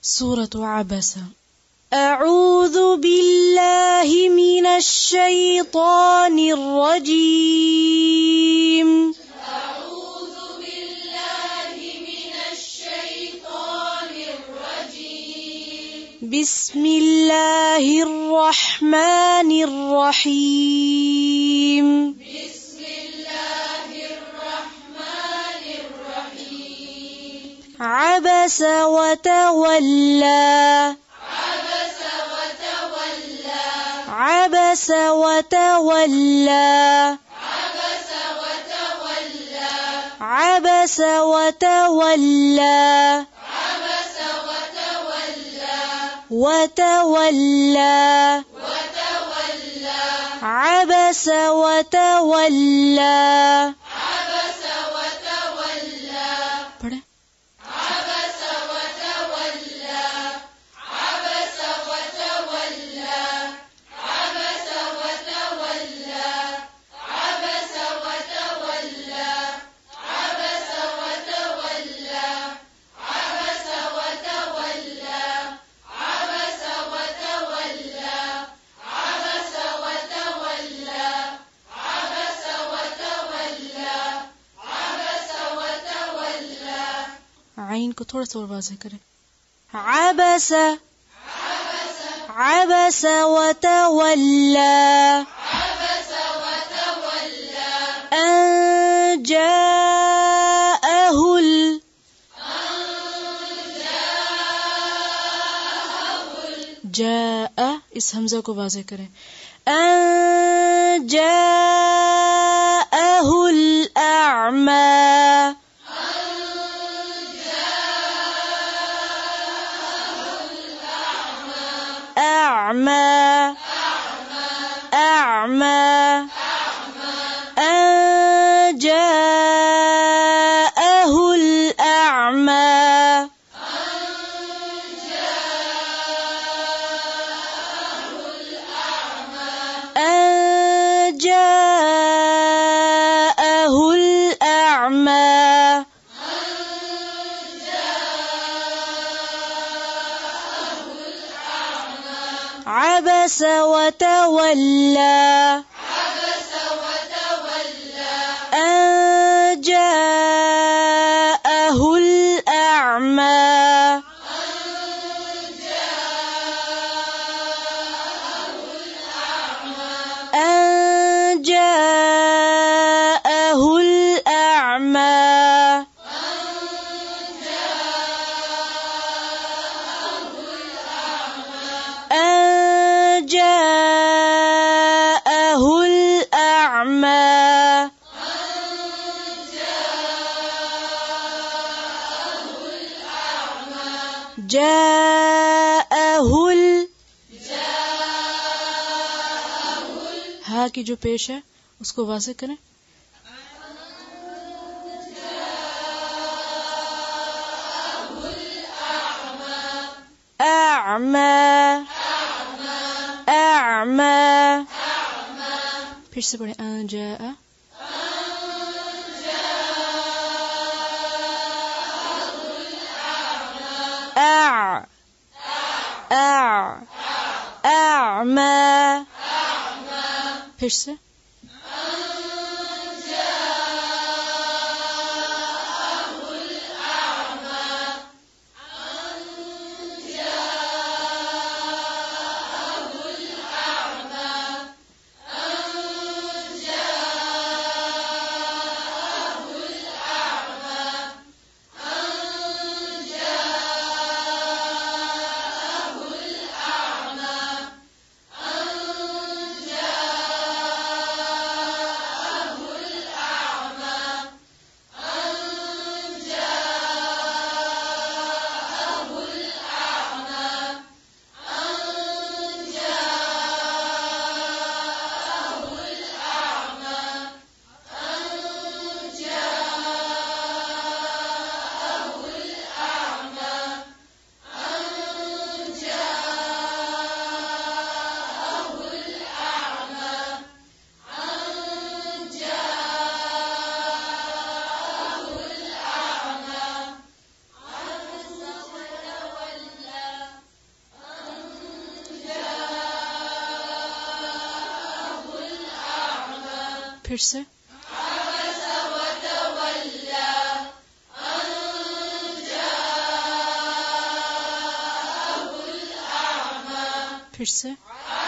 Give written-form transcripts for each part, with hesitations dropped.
सूरत अबस। अऊज़ु बिल्लाहि मिनश शैतानिर रजीम। अऊज़ु बिल्लाहि मिनश शैतानिर रजीम। बिस्मिल्लाहिर रहमानिर रहीम। عبس وتولى عبس وتولى عبس وتولى عبس وتولى عبس وتولى عبس وتولى وتولى وتولى عبس وتولى عبس وتولى पढ़े आइन को थोड़ा सा और वाज़ेह करें। عبس عبس وتولى عبس وتولى أن جاءه جاء इस हमजा को वाज़ेह करें। أن جاءه الأعمى أعمى أعمى أن جاءه الأعمى أن جاءه الأعمى عبس وتولى عبس وتولى أن جاءه الأعمى أن جاءه الأعمى جاءه الأعمى جاءه हा की जो पेश है उसको वाज़ेह करें। أعمى أعمى फिर से पढ़े أن جاء أعمى फिर से फिर से फिर से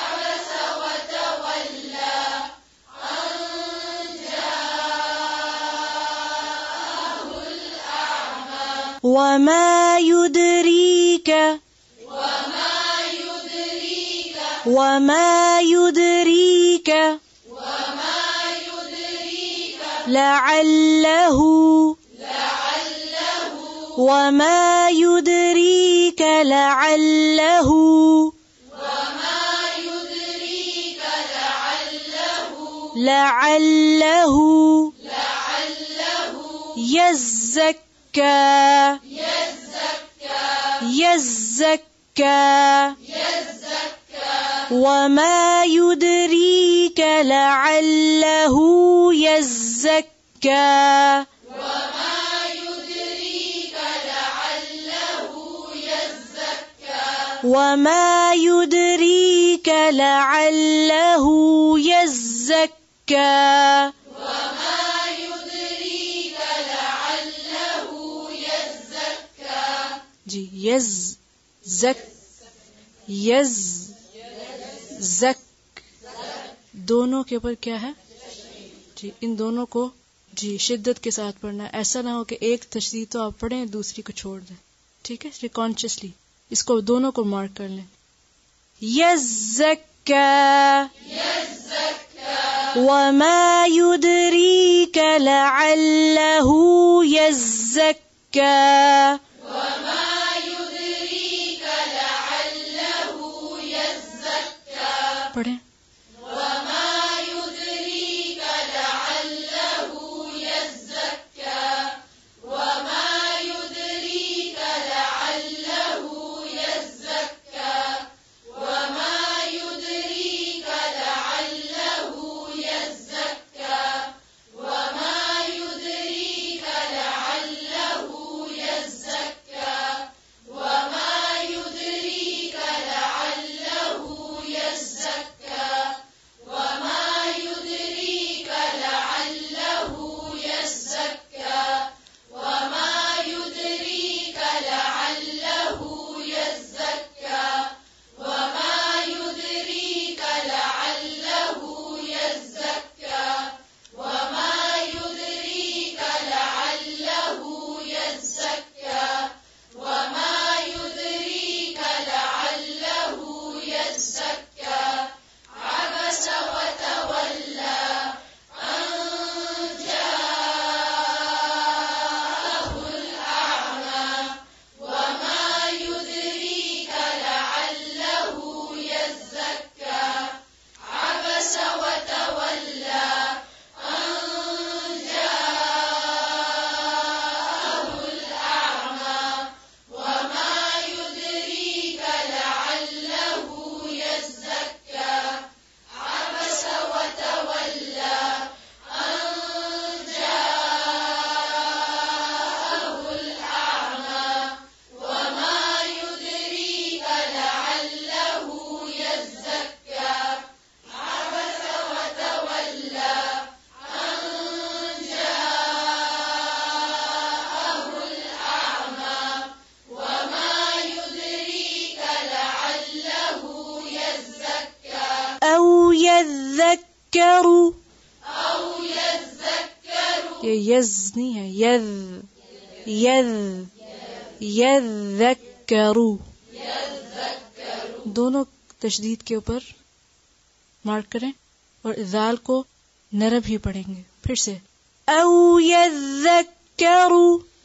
वमा युद्रीक लअल्लहु वमा युद्रीक लअल्लहु यज़्ज़क्का वमा युद्रीक लअल्लहु यज़्ज़क्का वमा युद्रीक लअल्लहु यज़्ज़क्का जी यज़्ज़क दोनों के ऊपर क्या है जी, इन दोनों को जी शिद्दत के साथ पढ़ना है। ऐसा ना हो कि एक तशदीद तो आप पढ़ें दूसरी को छोड़ दें। ठीक है, कॉन्शियसली इसको दोनों को मार्क कर लें। यज़्ज़क्का वमा युद्रीक लअल्लहु यज़्ज़क्का पढ़ें। ये यज़ नहीं है, यज़्ज़करू दोनों तशदीद के ऊपर मार्क करें और ज़ाल को नरम ही पढ़ेंगे। फिर से औ यज़्ज़करू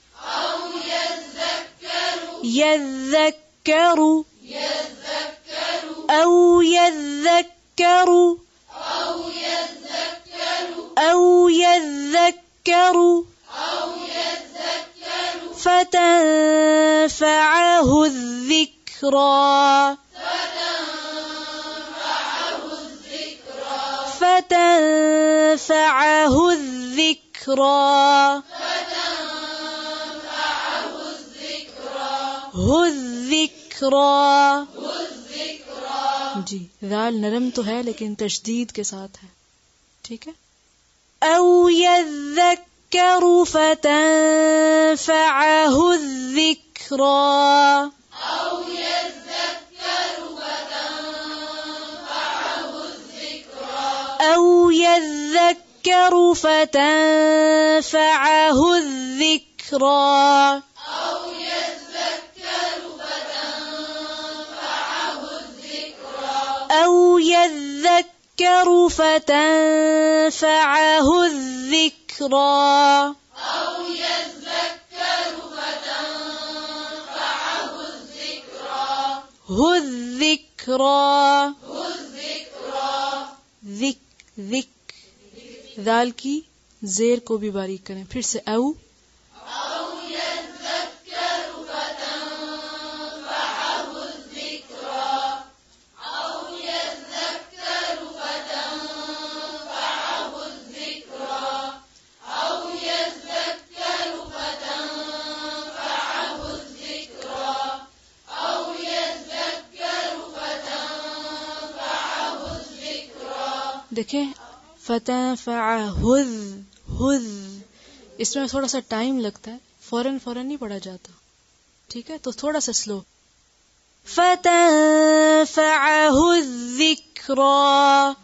औ यज़्ज़करू فتنفعه الذكرى जी, दाल नरम तो है लेकिन तशदीद के साथ है। ठीक है। أو يذكر فتنفعه الذكرى أو يذكر فتنفعه الذكرى أو يذكر فتنفعه الذكرى هو الذكرى ذك दाल की जेर को भी बारीक करें फिर से औ देखें फतनफअहुज़ हुज़ इसमें थोड़ा सा टाइम लगता है फौरन नहीं पढ़ा जाता ठीक है तो थोड़ा सा स्लो फतनफअहुज़ ज़िक्रा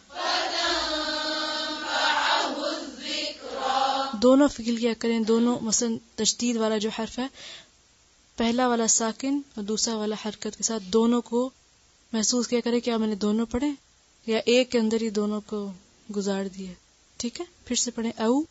दोनों फ़िल किया करें दोनों मसलन तशदीद वाला जो हर्फ है पहला वाला साकिन और दूसरा वाला हरकत के साथ दोनों को महसूस किया करें क्या मैंने दोनों पढ़े या एक के अंदर ही दोनों को गुजार दिए ठीक है फिर से पढ़ें औ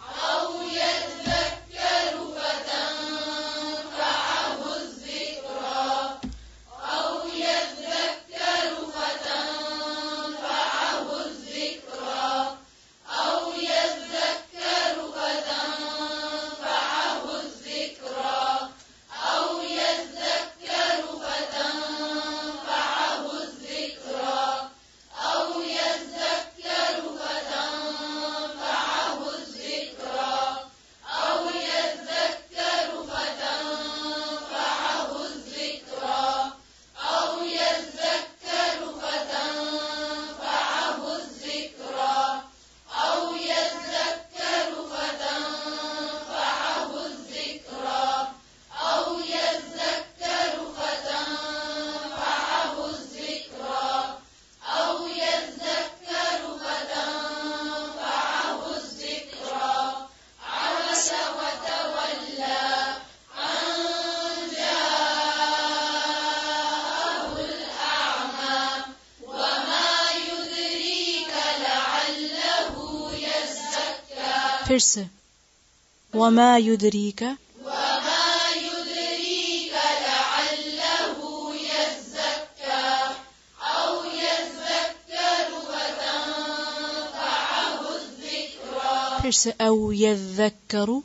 फिर से वमा युदरीका लअल्लहु यज़क्का औ यज़क्करु फतनफ़अहु ज़िक्रा फिर से औ यज़क्करु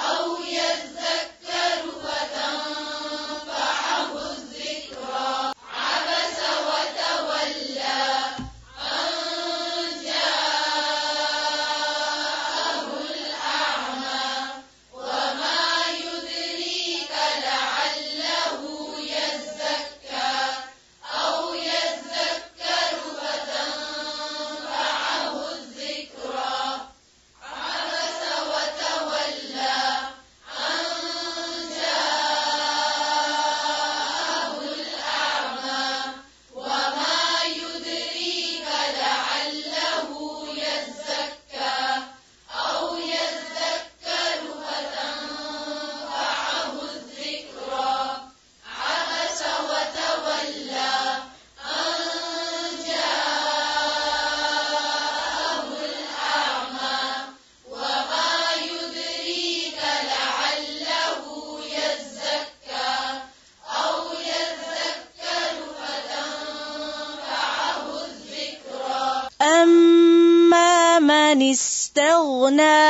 من استغنى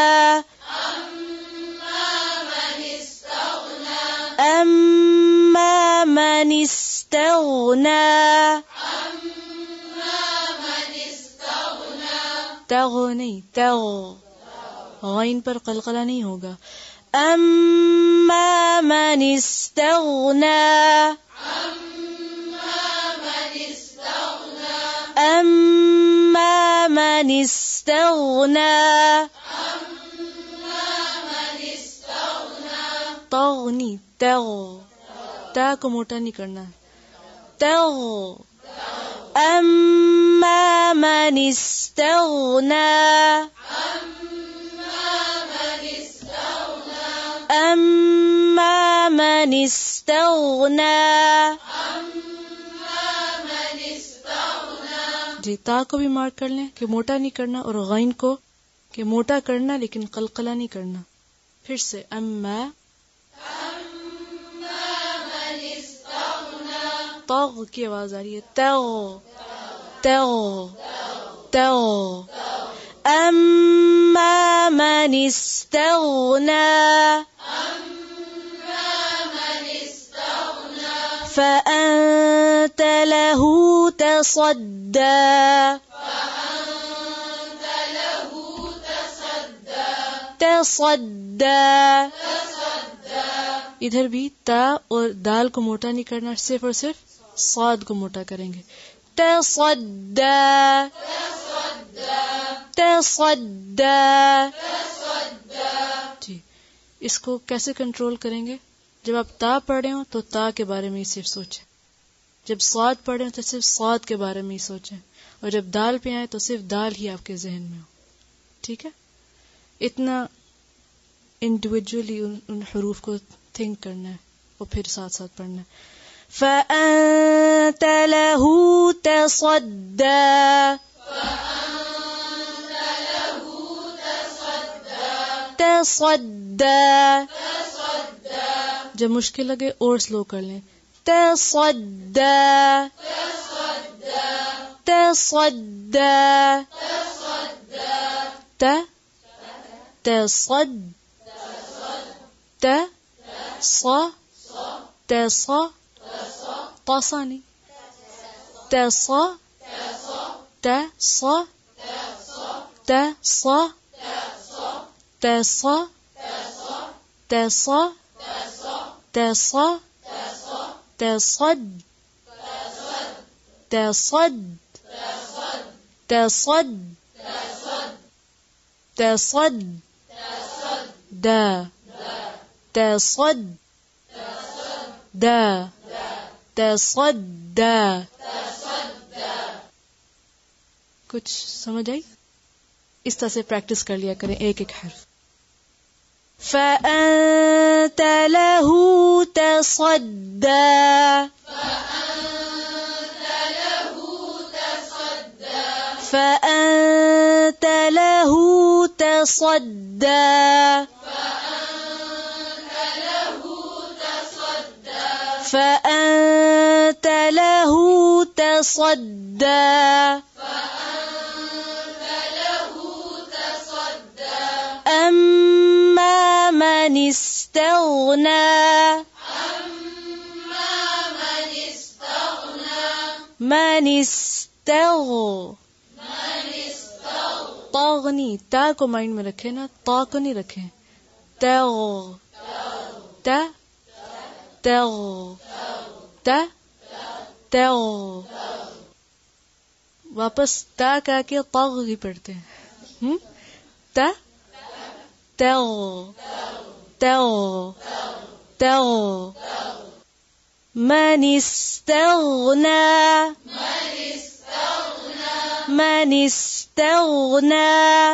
أما من استغنى तग नहीं तग गैन पर कलकला नहीं होगा अम्मा मन इस्तगना अम्मा मन इस्तगना तगो, ता को मोटा नहीं करना है, तगो। अम्मा मन इस्तगना, अम्मा मन इस्तगना। जी, ता को भी मार्क कर लें कि मोटा नहीं करना, और गैन को कि मोटा करना लेकिन कलकला नहीं करना। फिर से अम्मा, तग की आवाज आ रही है, तगो, तगो, तगो। अम्मा मन इस्तगना, فأنت له تصدى, تصدى। इधर भी ता और दाल को मोटा नहीं करना, सिर्फ और सिर्फ साद को मोटा करेंगे। تصدى, تصدى। जी, इसको कैसे कंट्रोल करेंगे? जब आप ता पढ़ रहे हो तो ता के बारे में ही सिर्फ सोचें, जब स्वाद पढ़ रहे हो तो सिर्फ स्वाद के बारे में ही सोचें, और जब दाल पे आए तो सिर्फ दाल ही आपके जहन में हो। ठीक है? इतना इंडिविजुअली उन हरूफ को थिंक करना है और फिर साथ साथ पढ़ना है। فأنت له تصدى, تصدى। जब मुश्किल लगे और स्लो कर लें, تصدى, تصدى। ت تصد ت ص تص طصني تص تص تص تص تص تص تصد تصد تصد تصد دا تصد دا تصدى। कुछ समझ आई? इस तरह से प्रैक्टिस कर लिया करें एक एक हर्फ। فأنت له تصدى, فأنت له تصدى, فأنت له تصدى، أما من استغنى، من استغ طاغني ता को माइंड में रखें ना, ता को नहीं रखें। तग ता तग ता तग, वापस ता का के तग ही पढ़ते हैं। ता तग तग तग। من استغنى، من استغنى،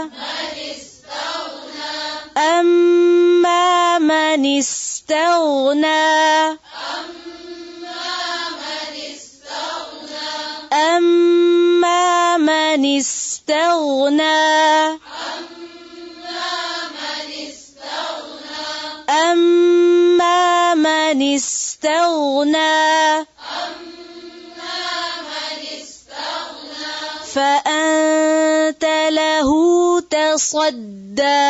أما من استغنى، أما من استغنى، أما من استغنى، فأنت له تصدى،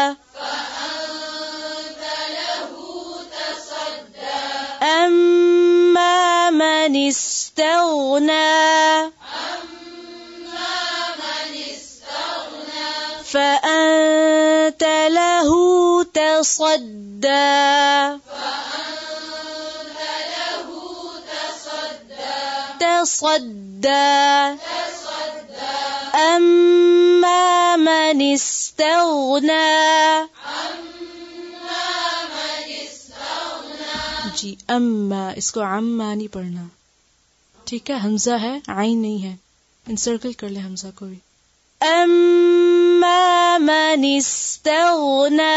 أما من استغنى، فأنت له تصدى، تصدى، أما من استغنى، जी अम्मा, इसको अम्मा नहीं पढ़ना, ठीक है। हमजा है, आइन नहीं है, इंसर्कल कर ले हमजा को भी। अम्मा मन इस्तगना,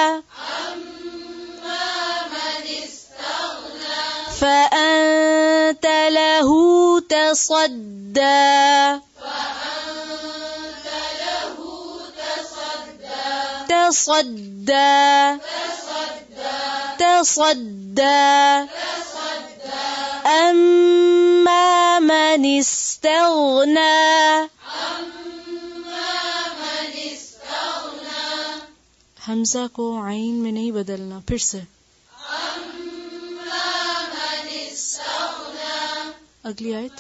فأنت له تصدى تصدى أما من استغنى हमजा को आइन में नहीं बदलना, फिर से अगली आयत।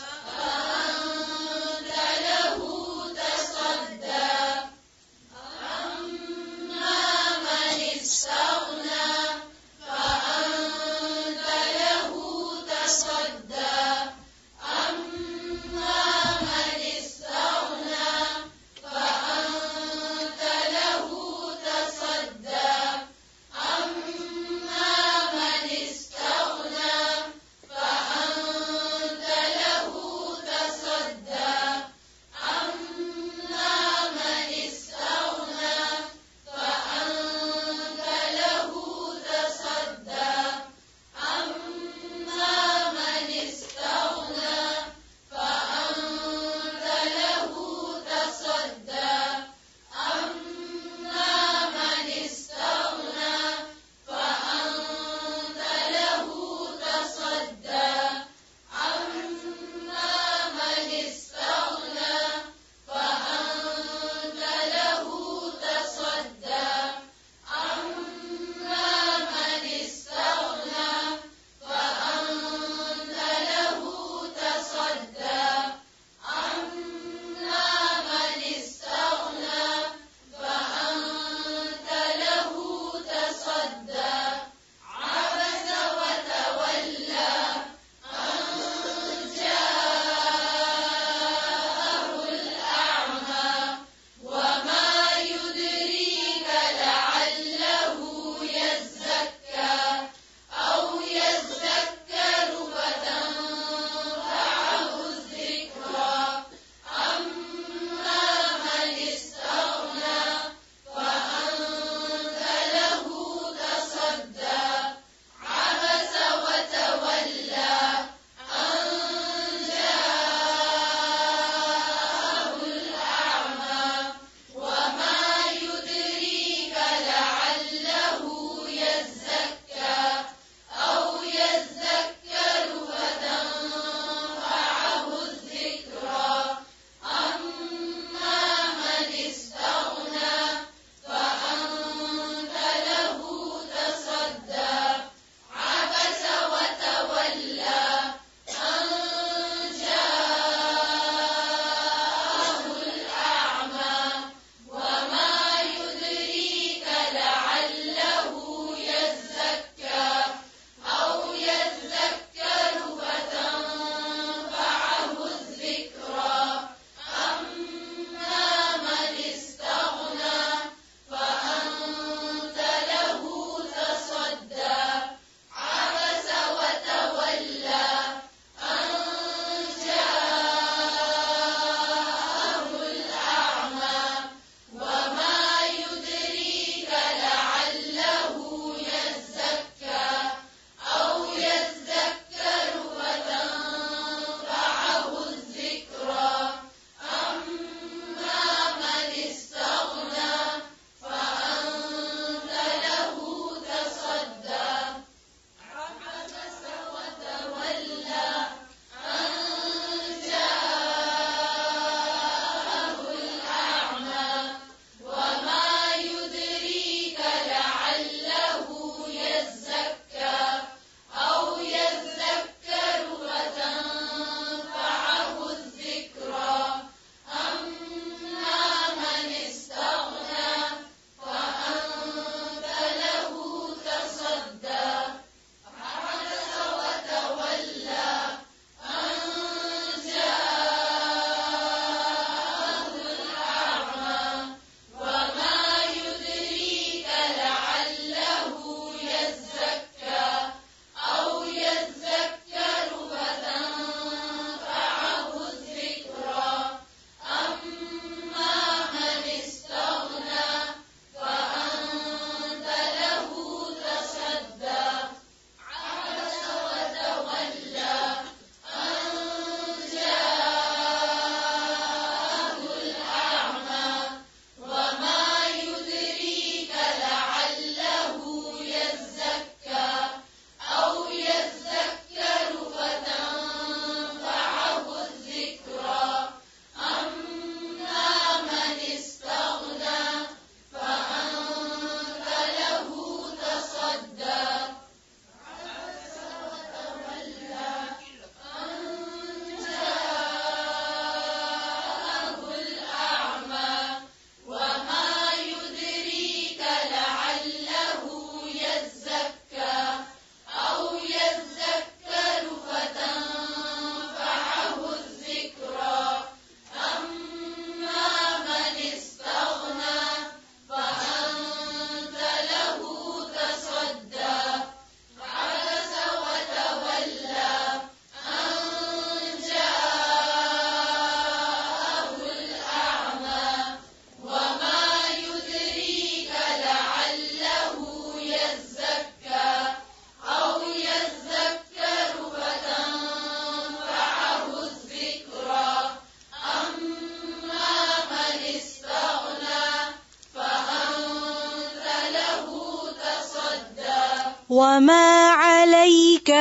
वमा अलैका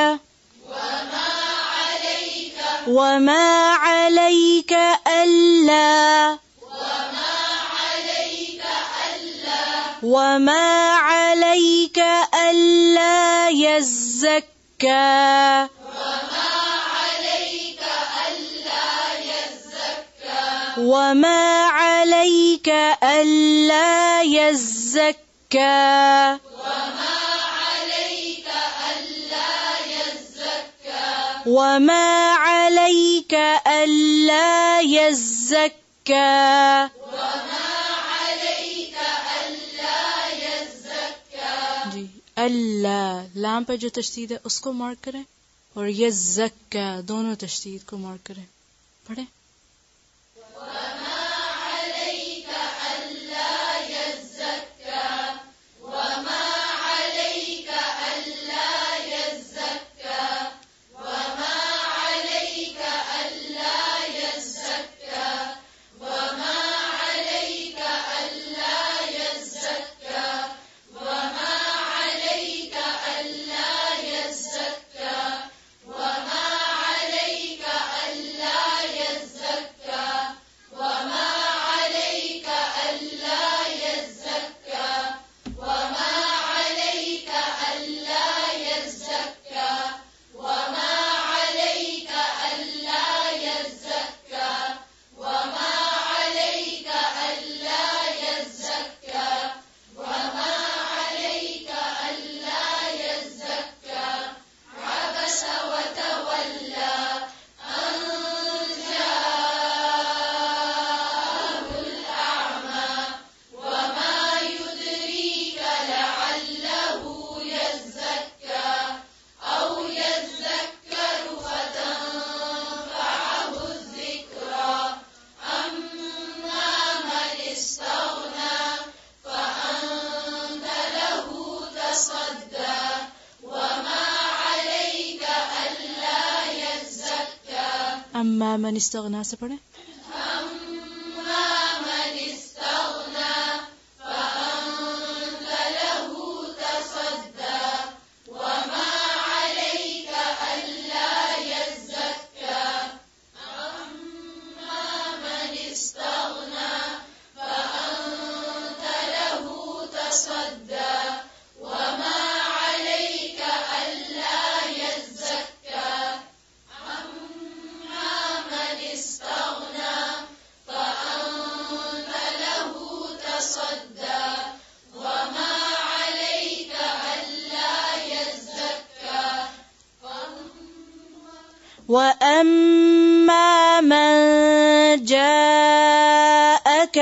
वमा अलैका अल्ला वमा अलैका अल्ला यज़्ज़क्का वमा अलैका अल्ला यज़्ज़क्का वमा अलैका अल्ला यज़्ज़क्का जी। अल्लाह लाम पर जो तशदीद है उसको मार्क करें और यज़्ज़क्का दोनों तशदीद को मार्क करें। पढ़ें। अम्मा मन इस्तगना से पढ़े। وأما من جاءك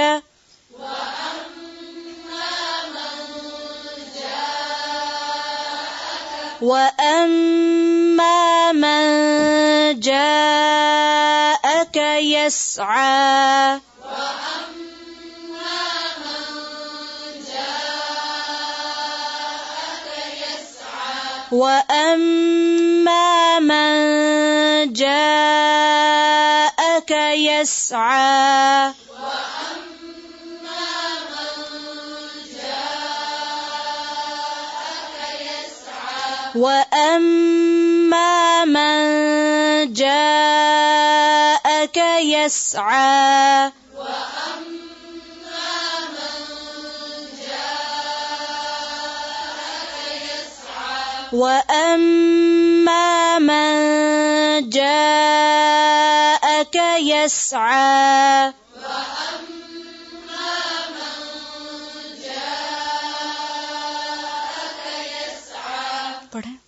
وأما من جاءك يسعى وأما من جاءك يسعى وأما من جاءك يسعى وأما من جاءك يسعى पढ़ें।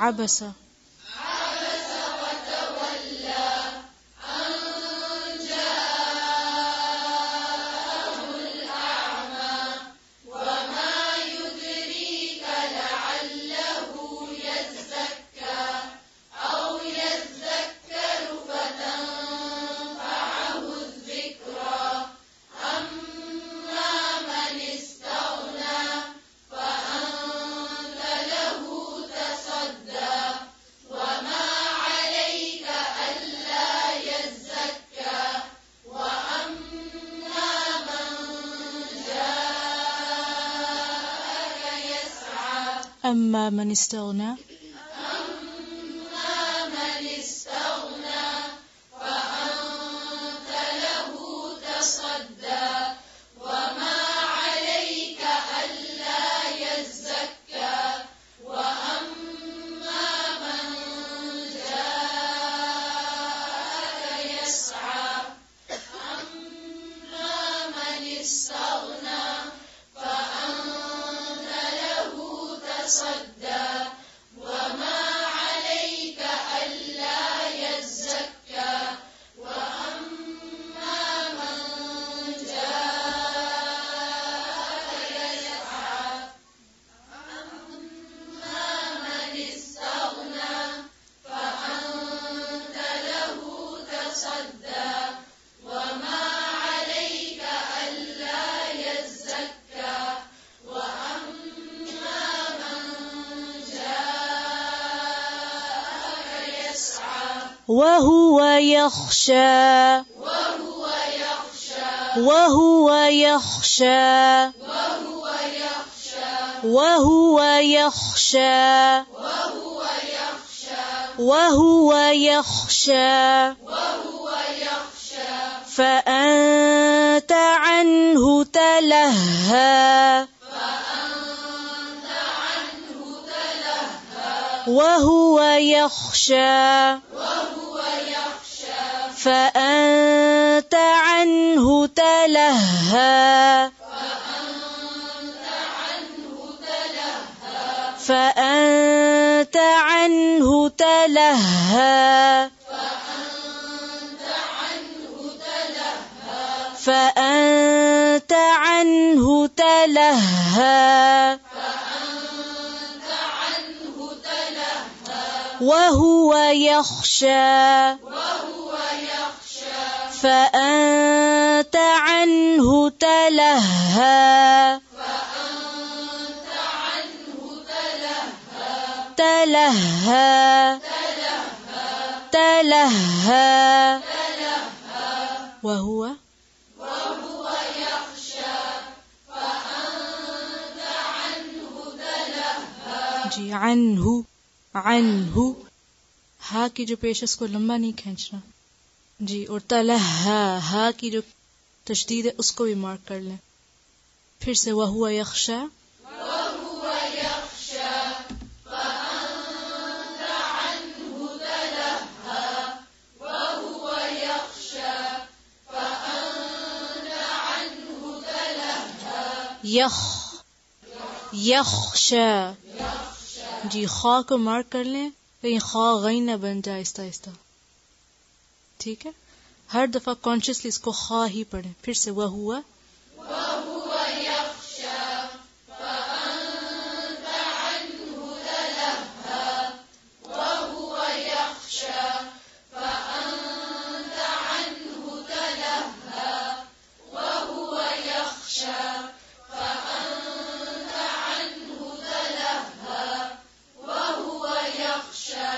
अबसा أما من استغنى فأنت له تصدى وما عليك ألا يزكى وأما من جاءك يسعى أما من استغنى فأنت له تصدى وما عليك ألا يزكى وأما من جاءك يسعى أما من استغنى فأنت له تصدى وما عليك ألا يزكى وأما من جاءك يسعى وهو يخشى وهو يخشى وهو يخشى وهو يخشى وهو يخشى وهو يخشى وهو يخشى وهو يخشى فأنت عنه تلهى فأنت عنه تلهى وهو يخشى وهو يخشى فأنت عنه تلهى فأنت عنه تلهى فأنت عنه تلهى فأنت عنه تلهى فأنت عنه تلهى فأنت عنه تلهى وهو يخشى وهو يخشى فأنت عنه تلهى فأنت عنه تلهى تلهى تلهى وهو وهو يخشى فأنت عنه تلهى जी عنहु हा की जो पेशस को लंबा नहीं खींचना जी और तलहा हा की जो तशदीद है उसको भी मार्क कर लें फिर से वहुवा यख्शा وهو يخشى فأنت عنه تلهى وهو يخشى فأنت عنه تلهى यख्शा जी खा को मार्क कर लें कहीं खा गई ना बन जाए आहिस्ता आहिस्ता ठीक है हर दफा कॉन्शियसली इसको खा ही पढ़ें फिर से वहुवा وهو يخشى فأنت عنه تلهى وهو يخشى فأنت عنه تلهى وهو يخشى فأنت عنه تلهى وهو يخشى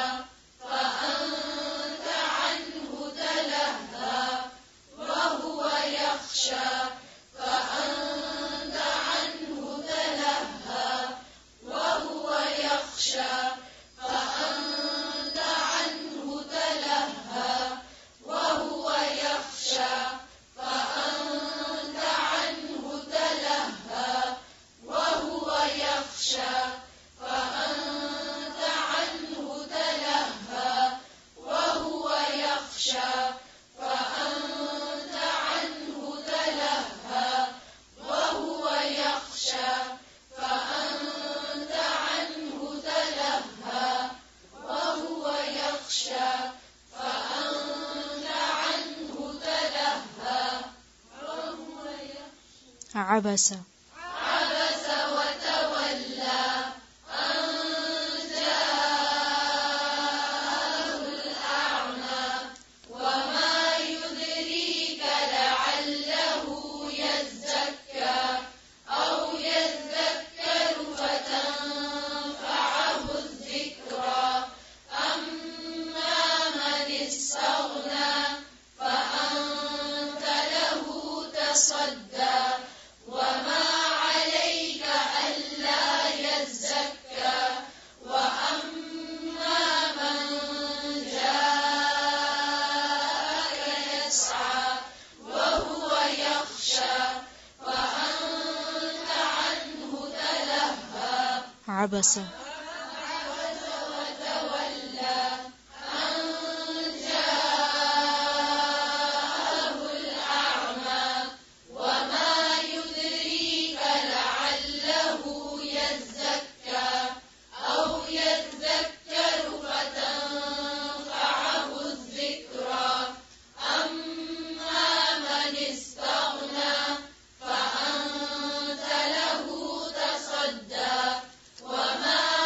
فأنت عنه تلهى وهو يخشى فأنت عبس عبس وتولى أن جاءه الأعمى وما يدريك لعله يزكى أو يذكر فتنفعه الذكرى أما من استغنى فأنت له تصدى وما عليك ألا يزكى وأما من جاءك يسعى وهو يخشى فأنت عنه تلهى عبس وتولى أن جاءه الأعمى وما يدريك لعله يزكى أو يذكر فتنفعه الذكرى أما من استغنى فأنت له تصدى وما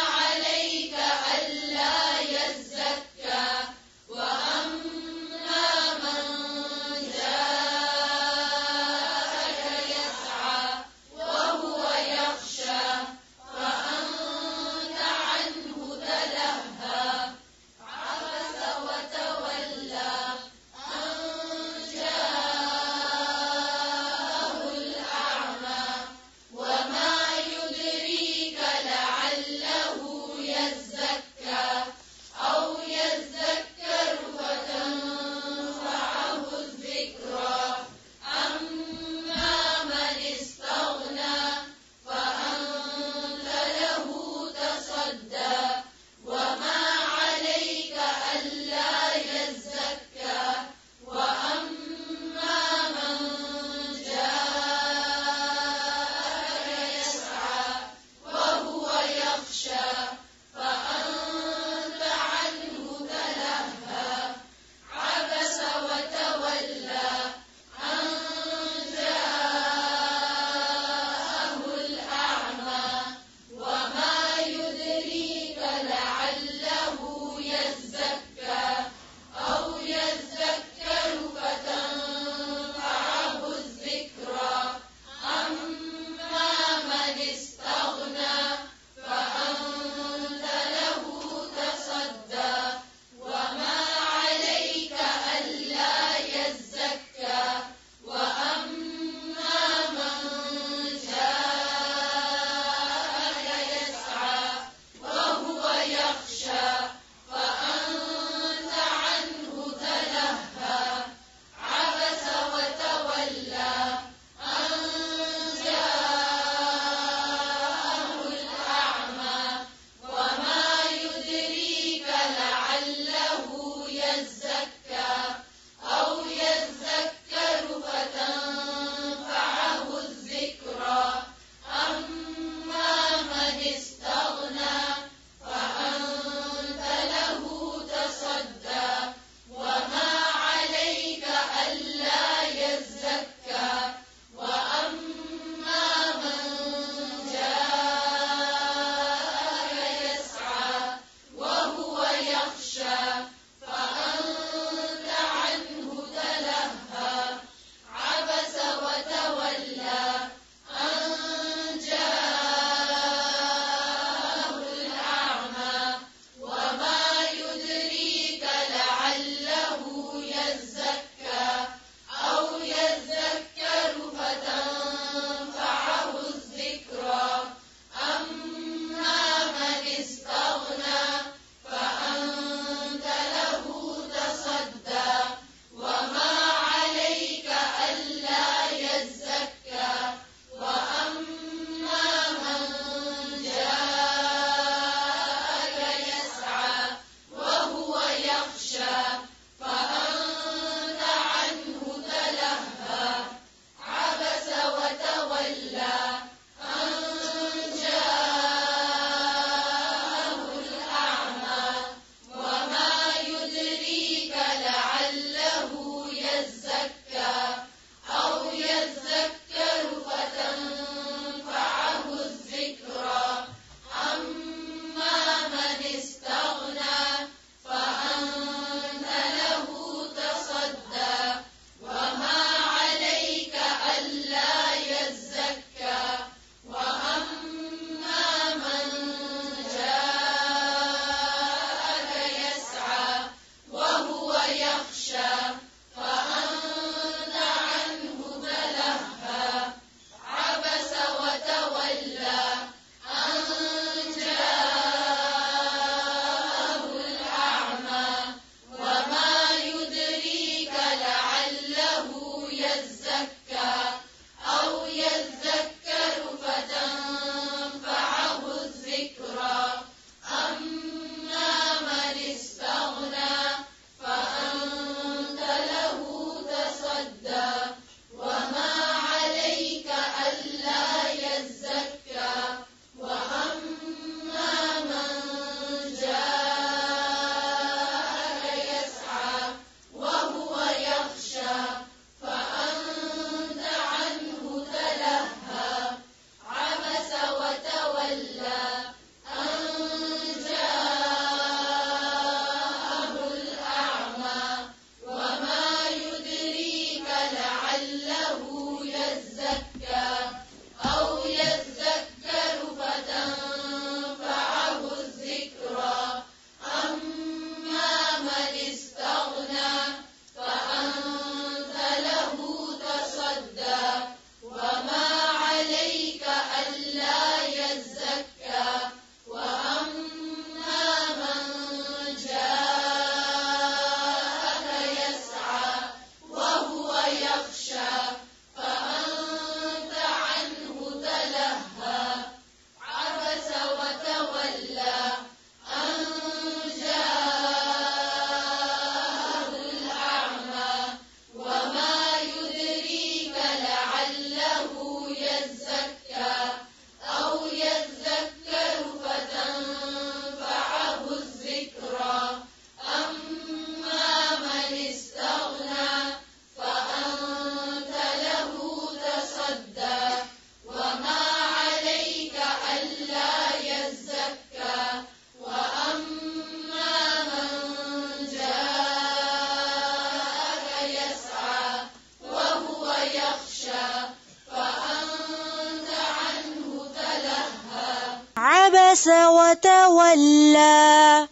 وتولى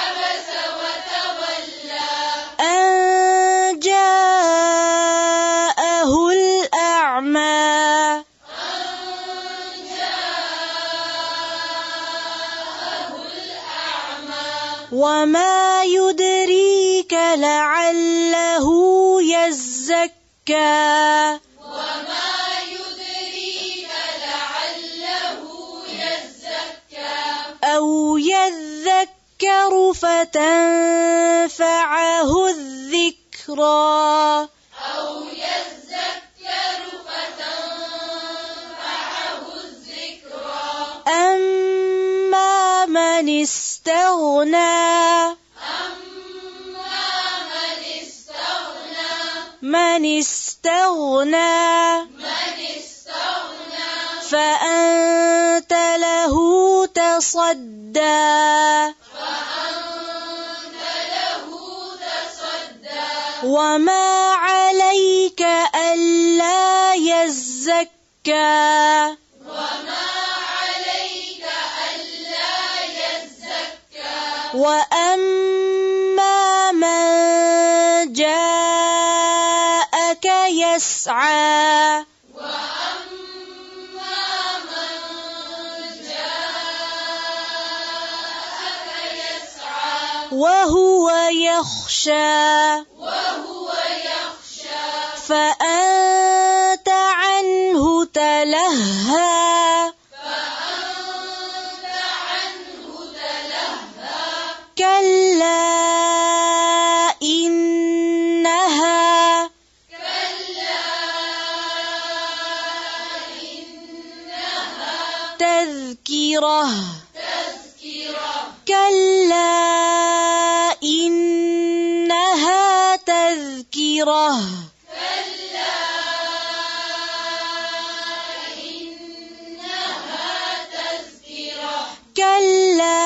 أن جاءه الأعمى وما يدريك لعله يزكى أو يذكر فتنفعه الذكرى أما من استغنى فأنت له تصدى وما عليك ألا يزكى وأما من جاءك يسعى وهو يخشى فأنت عنه تلهى كلا إنها تذكرة كلا إنها تذكرة كلا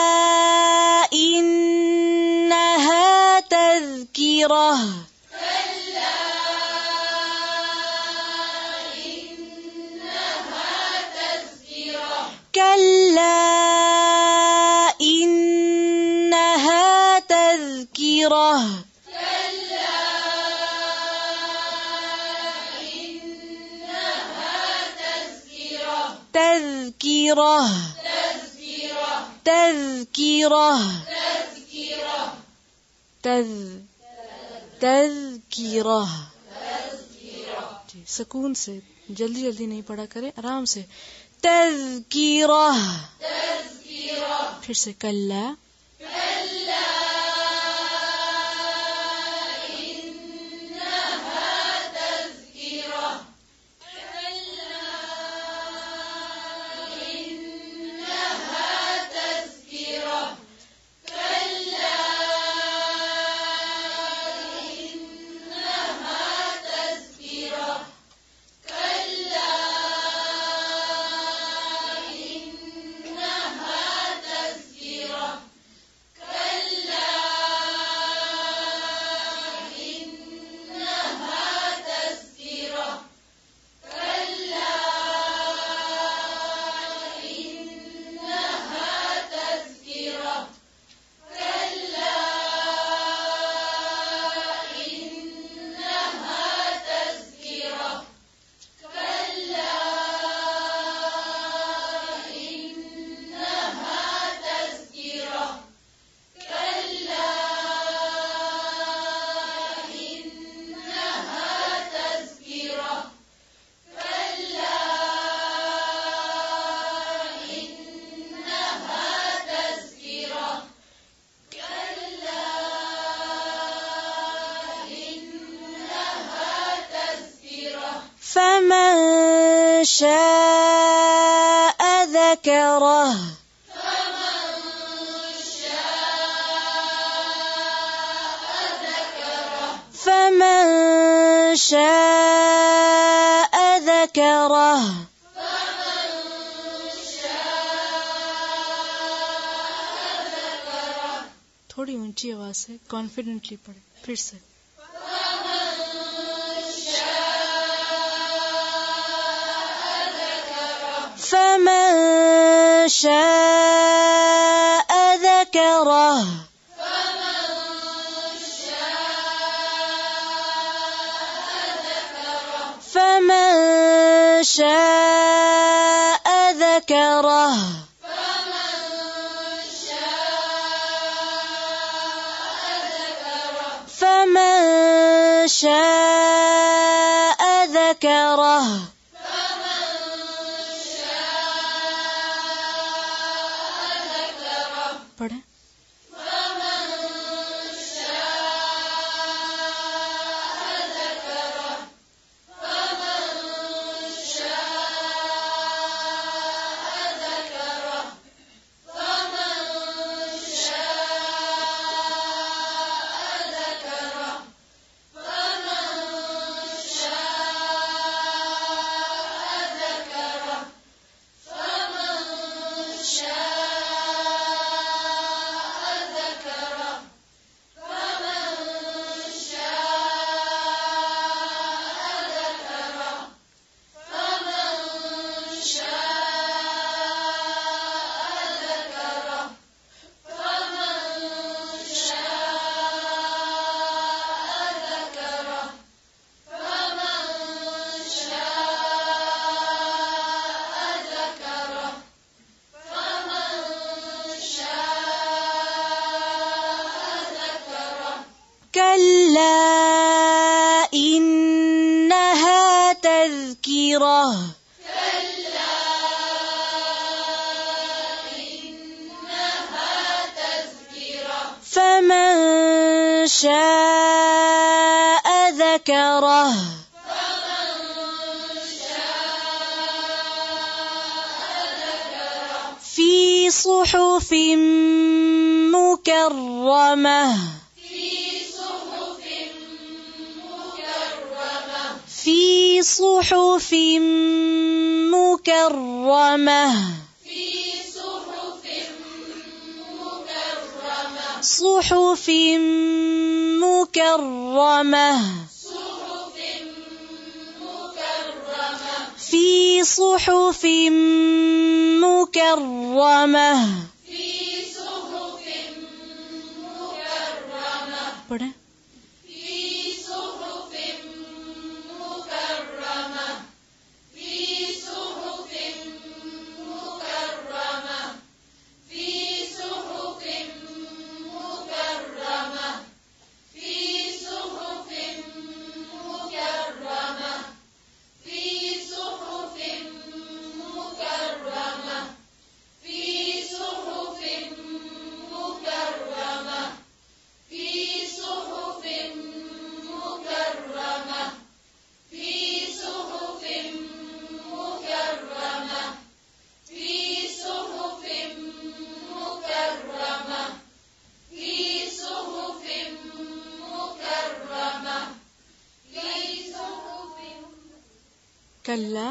إنها تذكرة كلا إنها تذكرة تذكرة تذكرة تذكرة सुकून से जल्दी जल्दी नहीं पढ़ा करें आराम से तज़किरा फिर से कल्ला فمن شاء ذكره فمن شاء ذكره थोड़ी ऊंची आवाज से कॉन्फिडेंटली पढ़े फिर से فمن شاء ذكره فمن شاء ذكره فمن شاء ذكره पढ़ें كلا إنها تذكرة فمن شاء ذكره في صحف مكرمة في صحف مكرمة صحف مكرمة في صحف مكرمة पढ़ें كلا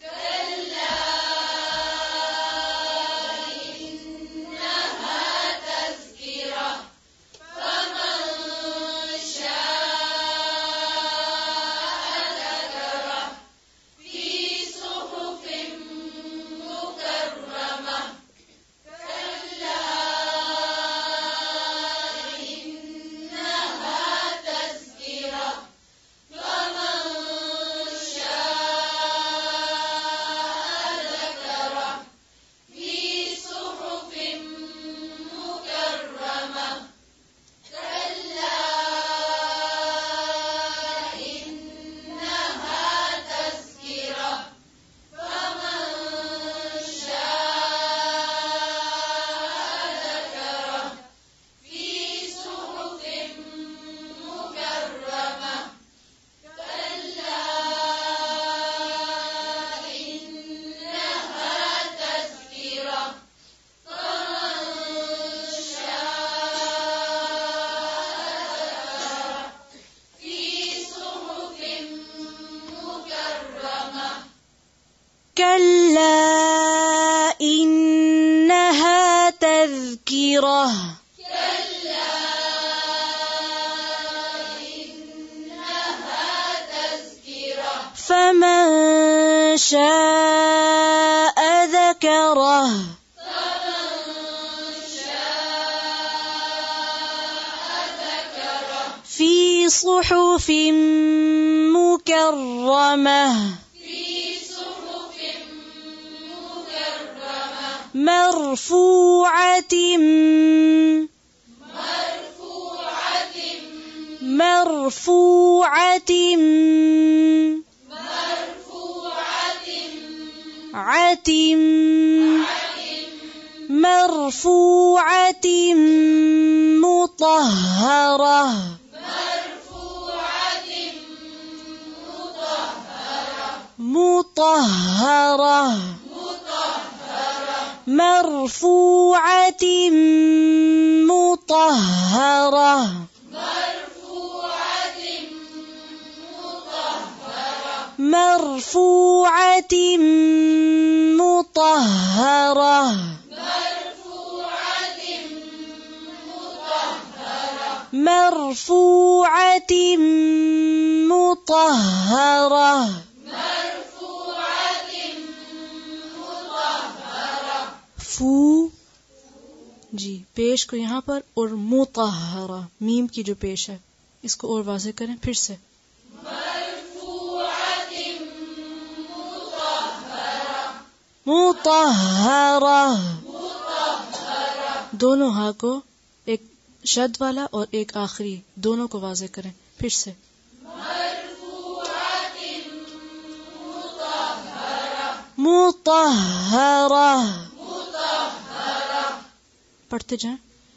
كلا إنها تذكرة فمن شاء صحف مكرمة مرفوعة مرفوعة مطهرة مرفوعة مطهرة مرفوعة مطهرة مرفوعة مطهرة फू जी पेश को यहाँ पर और मुतहरा मीम की जो पेश है इसको और वाज़ेह करें फिर से मुतहरा दोनों हा को एक शद वाला और एक आखिरी दोनों को वाज़ेह करें फिर से मुतहरा पढ़ते जाएं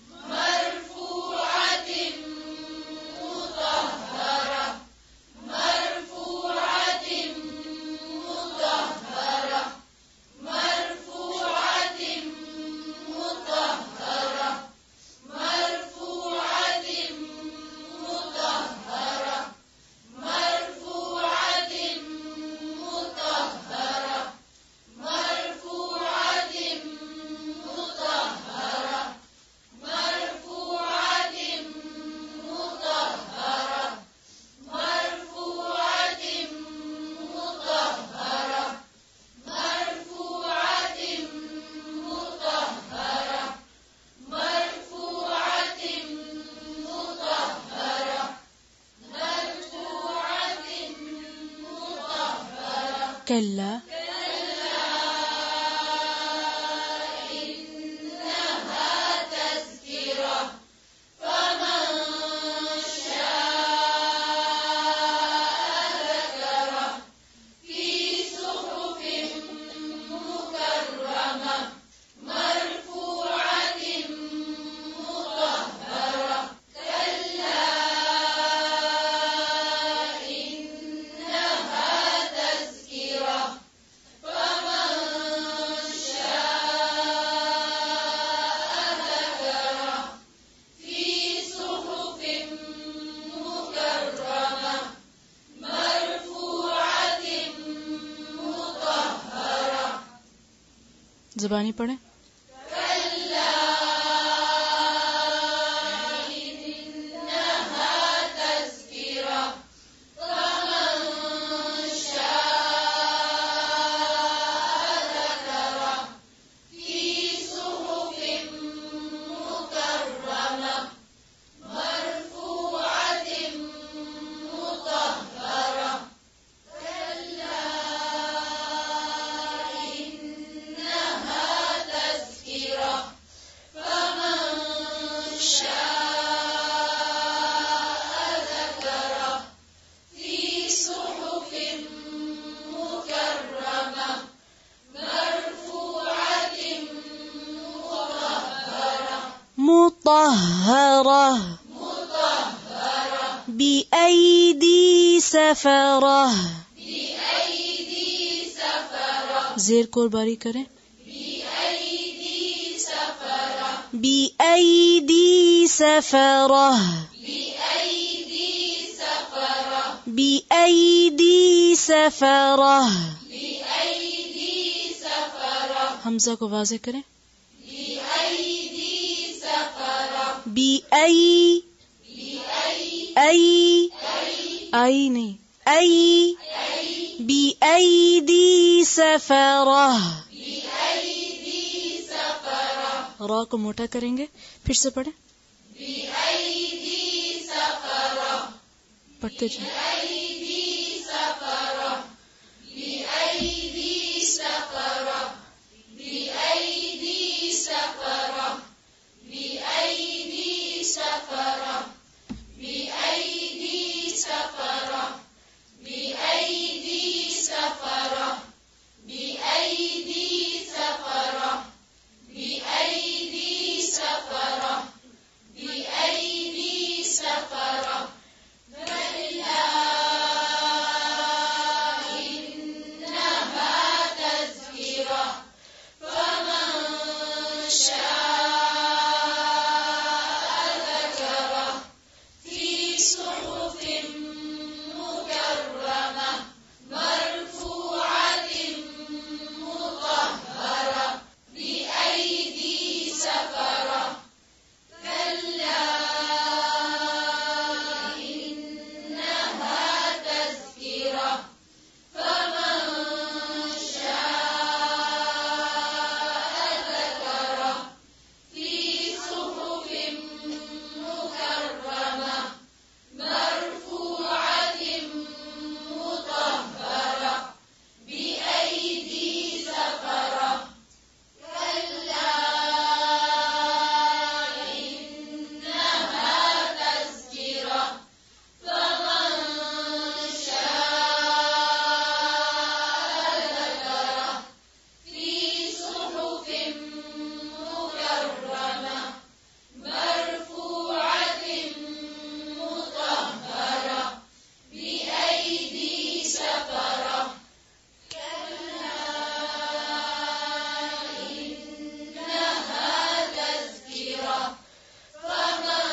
कल्ला ज़बानी पढ़ें मुतहरा बिअयदी सफरा ज़ेर को बारी करें बिअयदी सफरा बिअयदी सफरा हमज़ा को वाज़ेह करें बिअई आई नहीं आई बिअयदी सफरा रा को मोटा करेंगे फिर से पढ़ें पढ़ते जाए। بأيدي سفرة بأيدي سفرة بأيدي سفرة بأيدي سفرة بأيدي سفرة بأيدي سفرة بأيدي سفرة بأيدي سفرة بأيدي سفرة كلا إنها تذكرة فمن شاء ذكره في صحف مكرمة مرفوعة مطهرة بأيدي سفرة كلا إنها تذكرة فمن شاء ذكره في صحف مكرمة مرفوعة مطهرة بأيدي سفرة كلا إنها تذكرة فمن شاء ذكره في صحف مكرمة مرفوعة مطهرة بأيدي سفرة كلا إنها تذكرة فمن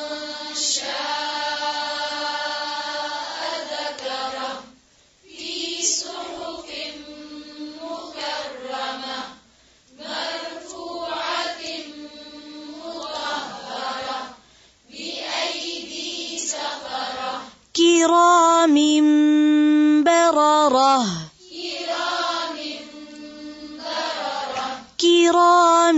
شاء ذكره في صحف مكرمة مرفوعة مطهرة بأيدي سفرة كرام بررة كرام بررة كرام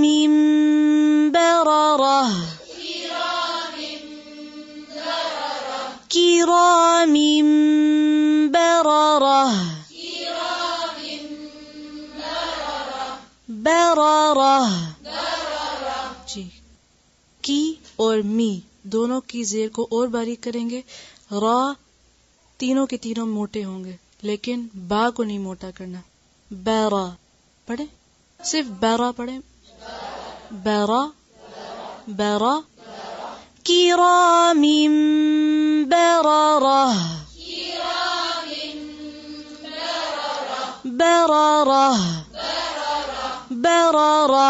بررة كرام بررة كرام بررة كرام بررة بررة जी। की और मी दोनों की जेर को और बारीक करेंगे। रा तीनों के तीनों मोटे होंगे, लेकिन बा को नहीं मोटा करना। बैरा पढ़े, सिर्फ बैरा पढ़े। बैरा बैरा किरामिम बैरारा كرام بررة बैरारा بررة बैरारा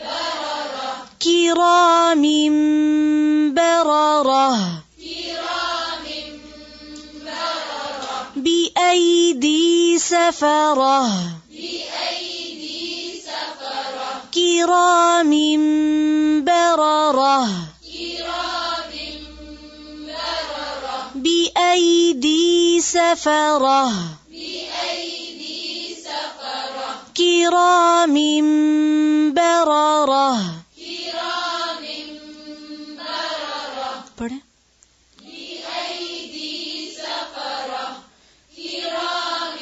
किरामिम बैरारा كرام بررة بأيدي سفرة بأيدي سفرة كرام بررة كرام بررة بأيدي سفرة بأيدي سفرة كرام بررة كرام بررة पढ़े। بأيدي سفرة كرام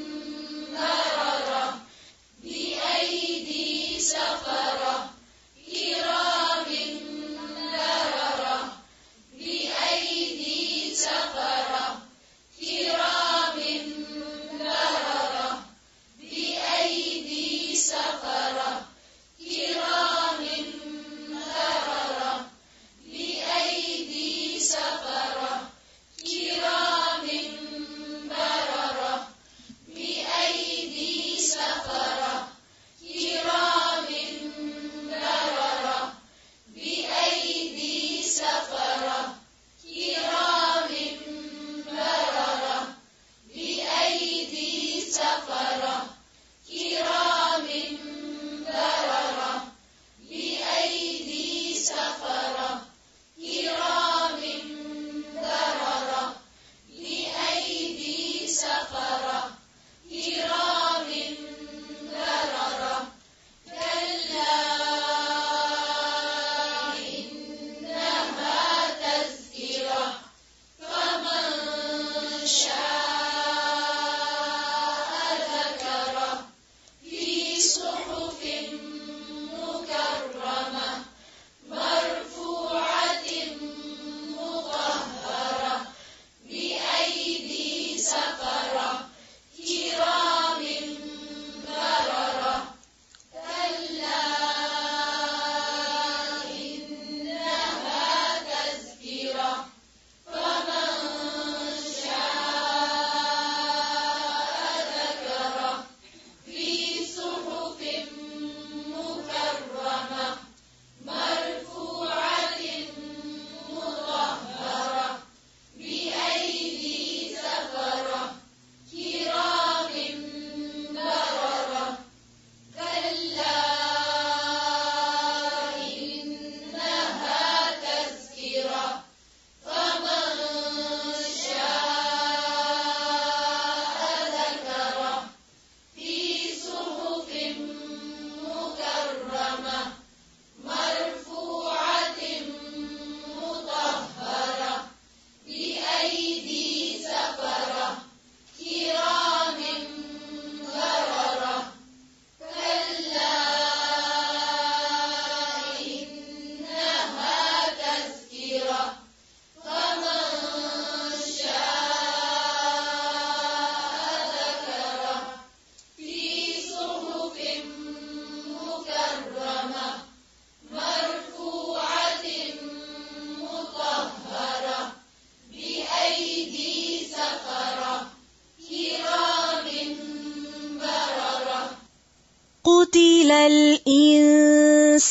بررة بأيدي سفرة كرام بررة بأيدي سفرة كرام بررة بأيدي سفرة كرام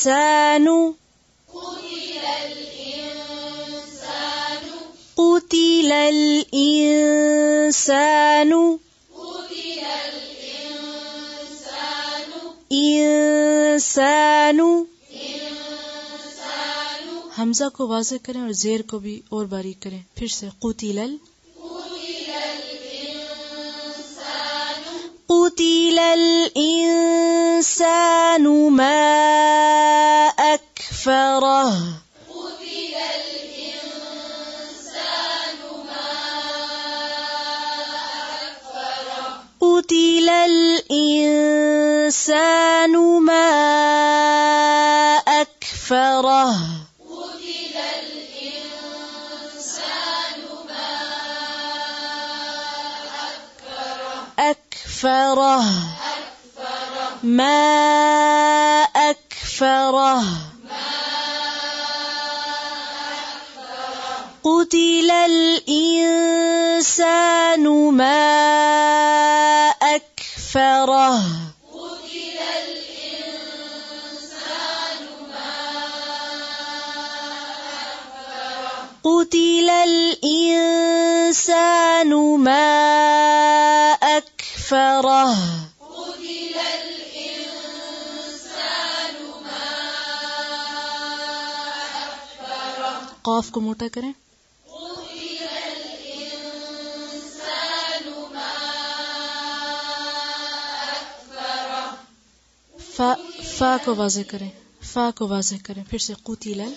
قتل الإنسان इंसानु हमजा को वाज़ेह करें और ज़ेर को भी और बारीक करें। फिर से कुतिलल इंसानु मा अकफरह قتل الإنسان ما أكفره أكفره ما أكفره قتل الإنسان ما أكفره قتل الإنسان ما أكفره قاف को मोटा करें। फा को वाज़ेह करें। फा को वाज़ेह करें। फिर से कुतिलल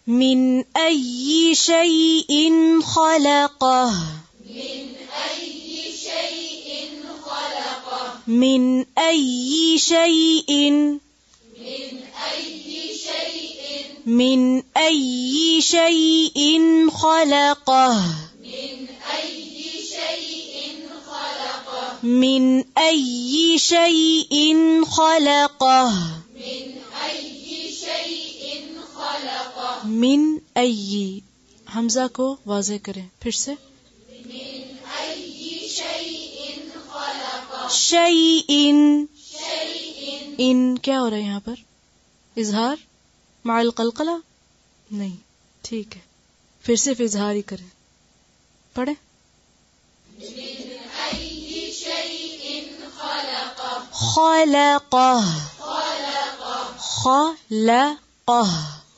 من أي شيء خلقه من أي شيء خلقه من أي شيء من أي شيء من أي شيء خلقه من أي شيء خلقه من أي شيء خلقه من أي شيء خلقه من أي हमजा को वाज़े करें फिर से من أي شيء خلقه शैइन شيء इन क्या हो रहा है यहाँ पर इजहार माल कलकला नहीं ठीक है फिर सिर्फ इजहार ही करें पढ़े من أي شيء خلقه خلقه خلقه خلقه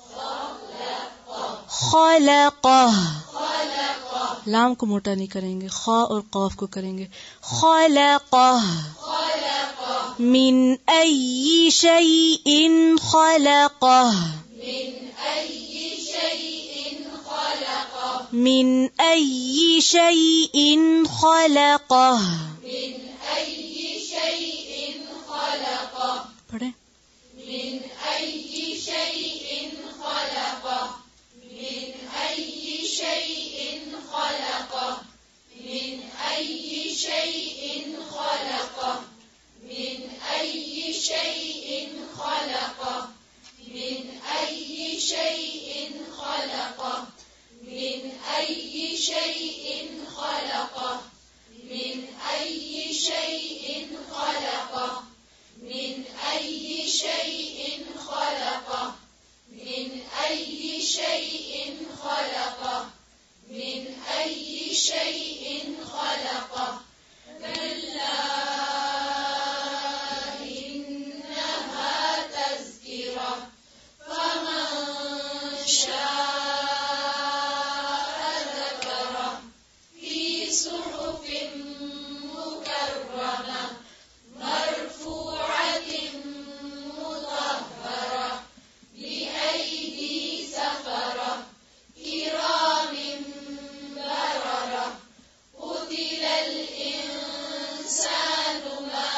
خلقه خلقه लाम को मोटा नहीं करेंगे खा और कौफ को करेंगे खलक़ह خلقه मिन अय्यि शैइन खलक़ह من أي شيء خلقه मिन अय्यि शैइन खलक़ह من أي شيء خلقه पढ़े من أي شيء خلقه من أي شيء خلقه من أي شيء خلقه من أي شيء خلقه من أي شيء خلقه من أي شيء خلقه من أي شيء خلقه من أي شيء خلقه من أي شيء خلقه من أي شيء خلقه كلا إنها تذكرة فمن شاء ذكره في صحف مكرمة مرفوعة مطهرة بأيدي سفرة كرام بررة قتل الإنسان ما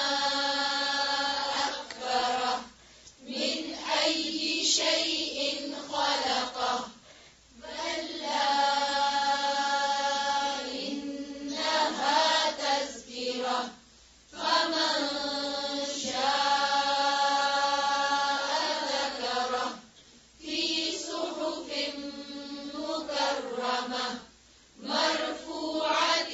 أكفره من أي شيء خلقه كلا إنها تذكرة فمن شاء ذكره في صحف مكرمة مرفوعة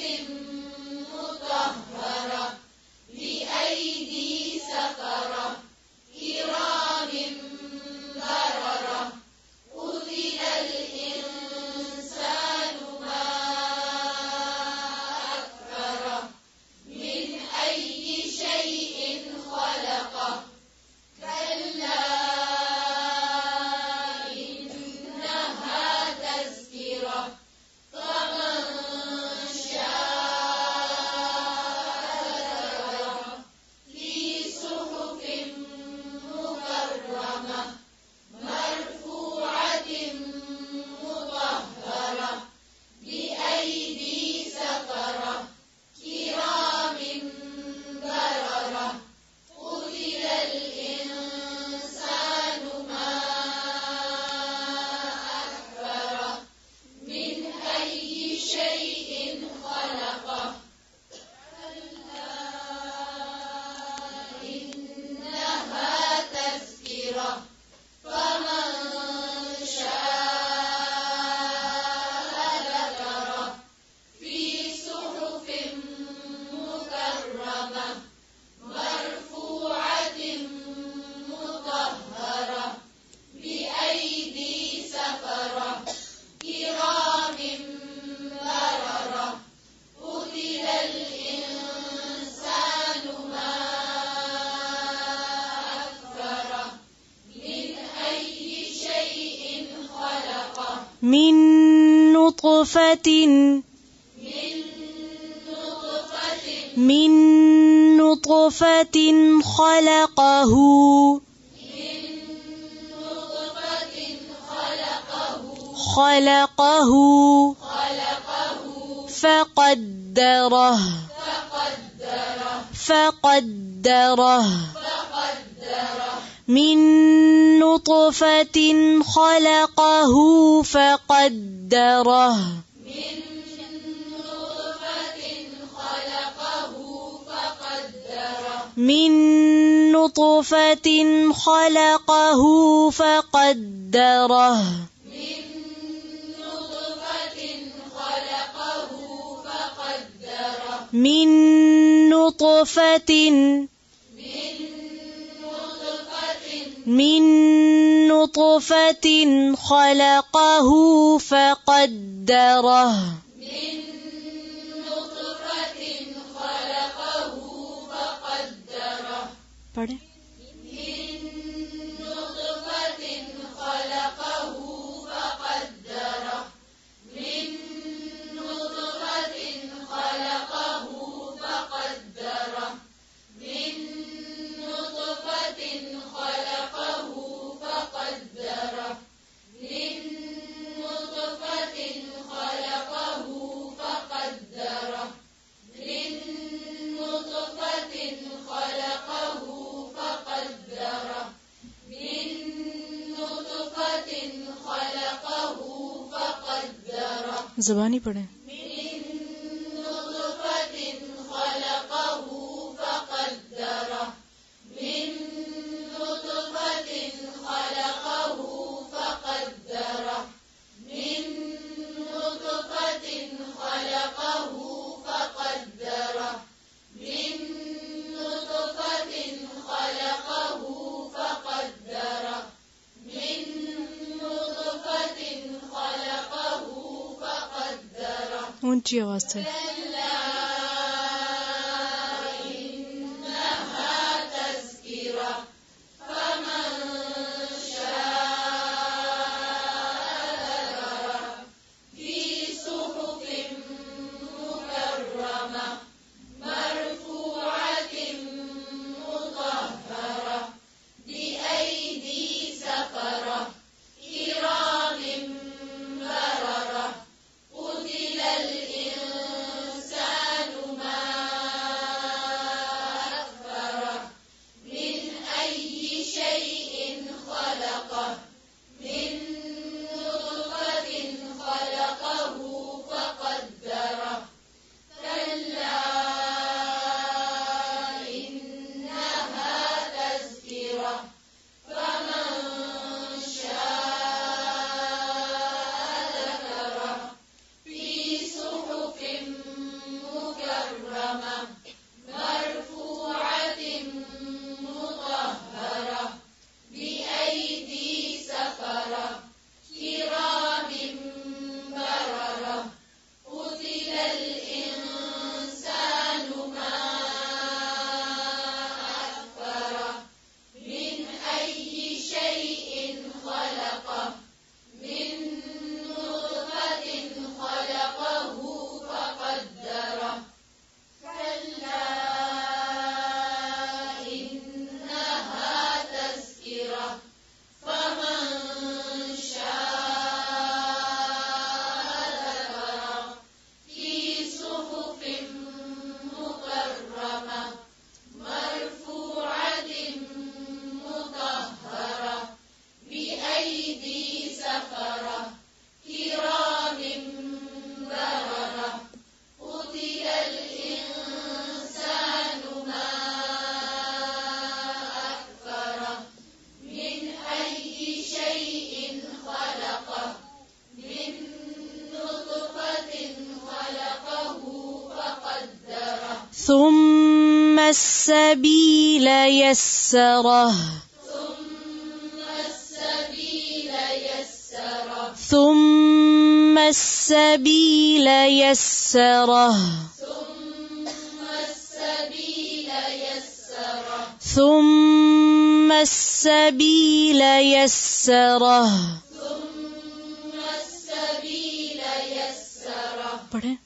مطهرة بأيدي سفرة كرام بررة قتل الإنسان ما أكفره من أي شيء خلقه كلا إنها تذكرة فمن شاء ذكره في صحف مكرمة مرفوعة مطهرة بأيدي سفرة كرام بررة قتل الإنسان ما أكفره من أي شيء خلقه كلا إنها تذكرة فمن شاء ذكره في صحف مكرمة مرفوعة مطهرة بأيدي سفرة كرام بررة قتل الإنسان ما أكفره من أي شيء خلقه من نطفة من نطفة من نطفة خلقه من نطفة خلقه خلقه فقدره من نطفة خلقه فقدره من نطفة خلقه فقدره من نطفة خلقه فقدره पढ़े ज़बानी पढ़े ऊंची आवाज से ثم السبيل يسره ثم السبيل يسره ثم السبيل يسره पढ़े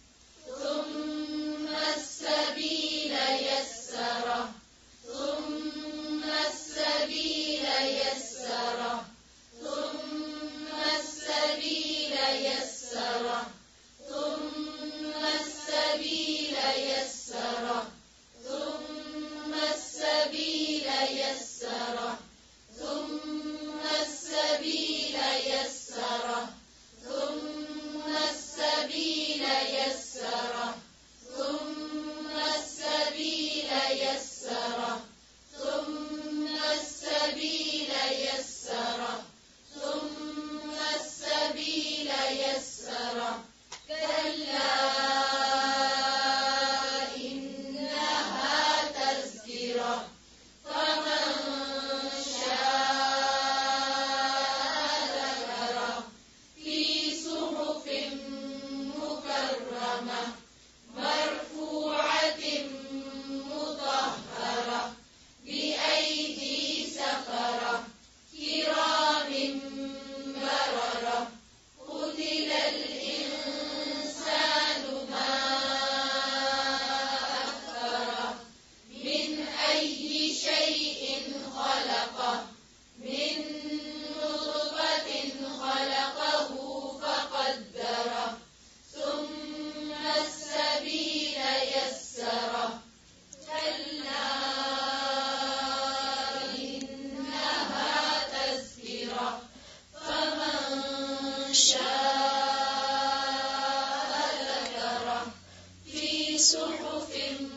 صحف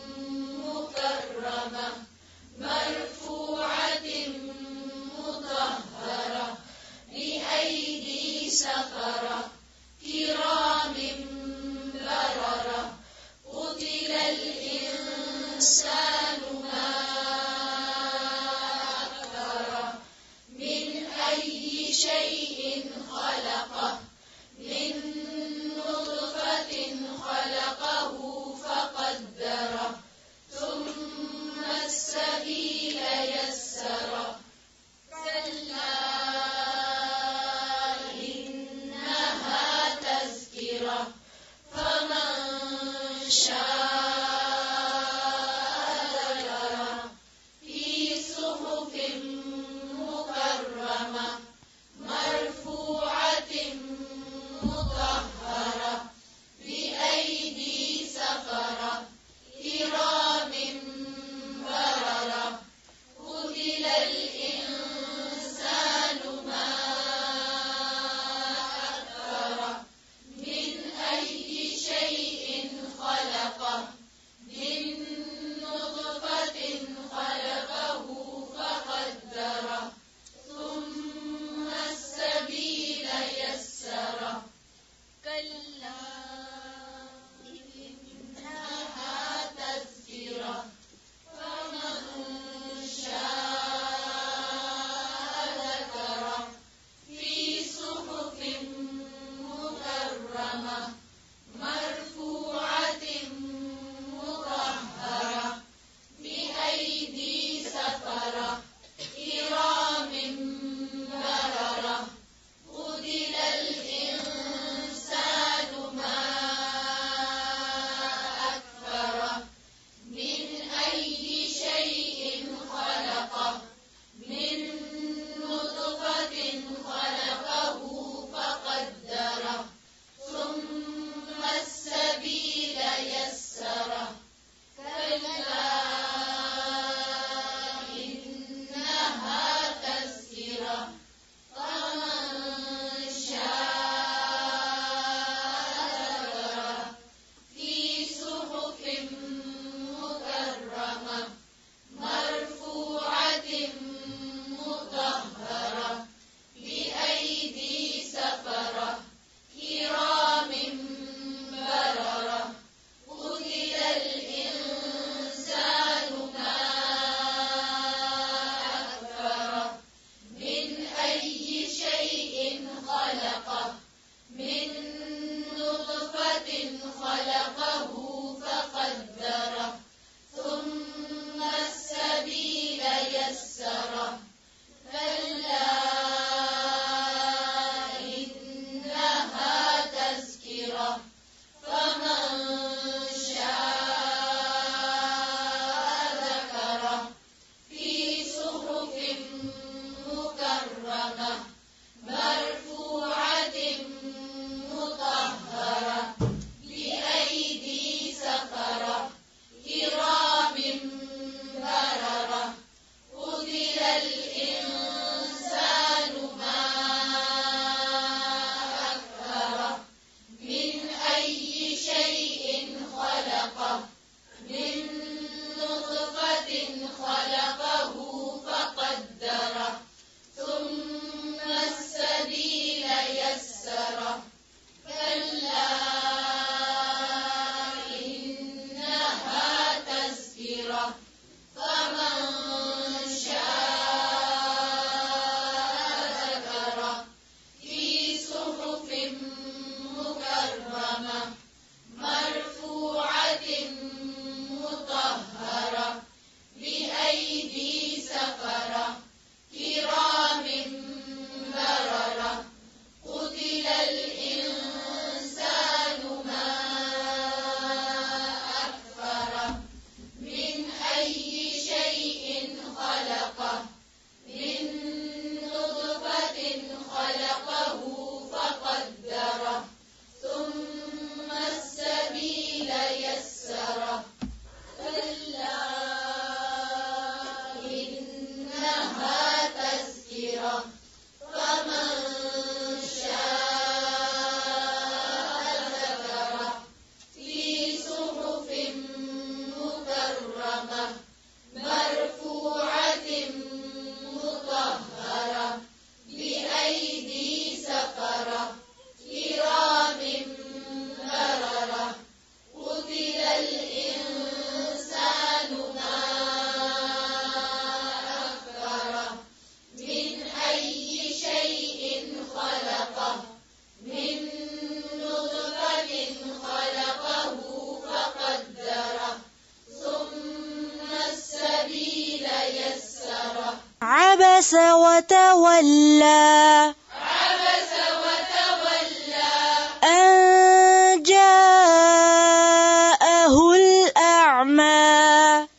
مكرمة مرفوعة مطهرة بأيدي سفرة كرام بررة قتل الإنسان ما أكفره من أي شيء خلقه من نطفة خلقه فقدره ثم السبيل يسره كلا إنها تذكرة فمن شاء ذكره في صحف مكرمة مرفوعة مطهرة بأيدي سفرة كرام بررة قتل الإنسان ما أكفره من أي شيء خلقه من نطفة خلقه فقدره ثم السبيل يسره كلا إنها تذكرة فمن شاء ذكره في صحف مكرمة مرفوعة مطهرة بأيدي سفرة كرام بررة قتل الإنسان ما أكفره من أي شيء خلقه من نطفة خلقه فقدره ثم السبيل يسره كلا إنها تذكرة فمن شاء ذكره في صحف مكرمة مرفوعة مطهرة بأيدي سفرة كرام بررة قتل الإنسان ما أكفره من أي شيء خلقه من نطفة خلقه فقدره ثم السبيل يسره كلا إنها تذكرة فمن شاء ذكره في صحف مكرمة مرفوعة مطهرة بأيدي سفرة كرام بررة قتل الإنسان ما أكفره من أي شيء خلقه من نطفة خلقه فقدره ثم السبيل يسره كلا إنها تذكرة فمن شاء ذكره في صحف مكرمة مرفوعة مطهرة بأيدي سفرة كرام بررة قتل الإنسان ما أكفره من أي شيء خلقه من نطفة خلقه فقدره ثم السبيل يسره عبس وتولى أن جاءه الأعمى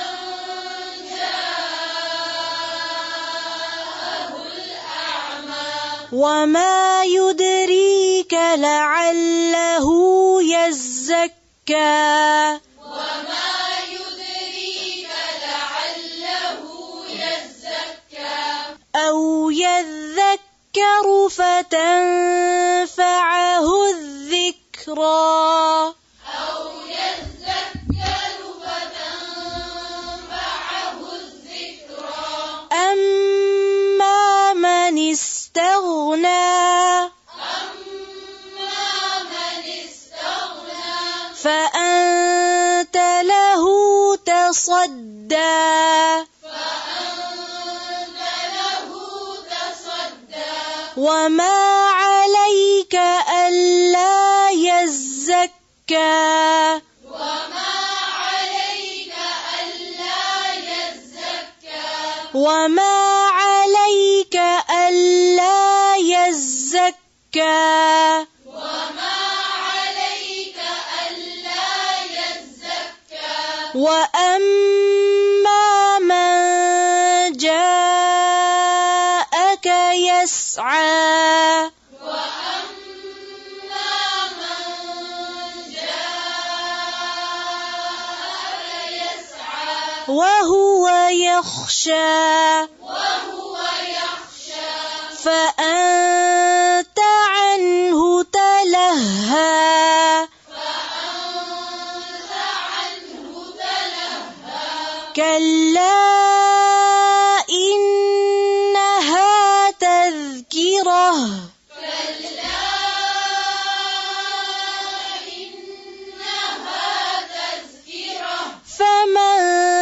وما يدريك لعله يزكى أو يذكر فتنفعه الذكرى أما من استغنى فأنت له تصدى وما عليك ألا يزكى وما عليك ألا يزكى وأما من جاءك يسعى وهو يخشى فأنت عنه تلهى كلا إنها تذكرة فمن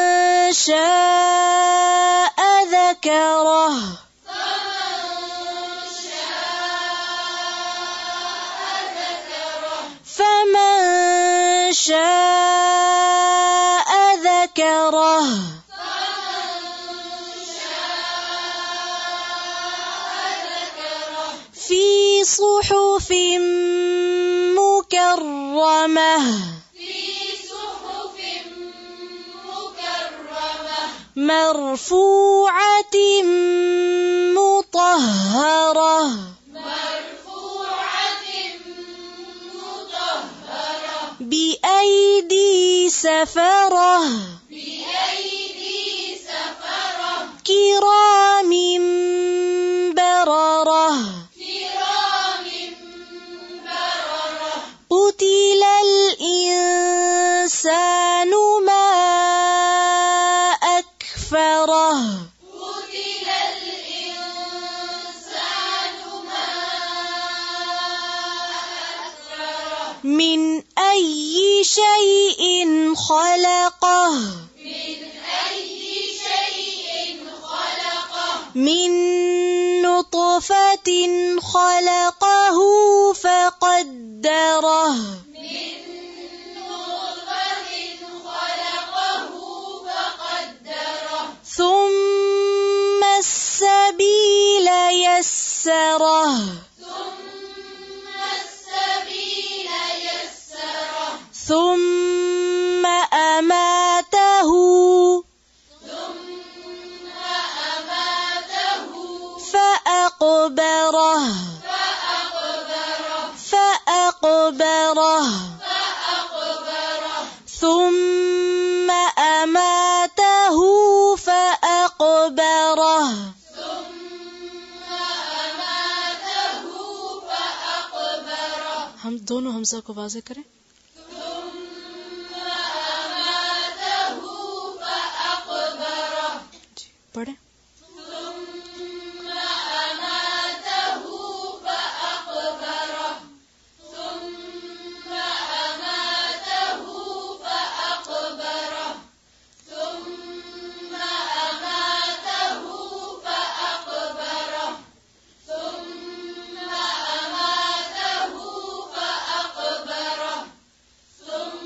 شاء ذكره فمن شاء ذكره في صحف مكرمة مرفوعة مطهرة بأيدي سفرة كرام بررة قتل الإنسان ما أكفره من أي شيء خلقه من نطفة خلقه فقدره ثم السبيل يسره ثم أماته فأقبره ثم أماته فأقبره हम दोनों हमजा को वाज़े करें जी पढ़ें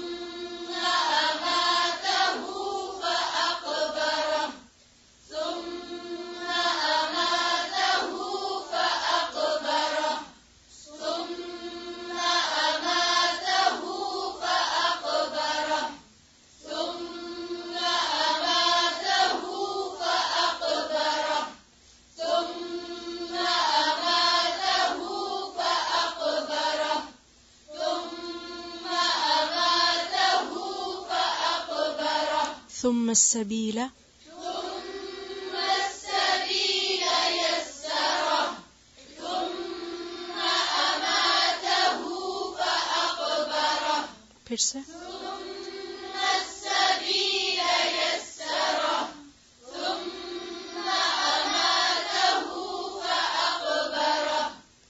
ثم ثم السبيل ثم السبيل يسره ثم أماته فأقبره फिर से ثم السبيل يسره ثم أماته فأقبره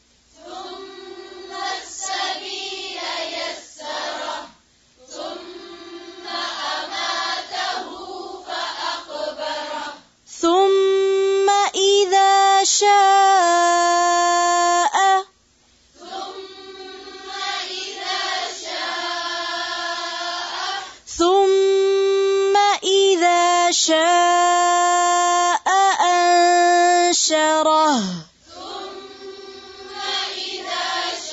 ثم السبيل يسره ثم أماته فأقبره ثم إذا شاء ثم إذا شاء ثم إذا شاء أنشره ثم إذا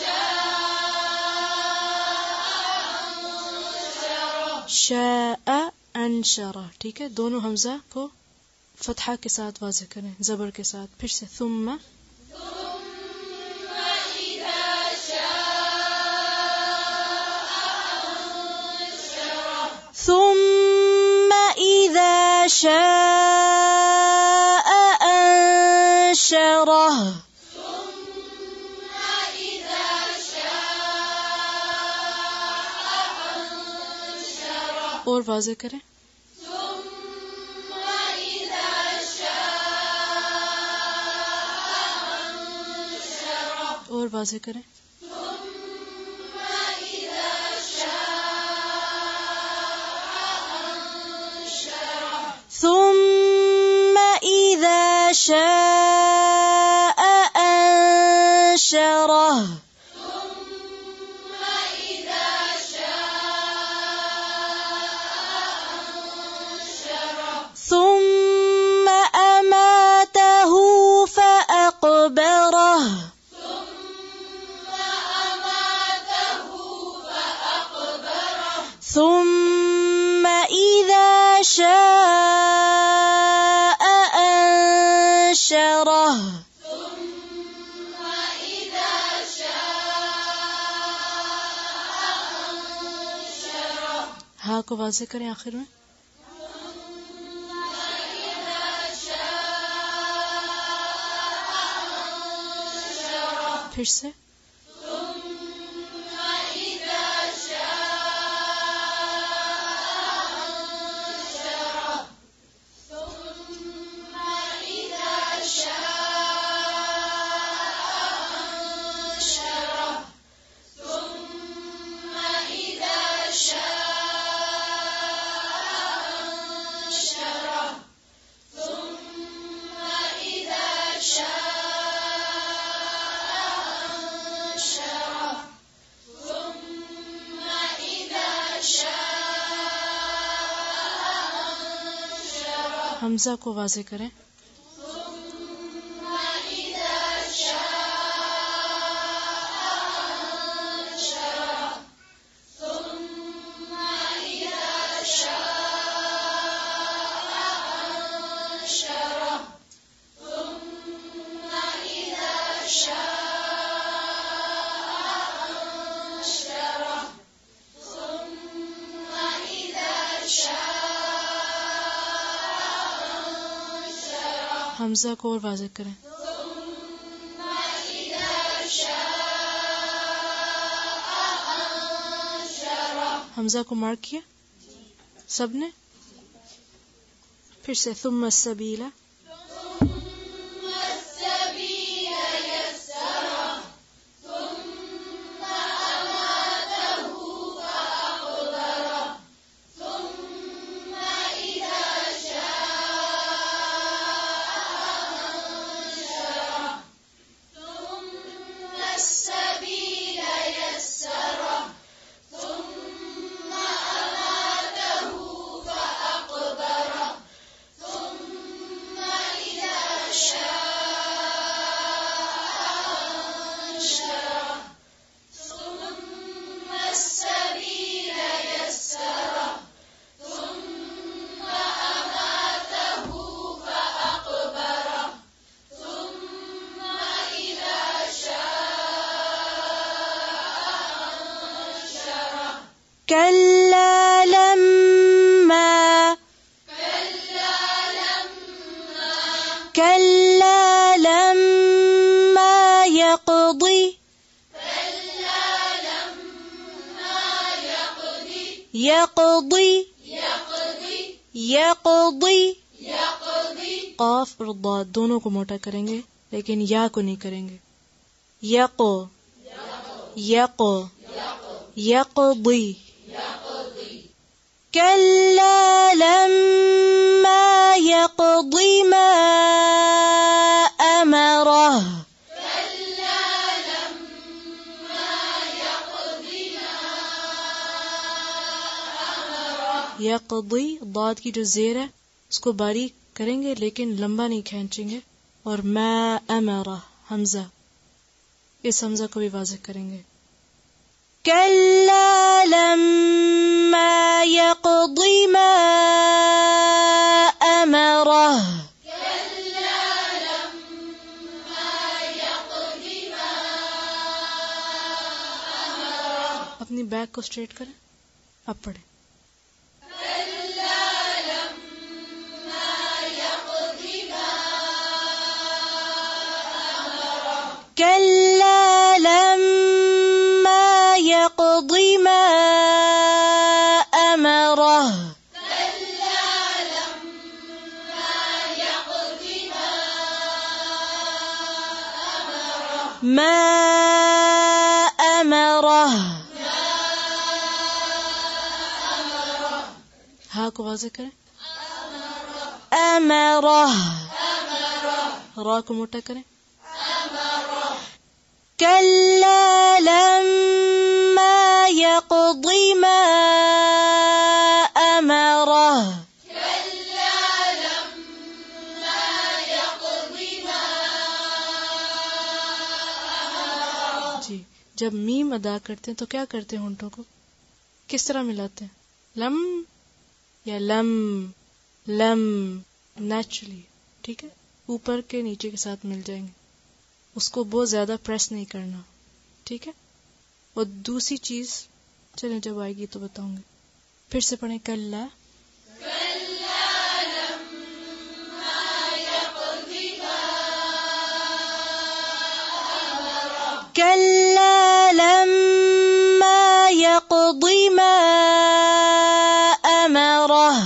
شاء شاء أنشره. ठीक है, दोनों हमजा को फतहा के साथ वाज़ेह करें, जबर के साथ. फिर से ثم ثم إذا شاء أنشره ثم إذا شاء أنشره. ثم إذا شاء أنشره और वाज़ेह करें. ثم إذا شاء أنشره और वाज़ेह करें. ثم إذا شاء أنشره ثم إذا شاء أنشره. ثم إذا شاء أنشره ثم أماته فأقبره. ثم أماته فأقبره ثم إذا شاء أنشره. ثم إذا شاء أنشره हाँ को वाज़ेह करें आखिर में. ثم إذا شاء أنشره फिर से ثم إذا شاء أنشره ثم إذا شاء أنشره ثم إذا شاء أنشره ثم إذا شاء أنشره ثم إذا شاء أنشره हमजा को वाज़ेह करें. ثم إذا شاء أنشره ثم إذا شاء أنشره ثم إذا شاء أنشره ثم إذا شاء أنشره हमजा को और वाज़ेह करें. ثم إذا شاء أنشره हमजा को मार्क किया सबने. फिर से ثم السبيل ثم السبيل يسره ثم أماته فأقبره ثم إذا شاء أنشره ثم السبيل يسره ثم أماته فأقبره ثم إذا شاء أنشره ثم السبيل يسره ثم أماته فأقبره ثم إذا شاء أنشره كلا لما यक़दी, यक़दी, क़ाफ और दाद दोनों को मोटा करेंगे लेकिन या को नहीं करेंगे। यक़, यक़दी, कल्ला लम्मा यक़दी मा अमरह, यक़दी दाद की जो ज़ेर है उसको बारीक करेंगे लेकिन लंबा नहीं खींचेंगे, और मा अमरह हमजा, इस हमजा को भी वाज़ेह करेंगे। कल्ला लम्मा यक़दी मा अमरह, अपनी बैक को स्ट्रेट करें, अब पढ़ें। كلا لما يقض ما أمره، ما أمره، ها को वाज़ेह करें, أمره، रा को मोटा करें, كلا لما يقض ما أمره، जी जब मीम अदा करते हैं तो क्या करते हैं, होंठों को किस तरह मिलाते हैं, लम या लम, लम नेचुरली, ठीक है, ऊपर के नीचे के साथ मिल जाएंगे, उसको बहुत ज्यादा प्रेस नहीं करना, ठीक है। और दूसरी चीज चलें जब आएगी तो बताऊंगी। फिर से पढ़ें, कल्ला कल्ला लम्मा यक़दी मा अमरह,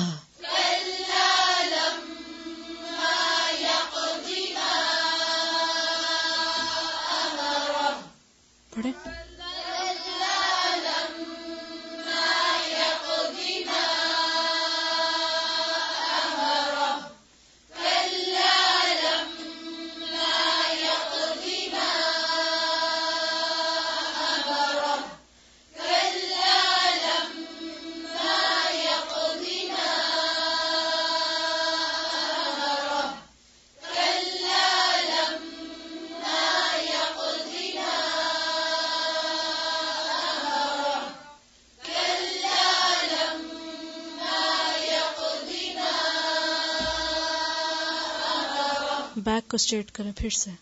पढ़ें, बैक को स्ट्रेट करें फिर से,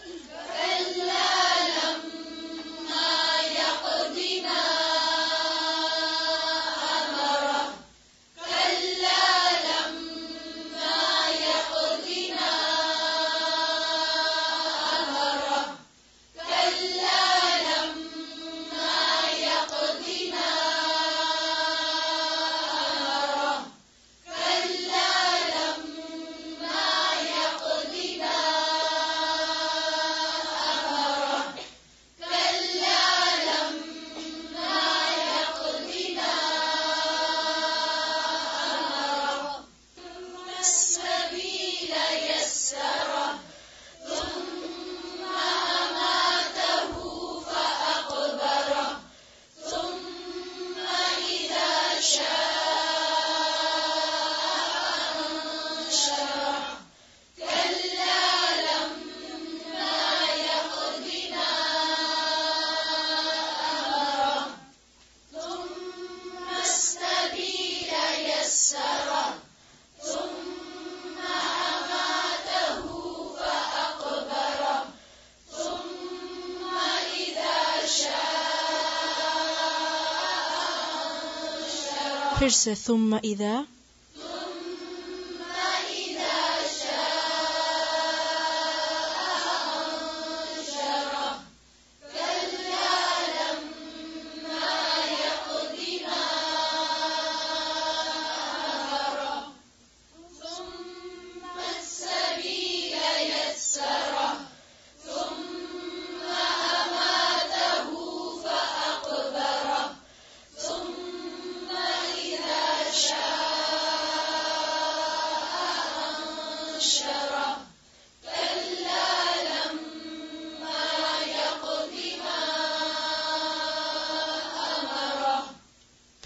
फिर से थुम्मा इदा,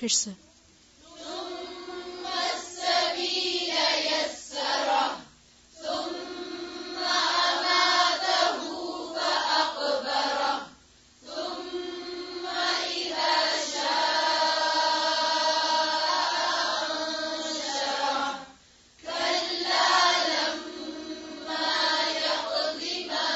फिर से। ثم السبيل يسره ثم أماته فأقبره ثم إذا شاء أنشره كلا لما يقض ما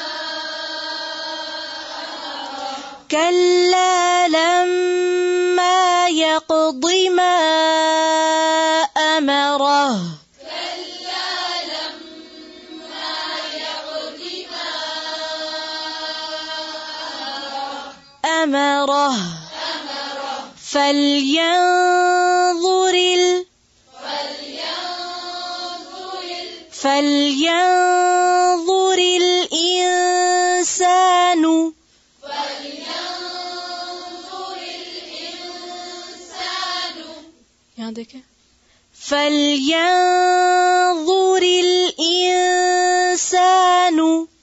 أمره كلا لما يقض ما أمره كلا لما يقض ما أمره فلينظر الإنسان यहाँ देखें فلينظر الإنسان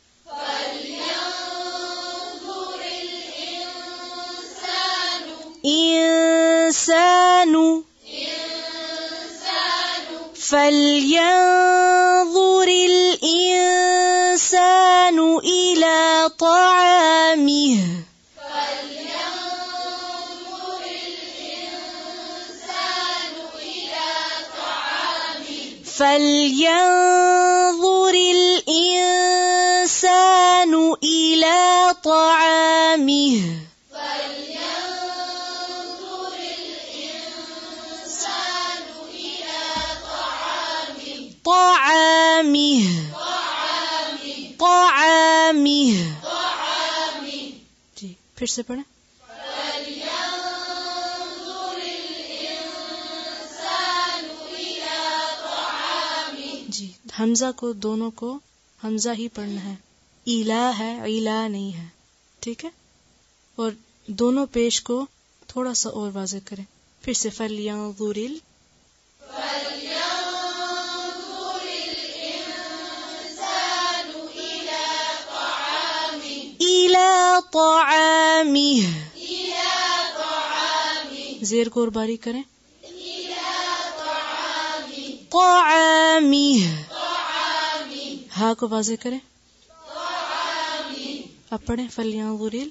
فلينظر الإنسان إلى طعامه فلينظر الإنسان إلى طعامه طعامه जी फिर से पढ़ें जी हमजा को दोनों को हमजा ही पढ़ना है, इला है, इला नहीं है, ठीक है। और दोनों पेश को थोड़ा सा और वाज़ेह करें। फिर से फलयंजुरिल इला طعامه ज़ेर को और बारीक करें। طعامه हा को वाज़ेह करें। अब पढ़ें फलयंजुरिल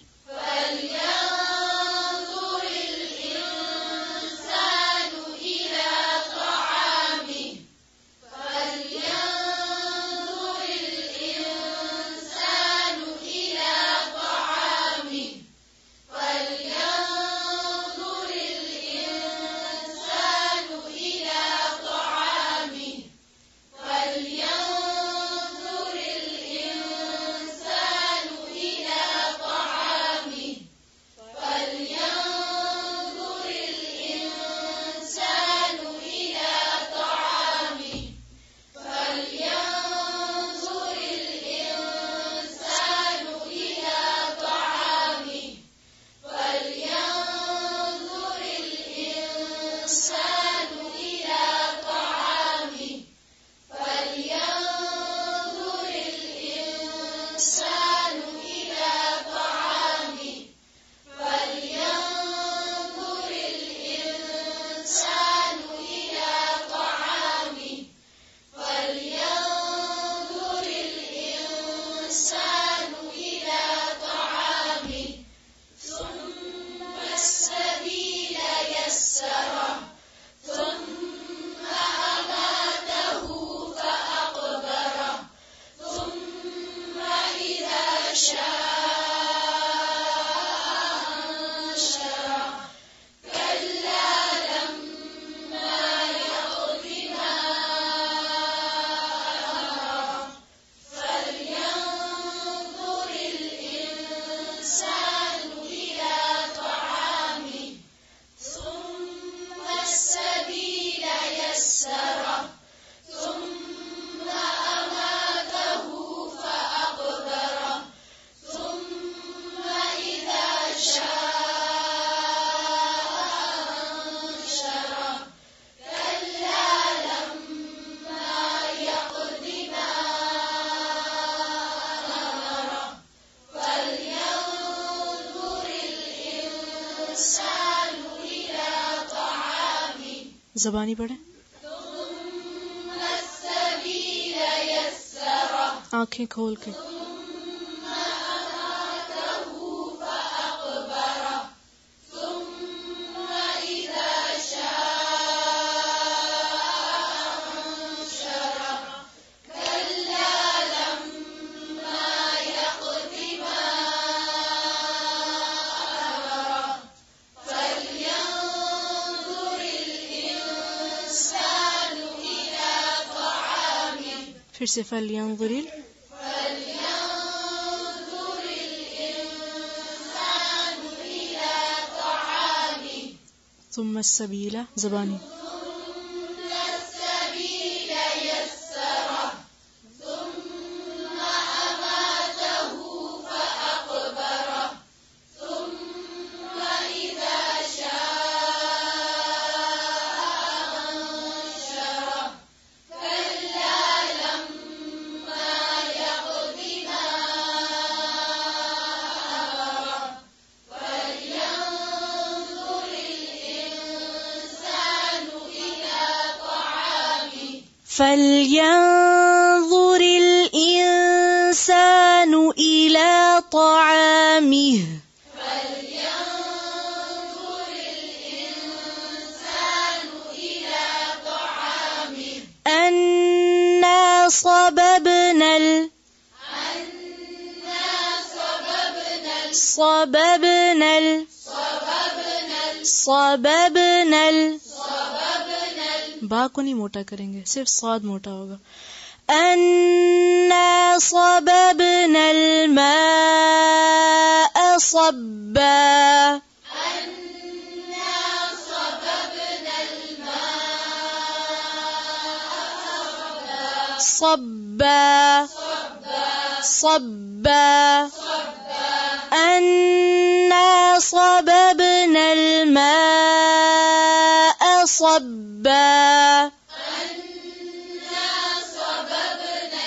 ज़बानी पढ़े। ثم السبيل يسره आंखें खोल के। ثم أماته فأقبره ثم إذا شاء أنشره كلا لما يقض ما أمره فلينظر الإنسان إلى طعامه फिर से फलयंजुरिल فلينظر الإنسان إلى طعامه ثم السبيल ज़बानी। ثم السبيل يسره ثم أماته فأقبره ثم إذا شاء أنشره كلا لما يقض ما أمره فلينظر الإنسان إلى طعامه فلينظر الإنسان إلى طعامه فلينظر الإنسان إلى طعامه أنا صببنا أنا صببنا صببنا صببنا बा को नहीं मोटा करेंगे, सिर्फ स्वाद मोटा होगा। अन्ना सबबना الماء صبا أنا صببنا الماء صبا صبا أنا صببنا الماء صبا أنا صببنا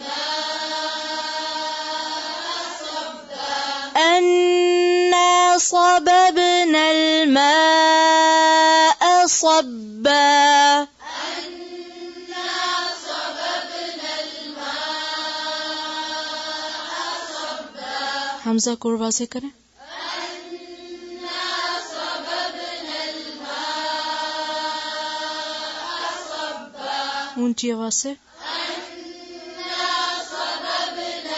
الماء صبا أنا صببنا الماء صبا أنا صببنا الماء صبا हमजा को वाज़े करें। أنا صببنا الماء صبا ऊंची आवाज से। أنا صببنا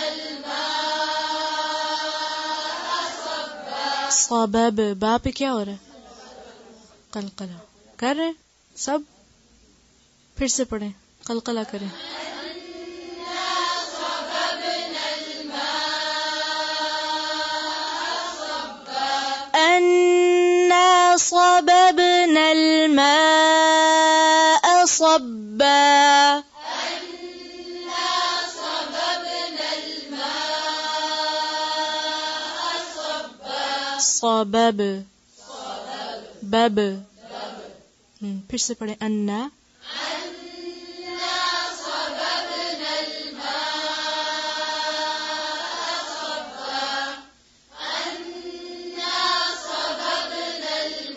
الماء صبا सबब बा पे क्या हो रहा है? कलकला कर रहे हैं सब। फिर से पढ़ें, कलकला करें। أنا صببنا الماء صبا أنا صببنا الماء صبا أنا صببنا الماء صبا صبب बब। फिर से पढ़ें। अन्ना أنا صببنا الماء صبا أنا صببنا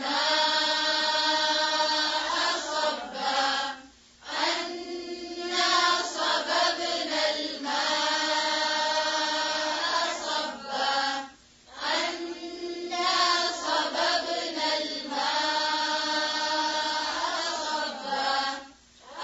الماء صبا أنا صببنا الماء صبا أنا صببنا الماء صبا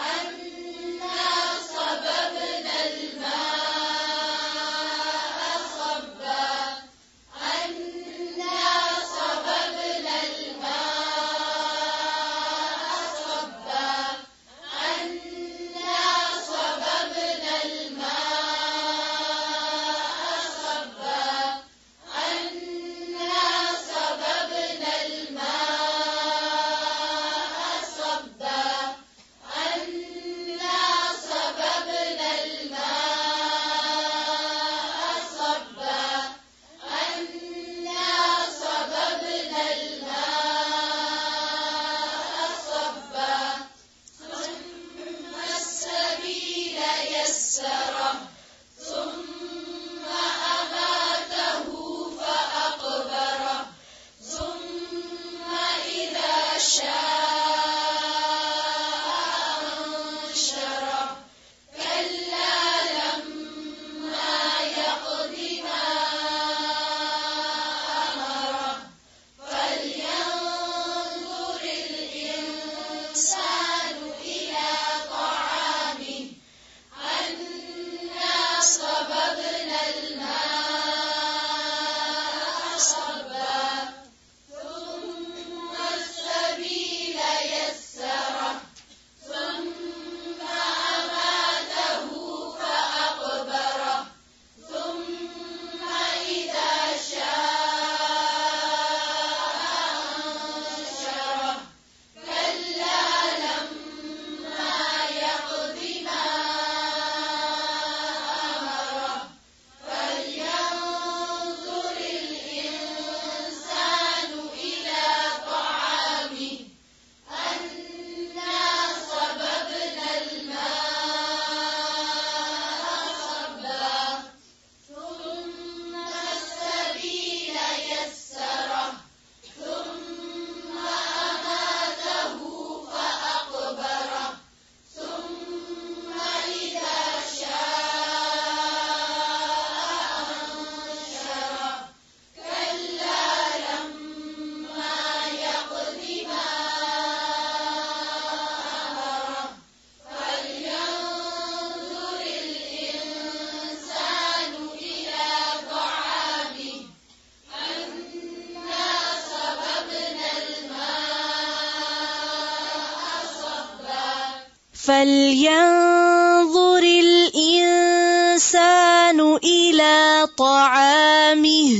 فلينظر الإنسان إلى طعامه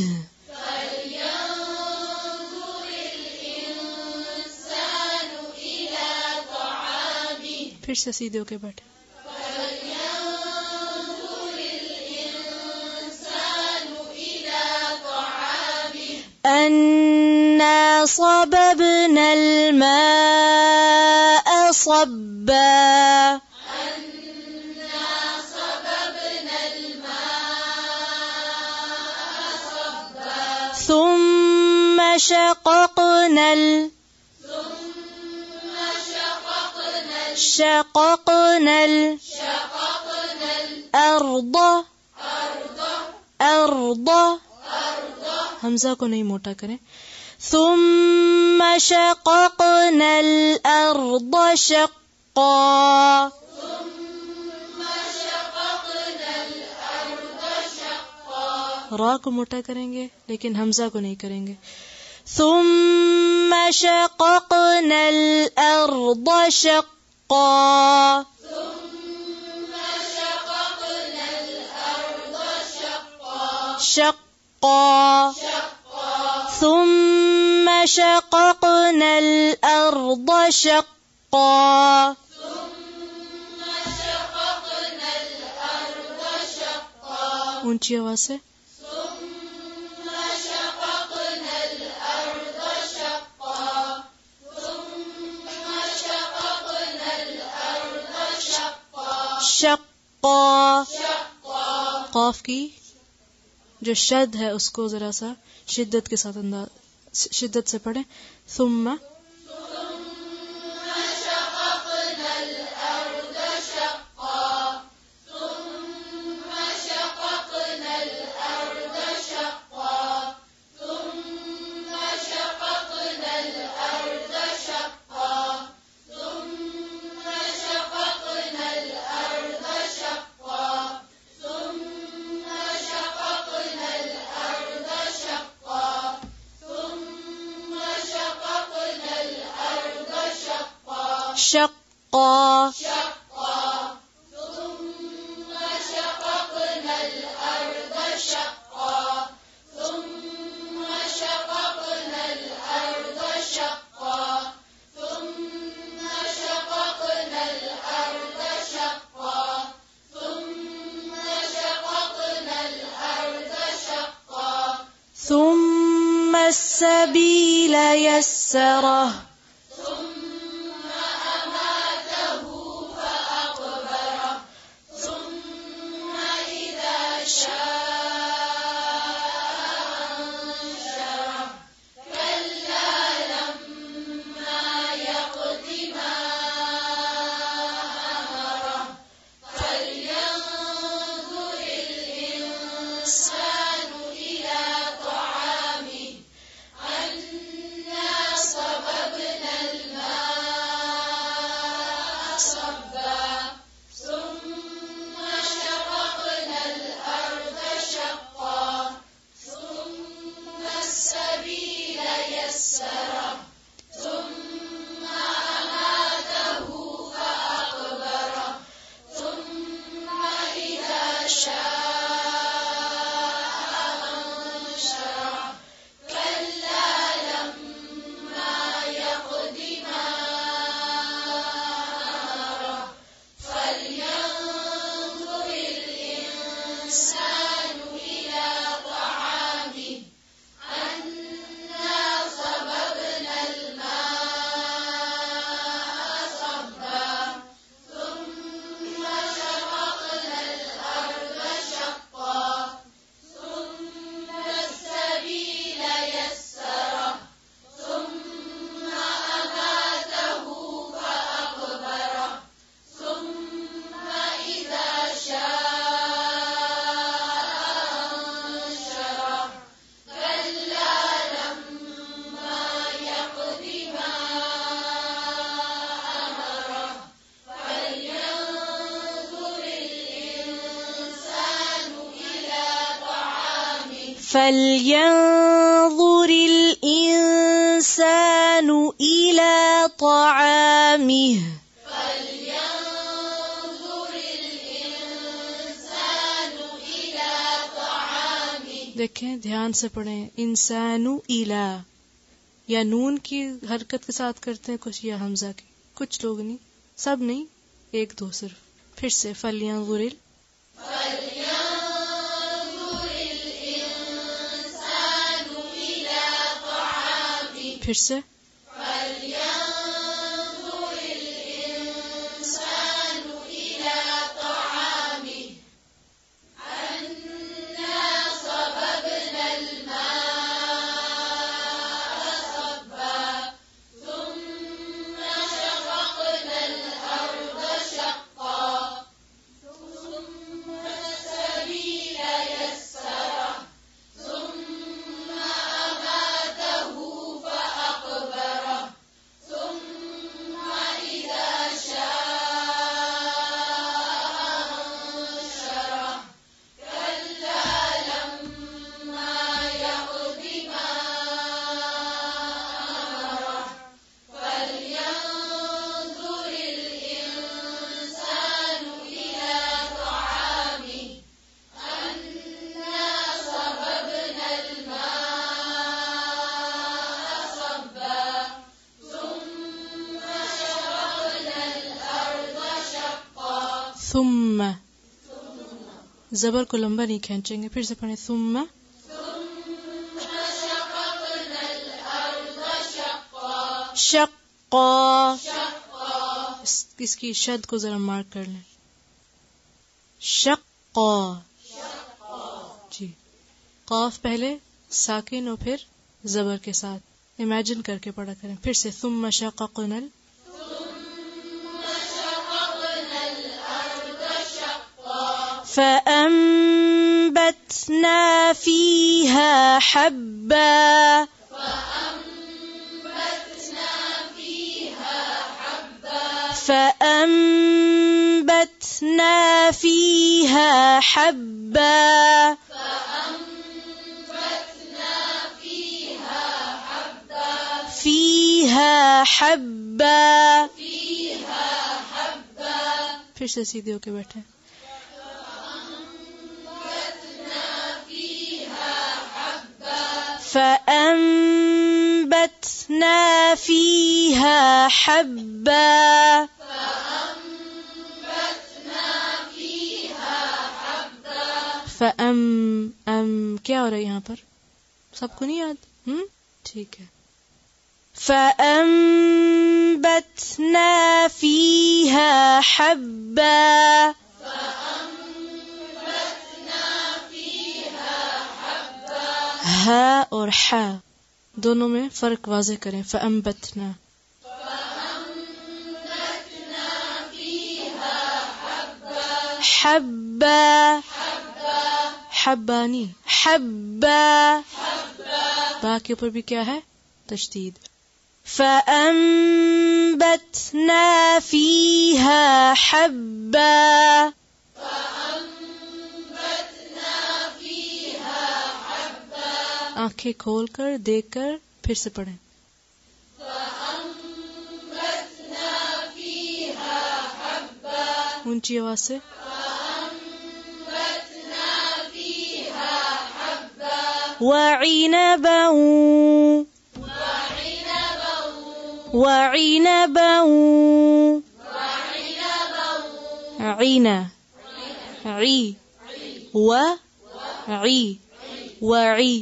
فلينظر الإنسان إلى طعامه फिर से सीधे होके बैठे فلينظر الإنسان إلى طعامه أنا صببنا الماء صبا أنا صببنا الماء صبا ثم شققنا شققنا الأرض हमजा को नहीं मोटा करें ثم شققنا الأرض شقا रा को मोटा करेंगे लेकिन हमजा को नहीं करेंगे ثم شققنا الأرض شقا شقا ثم شققنا الأرض شقا ऊंची आवाज से शक्का कौफ की जो शद है उसको जरा सा शिद्दत के साथ शिद्दत से पढ़ें सुम्मा شقا ثم شققنا الأرض شقا ثم شققنا الأرض شقا ثم شققنا الأرض شقا ثم شققنا الأرض شقا ثم السبيل يسره فلينظر الإنسان إلى طعامه فلينظر देखें, ध्यान से पढ़ें। इंसानु इला, या नून की हरकत के साथ करते हैं कुछ, या हमजा की। कुछ लोग नहीं, सब नहीं, एक दो सिर्फ। फिर से फल्यंजुरिल, फिर से सुम्मा, जबर को लंबा नहीं खींचेंगे। फिर से पढ़ें, सुम्मा शक्का। इसकी शद को जरा मार्क कर लें। शक्का जी, काफ पहले साकिन और फिर जबर के साथ। इमेजिन करके पढ़ा करें। फिर से सुम्मा शक़क़नल, فأنبتنا فيها حبا، فأنبتنا فيها حبا، فيها حبا। फिर से सीधे होके बैठे। فأنبتنا فيها حبا، क्या हो रहा है यहाँ पर? सबको नहीं याद? ठीक है। فأنبتنا فيها حبا، हा और हा दोनों में फर्क वाज़े करें। फअंबतना, हब्बा, हब्बानी, हब्बा। बा के ऊपर भी क्या है? तशदीद। फअंबतना फीहा हब्बा, आंखें खोलकर देखकर फिर से पढ़ें। ऊंची आवाज से। वዒनबा, वዒनबा, ईना, ई, व, ई, वई,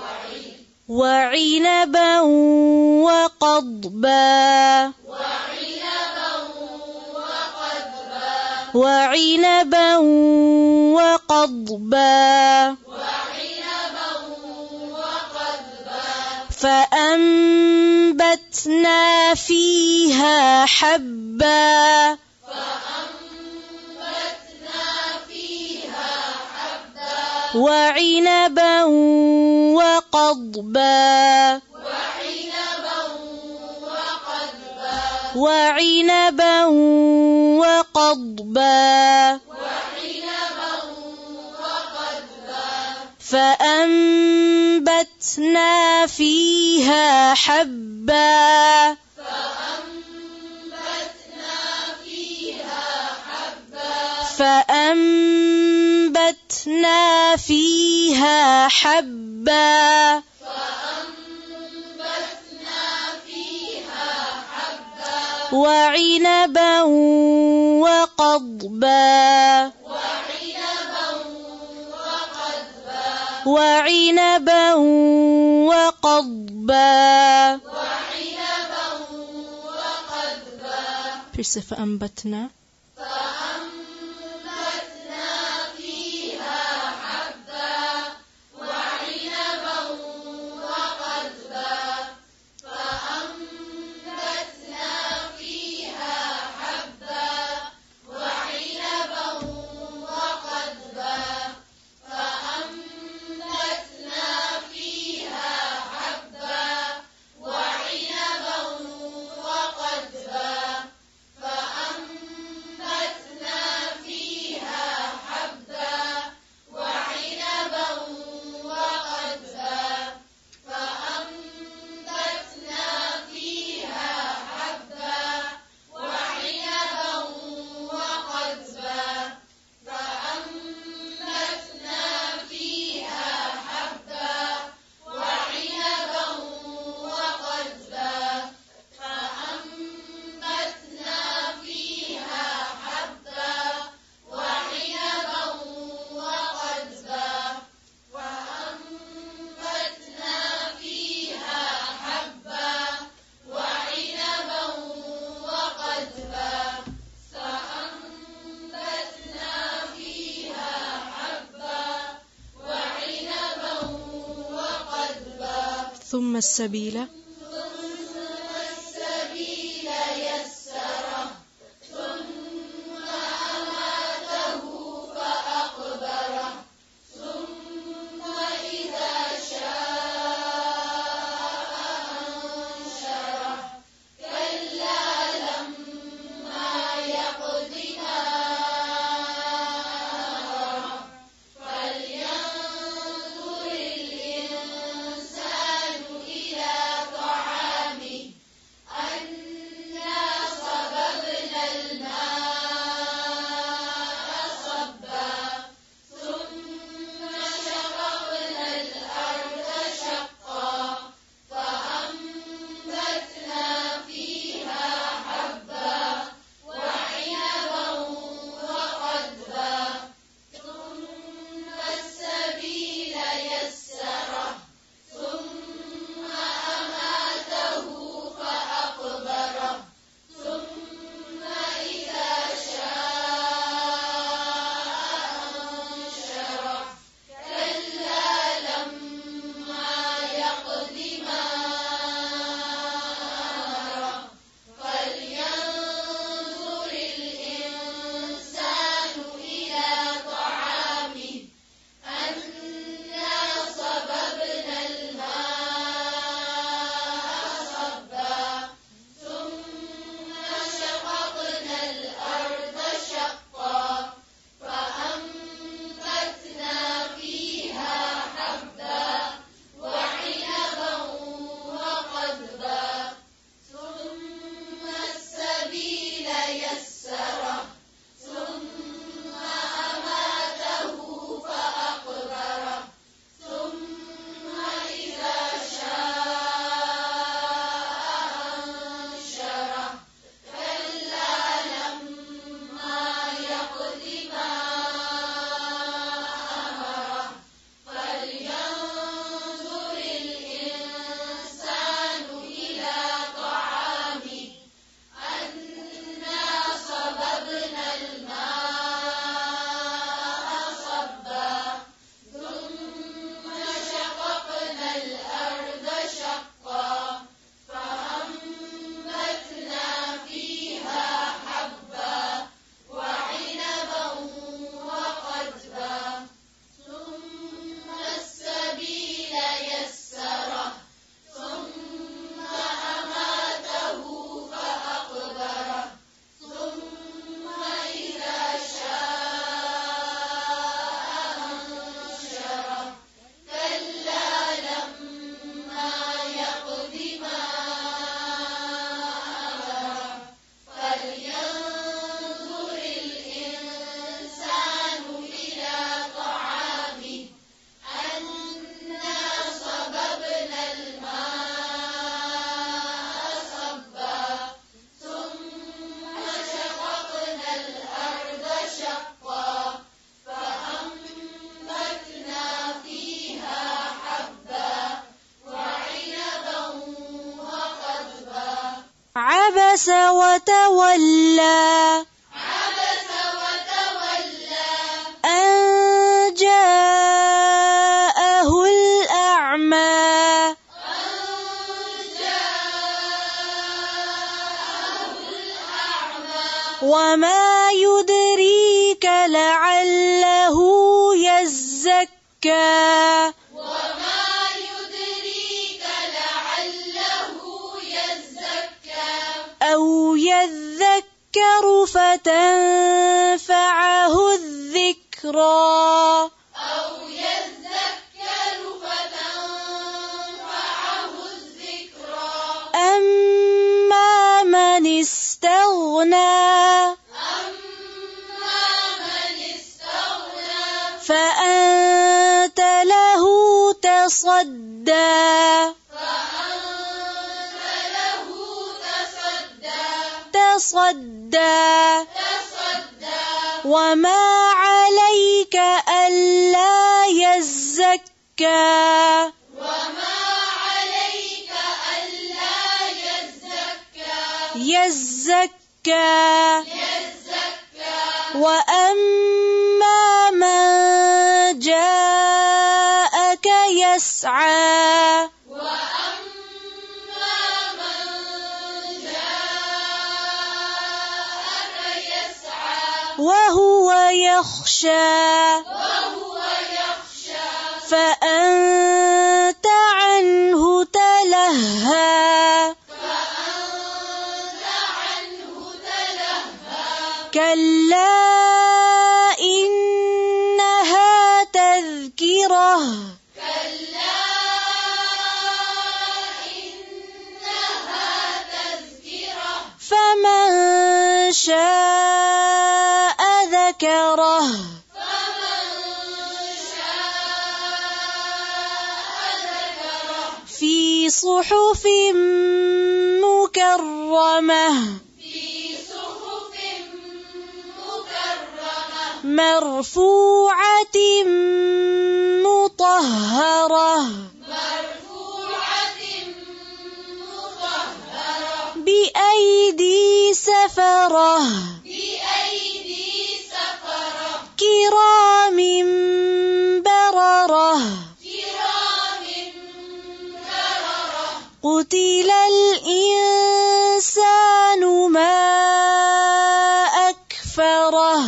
وعنبا وقضبا، وعنبا وقضبا، فأنبتنا فيها حبا، وعنبا وقضبا، وعنبا وقضبا، فأنبتنا فيها حبا، فأنبتنا فيها فيها حبا وعنبا وقضبا وعنبا وقضبا फिर से فأنبتنا ثم السبيل يسره ثم أماته فأقبره ثم إذا شاء أنشره كلا لما يقض ما أمره فلينظر الإنسان إلى عبس وتولى أن جاءه الأعمى وما يدريك لعله يزكى أو يذكر فتنفعه الذكرى أما من استغنى فأنت له تصدى وما عليك ألا يزكى وأما من جاءك يسعى وهو يخشى فأنت عنه تلهى كلا إنها تذكرة فمن شاء ذكره في صحف مكرمة مرفوعة مطهرة بأيدي سفرة كرام بررة قتل الإنسان ما أكفره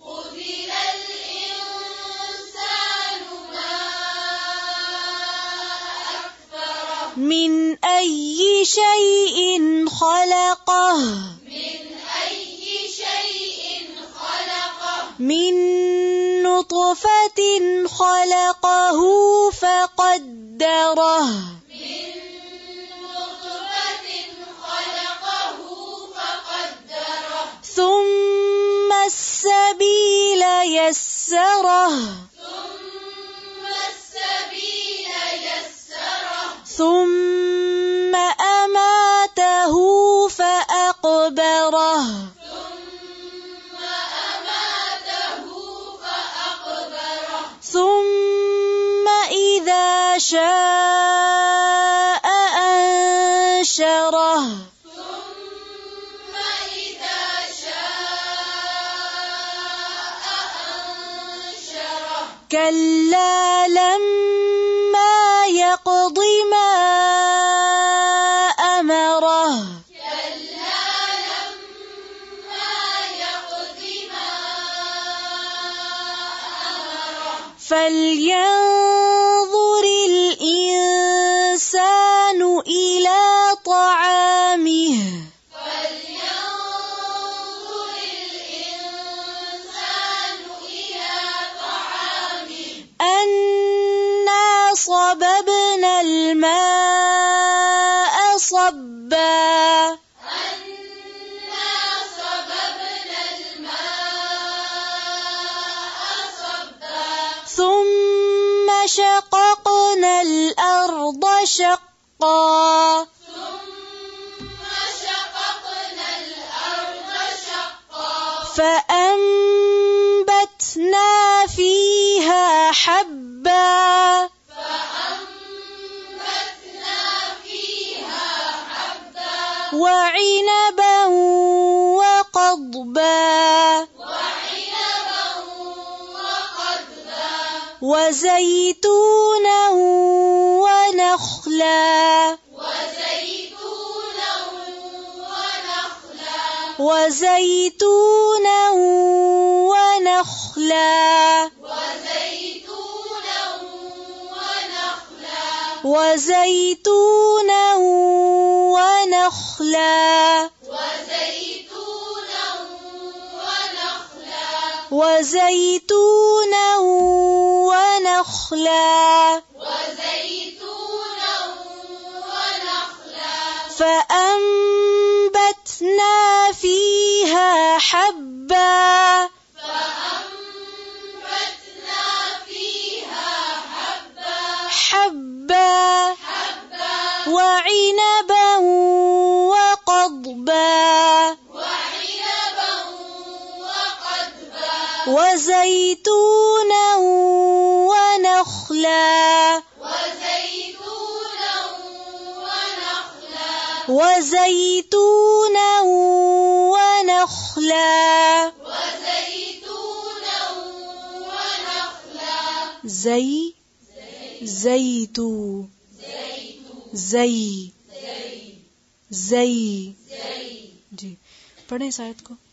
من أي شيء خلقه من نطفة خلقه فقدره ثم السبيل يسره ثم أماته فأقبره ثم إذا شاء أنشره كلا لما يقض ما أمره فلينظر الإنسان إلى طعامه أنا صببنا الماء صبا ثم شققنا الأرض شقا فأنبتنا فيها حبا وعنبا وزيتونا ونخلا وزيتونا ونخلا وزيتونا ونخلا وزيتونا ونخلا فأنبتنا فيها حبا حبا وعنبا وقضبا وزيتونا ونخلا وزيتونا ونخلا زيتو زي जी पढ़ें इस आयत को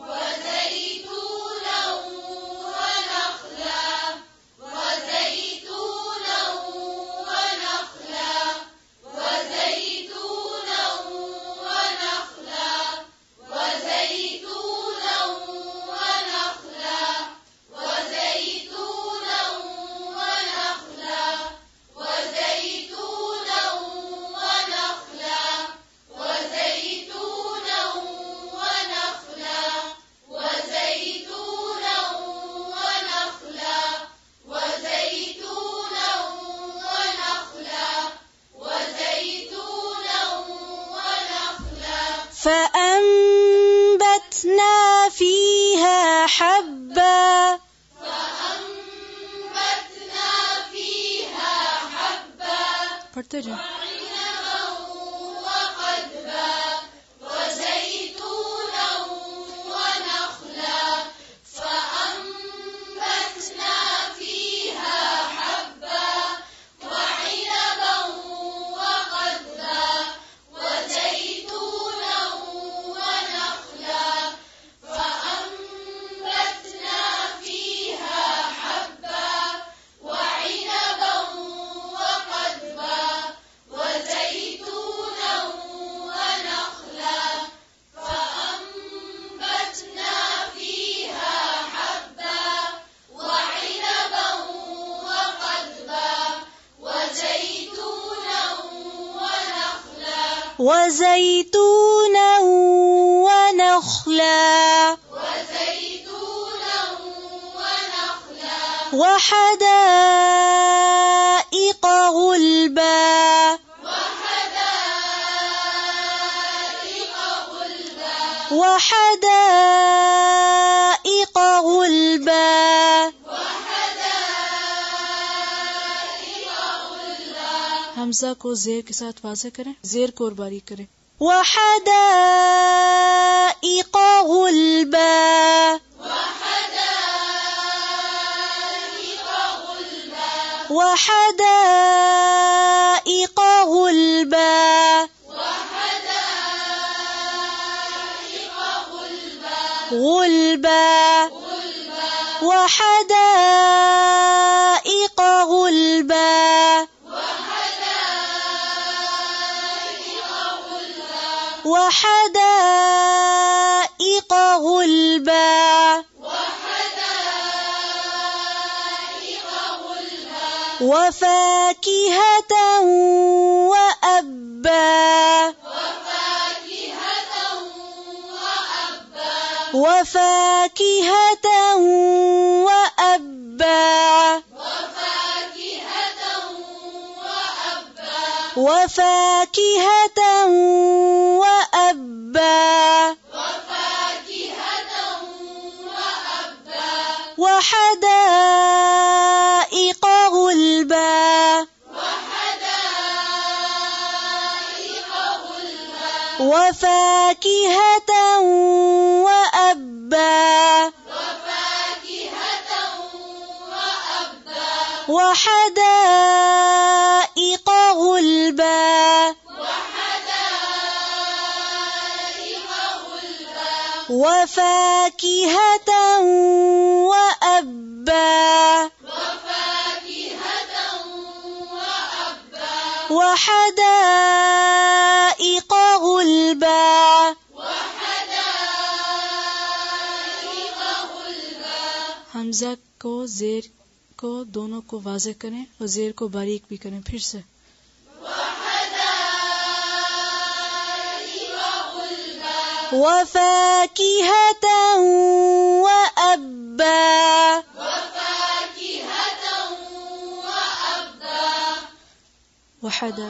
فأنبتنا فيها حبا पढ़ते जाएं وزيتونا ونخلا وحدائق غلبا وحدائق غلبا हमजा को जेर के साथ वाज़े करें, जेर को और बारीक करें। वहदाइक़ गुल्बा वहदाइक़ गुल्बा गुल्बा वहदाइक़ गुल्बा وحدائق غلبا وفاكهة وأبا وفاكهة وأبا وفاكهة وأبا وحدائق غلبا وفاكهة وأبا وحدائق غلبا وفاكهة وأبا وحدائق غلبا हमजा को जेर को दोनों को वाज़े करें और जेर को बारीक भी करें फिर से وفاكهة وأبا وحدا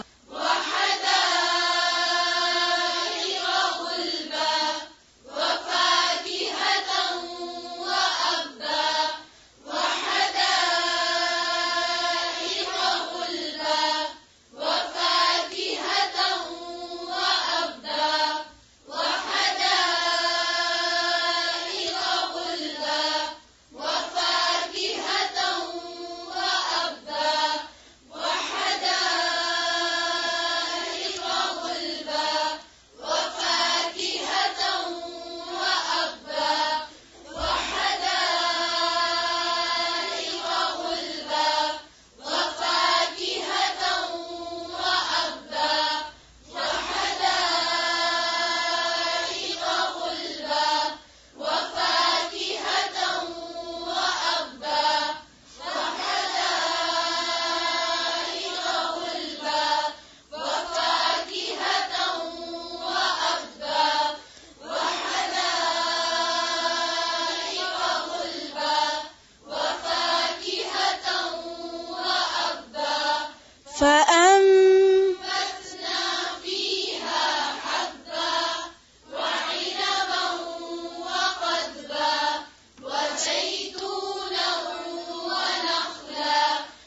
فأنبتنا فيها حبا وعنبا وقضبا وزيتونا ونخلا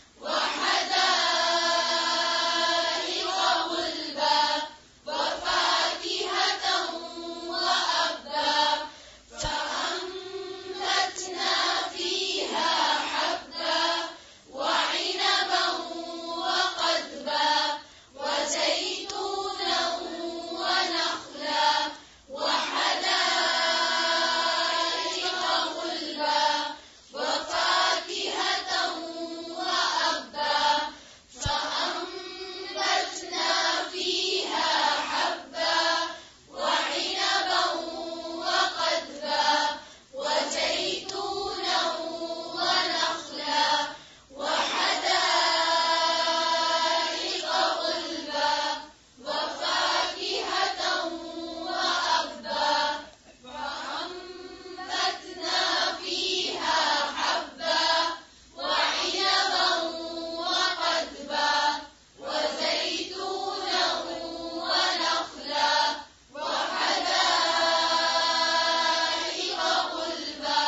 وحدائق غلبا وفاكهة وأبا فأنبتنا فيها حبا وعنبا وقضبا وزيتونا ونخلا وحدائق غلبا وفاكهة وأبا فأنبتنا فيها حبا وعنبا وقضبا وزيتونا ونخلا وحدائق غلبا وفاكهة وأبا فأنبتنا فيها حبا وعنبا وقضبا وزيتونا ونخلا وحدائق غلبا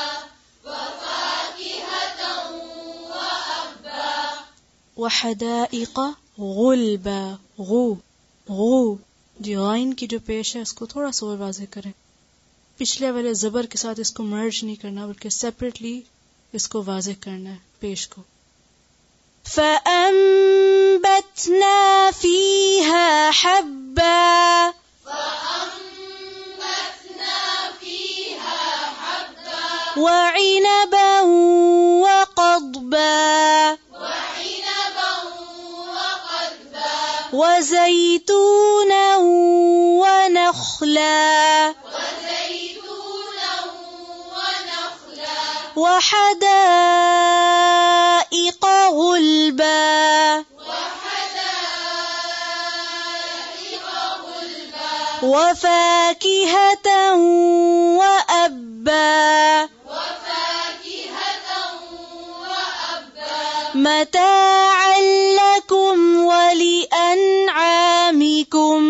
وفاكهة وأبا وحدائق غلبा गू जी गाइन की जो पेश है उसको थोड़ा सा और वाज़े करें पिछले वाले जबर के साथ इसको मर्ज नहीं करना बल्कि सेपरेटली इसको वाज़े करना है पेश को فأنبتنا فيها حبا وعنبا وقضبا وزيتونا ونخلا وحدائق غلبا وفاكهة وأبا متاعا لكم ولأنعامكم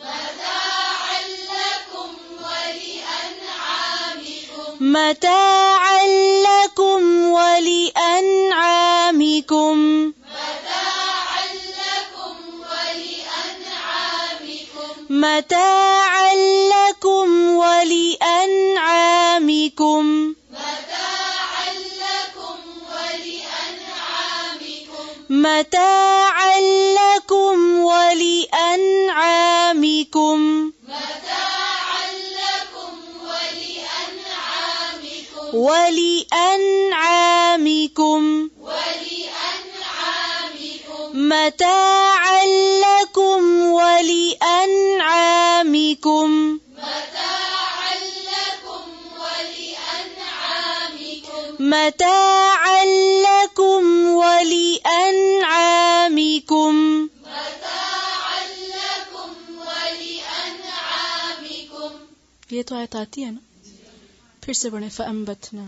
متاعا لكم ولأنعامكم متاعا لكم ولأنعامكم متاعا لكم ولأنعامكم متاعا لكم ولأنعامكم ولأنعامكم ولأنعامكم متاعا لكم ولأنعامكم متاعا لكم ولأنعامكم متاعا لكم ولأنعامكم متاعا لكم ولأنعامكم. ये तो आयत आती है ना, फिर से पढ़ें. فأنبتنا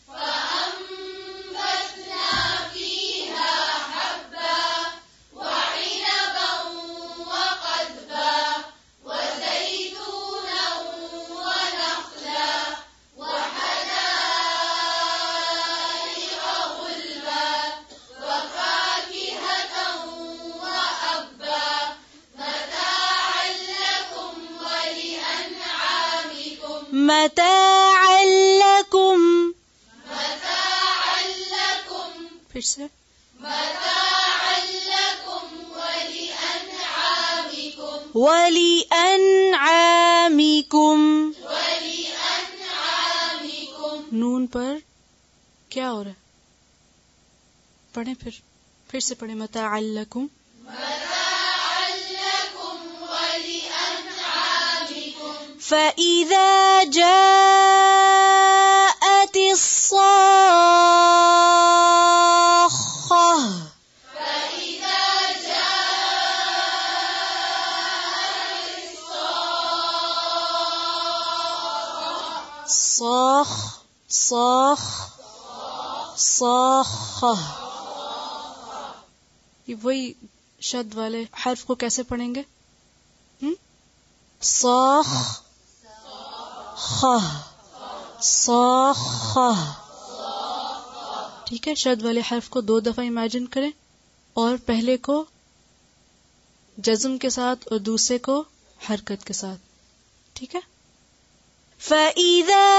فأنبتنا فيها حبا وعنبا وقضبا وزيتونا ونخلا وحدائق غلبا وفاكهة وأبا متاعا لكم ولأنعامكم متاعا لكم متاعا لكم फिर से متاعا لكم ولأنعامكم ولأنعامكم. ولأنعامكم. नून पर क्या हो रहा है? पढ़ें फिर से पढ़ें. متاعا لكم متاعا لكم ولأنعامكم. فإذا جاءت الصاخة فإذا جاءت الصاخة صاخة. ये वही शब्द वाले हर्फ को कैसे पढ़ेंगे? صاخ صاخة. ठीक है, शब्द वाले हर्फ को 2 दफा इमेजिन करें और पहले को जज्म के साथ और दूसरे को हरकत के साथ. ठीक है. فإذا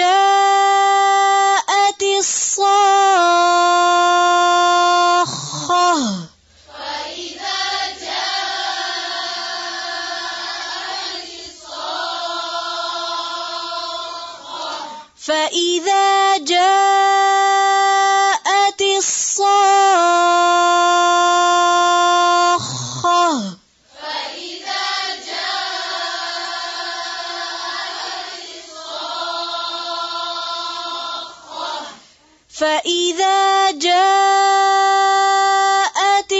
جاءت الصاخة فإذا جاءت الصاخة فإذا جاءت الصاخة فإذا جاءت الصاخة فإذا جاءت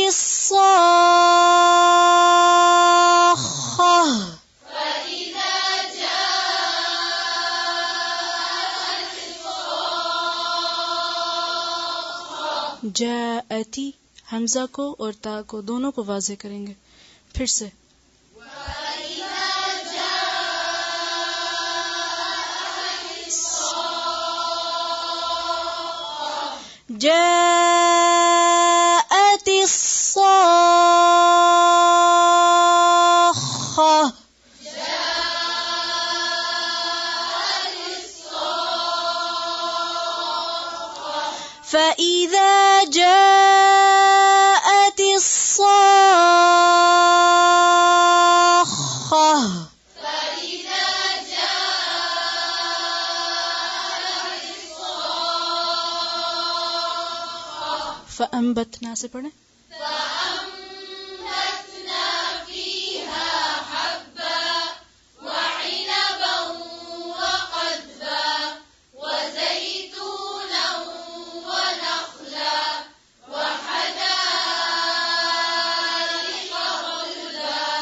الصاخة فإذا جاءت الصاخة जाअती हमजा को और ता को दोनों को वाज़े करेंगे. फिर से فإذا جاءت الصاخة جاءت الصاخة جاءت الصاخة فإذا جاءت الصاخة فإذا جاءت الصاخة فأنبتنا से पढ़ें. فأنبتنا فيها حبا وعنبا وقضبا وزيتونا ونخلا وحدائق غلبا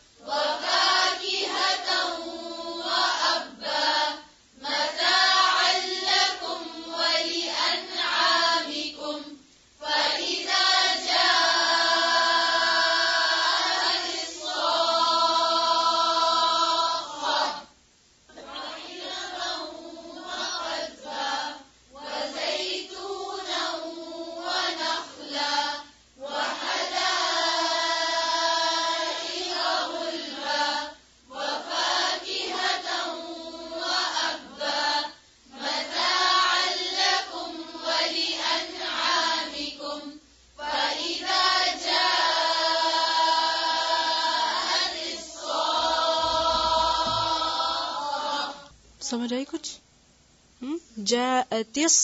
وفاكهة وأبا متاعا لكم ولأنعامكم. فإذا جاءت समझ आई कुछ? जाअतिस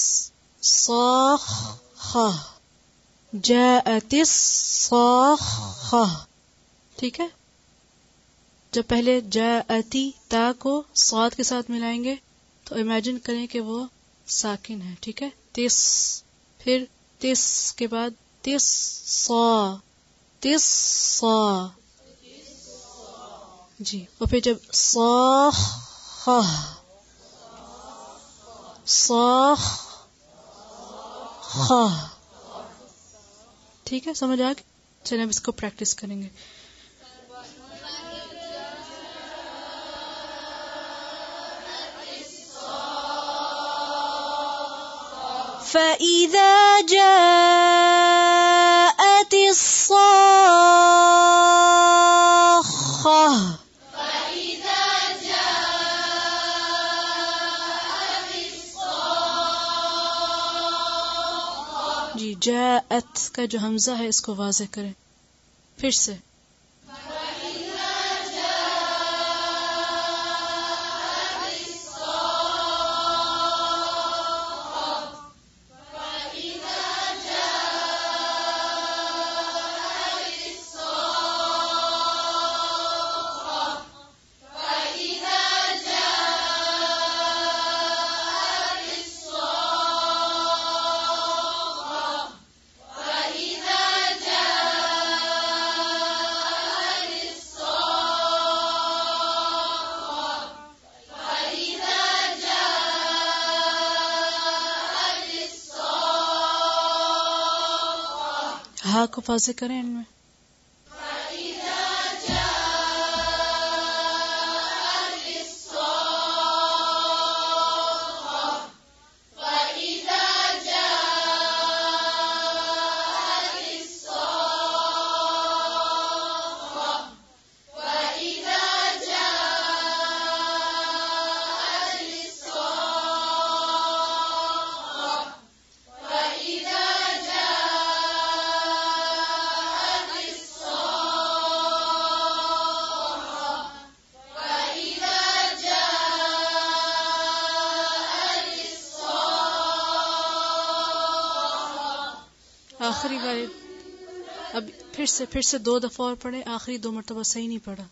साखा, जाअतिस साखा। ठीक है। जब पहले जाअती ता को साद के साथ मिलाएंगे तो इमेजिन करें कि वो साकिन है। ठीक है। तिस, फिर तिस के बाद तिस सा जी। और फिर जब साखा साखा। ठीक है, समझ आ गई? चलिए अब इसको प्रैक्टिस करेंगे। فإذا جاءت الصاخة فإذا جاءت الصاخة जी। जाअत का जो हमजा है इसको वाज़ेह करें। फिर से हा को वाज़ेह करें इनमें। आखिरी वाले अब फिर से 2 दफा और पढ़े। आखिरी 2 मरतबा सही नहीं पढ़ा।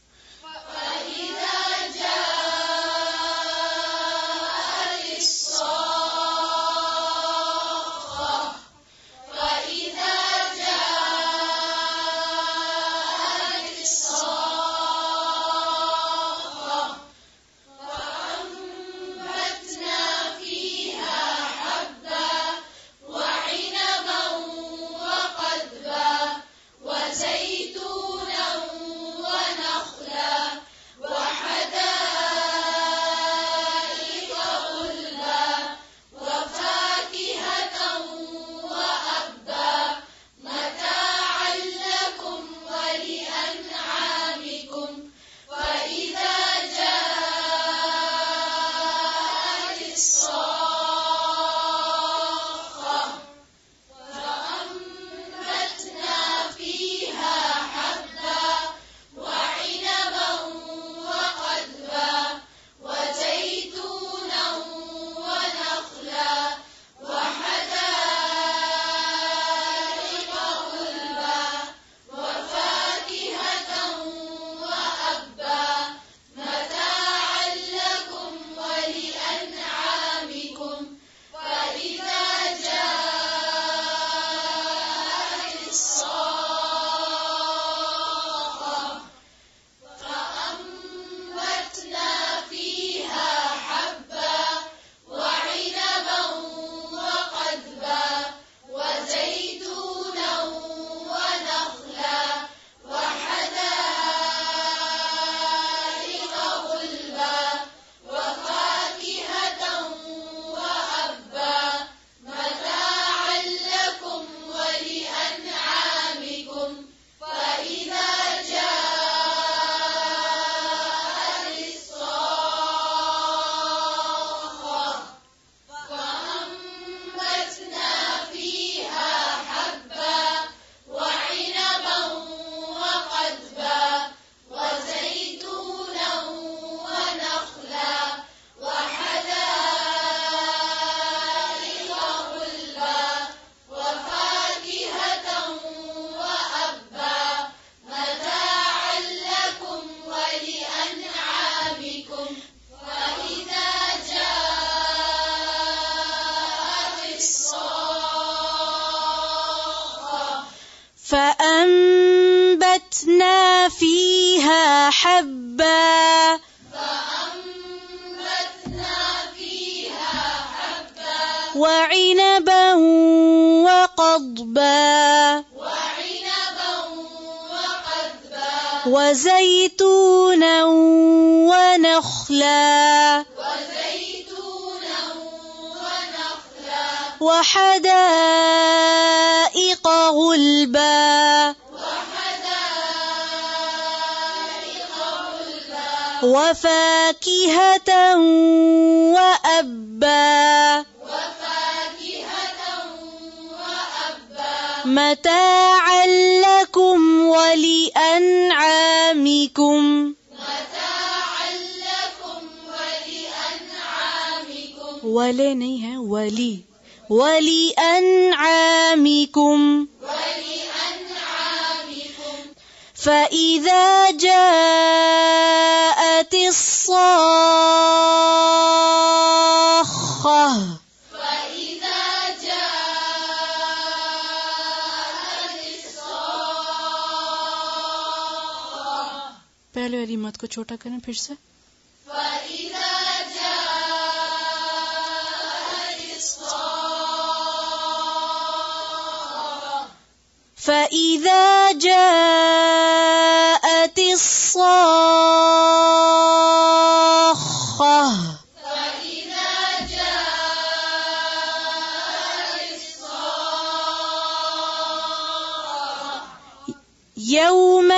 وعنبا وقضبا وزيتونا ونخلا وحدائق غلبا وفاكهة وأبا متاعا لكم ولأنعامكم वले नहीं है वली ولأنعامكم فإذا جاءت الصاخة पहले वाली मत को छोटा करें फिर से فإذا جاءت الصاخة يوم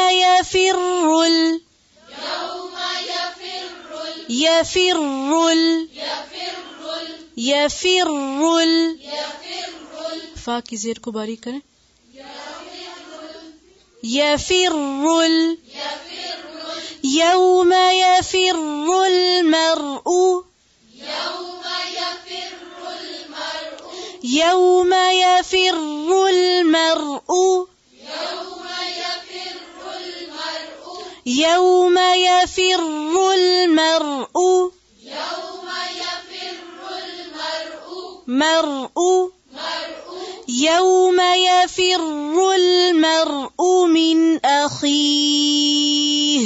يفر फा की ज़ेर को बारीक करें يفر يوم يفر المرء يوم يفر المرء يوم يفر المرء مرء يوم يفر المرء من أخيه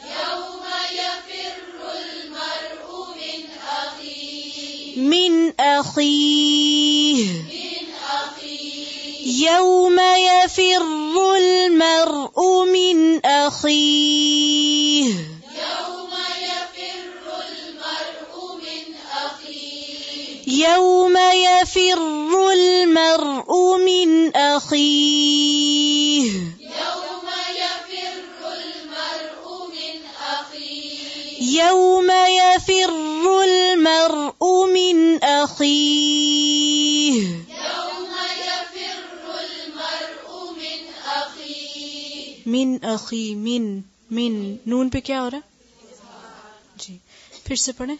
من أخيه يوم يفر المرء من أخيه يوم يفر المرء من أخيه يوم يفر المرء من أخيه من أخي من नून पे क्या हो रहा है जी फिर से पढ़ें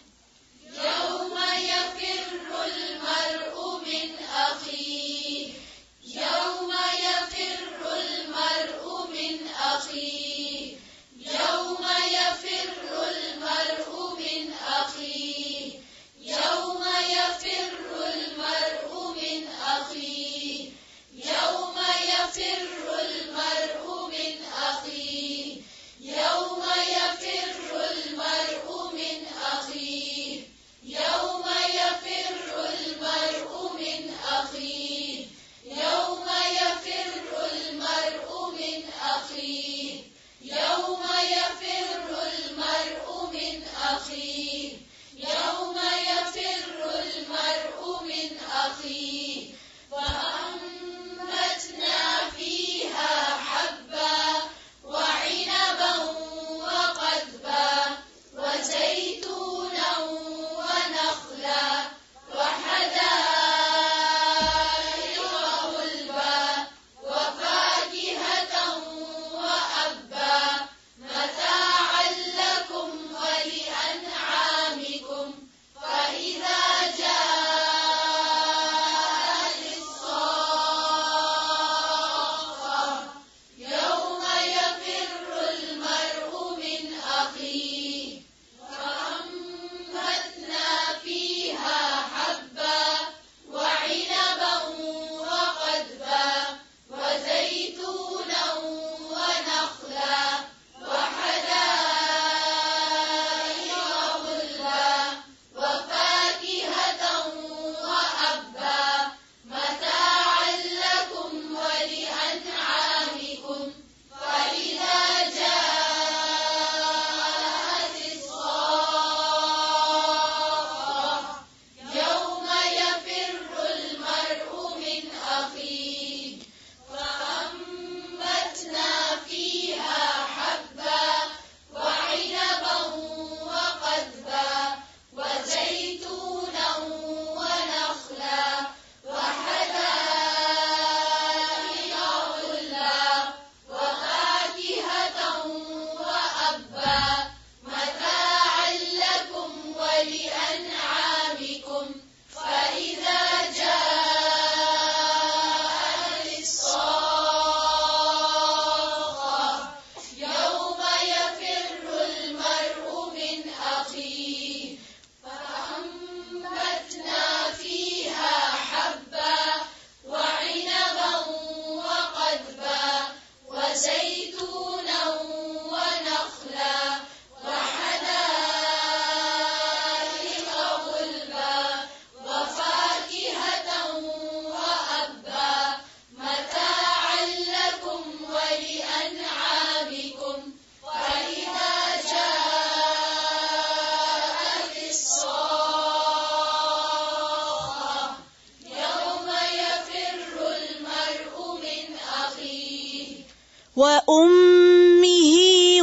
وأمه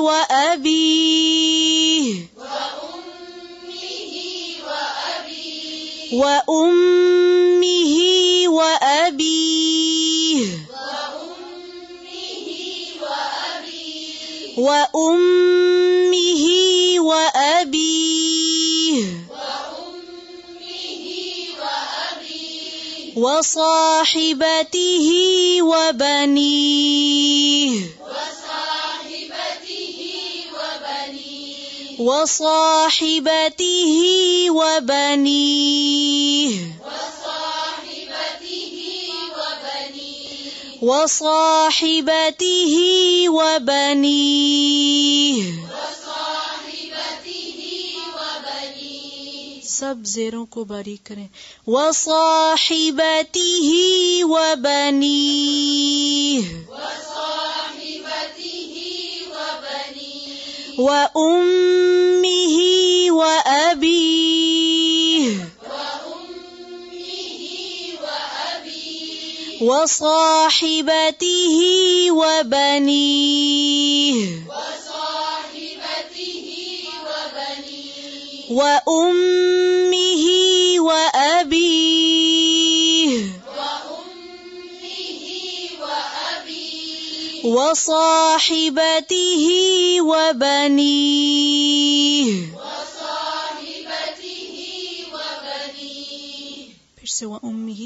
وأبيه وأمه وأبيه وأمه وأبيه وصاحبته وبنيه وصاحبته وبنيه وصاحبته وبنيه सब जेरों को बारीक करें. वसाहिबतिह वबनीह व उम्मिह व अबीह वसाहिबतिह वबनीह व उम्मिह व अबीह वसाहिबतिह वबनीह. फिर से व उम्मिह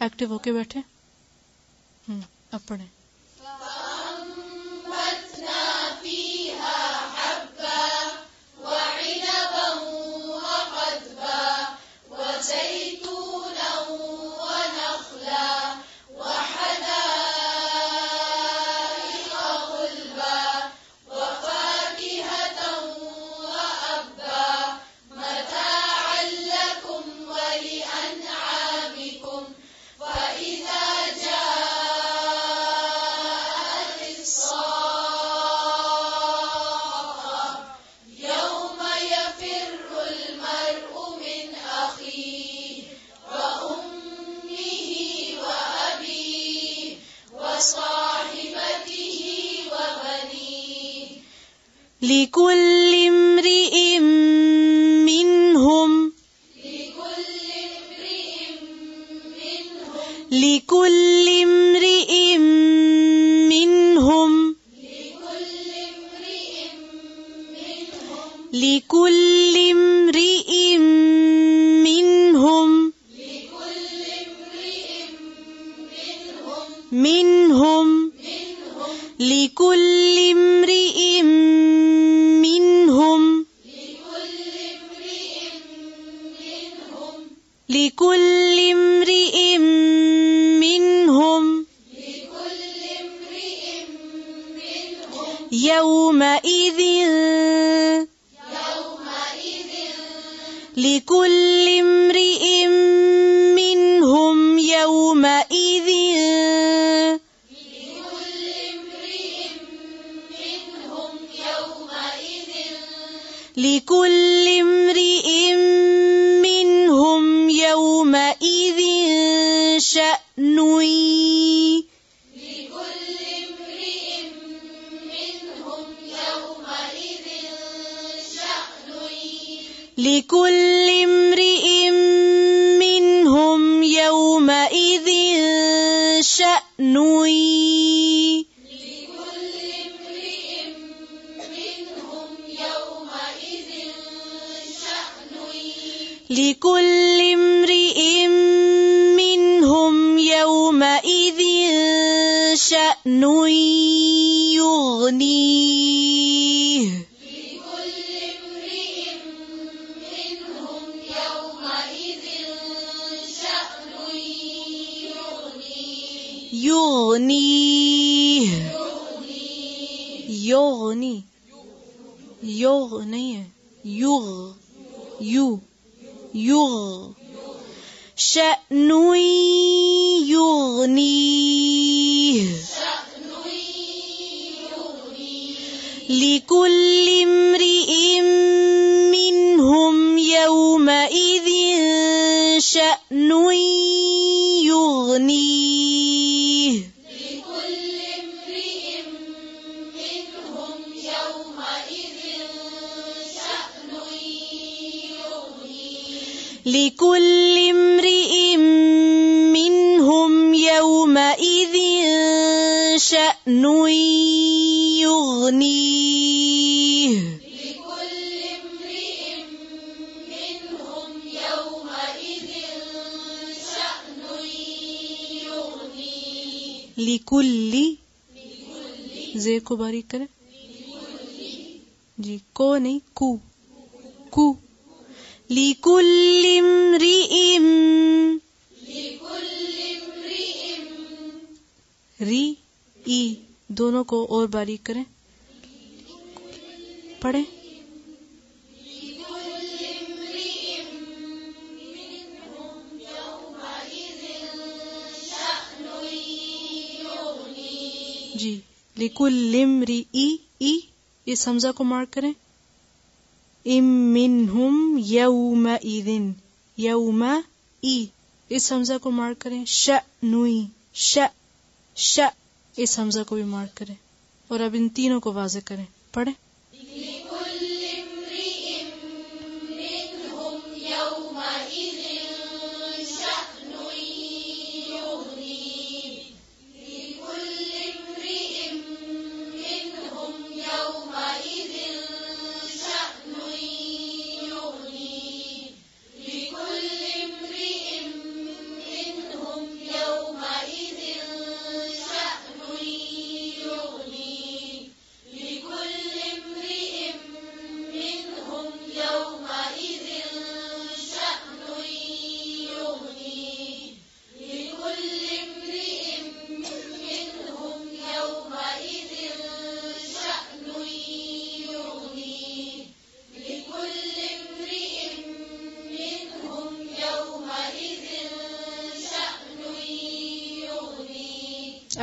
एक्टिव होके बैठे। अब पढ़े। लिकुल्लि इम्रिइम मिन्हुम लिकुल्लि इम्रिइम मिन्हुम लिकुल्लि इम्रिइम मिन्हुम मिन्हुम लिकुल्लि इम्रिइम लिकुल्लि इम्रिइम मिन्हुम यौमइज़िन लिकुल्लि इम्रिइम मिन्हुम यौमइज़िन लिकुल्लि इम्रिइम मिन्हुम यौमइज़िन शअनुन लिकुल्लि इम्रिइम मिन्हुम यौमइज़िन शअनुन लिकुल्लि इम्रिइम मिन्हुम यौमइज़िन शअनुन युग़नीह युग़नीह युग़नी युग़ नहीं है युग़ यू युग़ शअनुन युग़नीह लिकुल्लि इम्रिइम मिन्हुम यौमइज़िन शअनुन युग़नीह लिकुल्लि इम्रिइम मिन्हुम यौमइज़िन शअनुन युग़नीह लिकुल्लि जे को बारीक करें जी, को नहीं कु कु लिकुल्लि इम्रिइम री ई दोनों को और बारीक करें। पढ़े। जी लिकुल्लि इम्रिइ इस हमजा को मार्क करें। इम मिन्हुम यौमइज़िन यौमा ई इस हमजा को मार्क करें। शअनुन श श इस हमजा को भी मार्क करें और अब इन तीनों को वाज़े करें। पढ़े।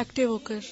एक्टिव होकर।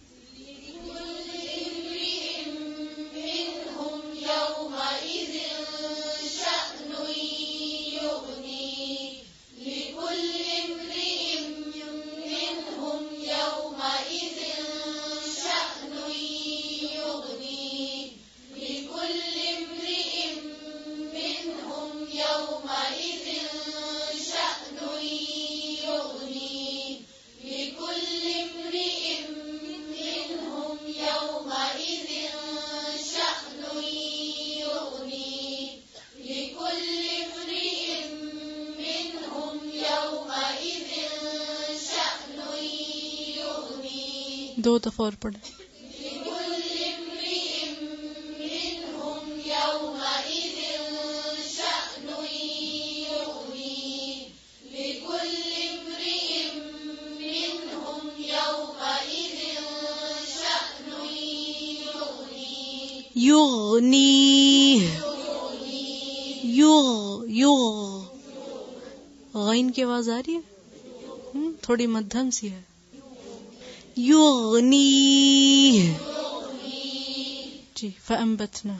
दो दफा और पढ़े। गैन की आवाज आ रही है, थोड़ी मध्यम सी है। युगनी जी। फअंबतना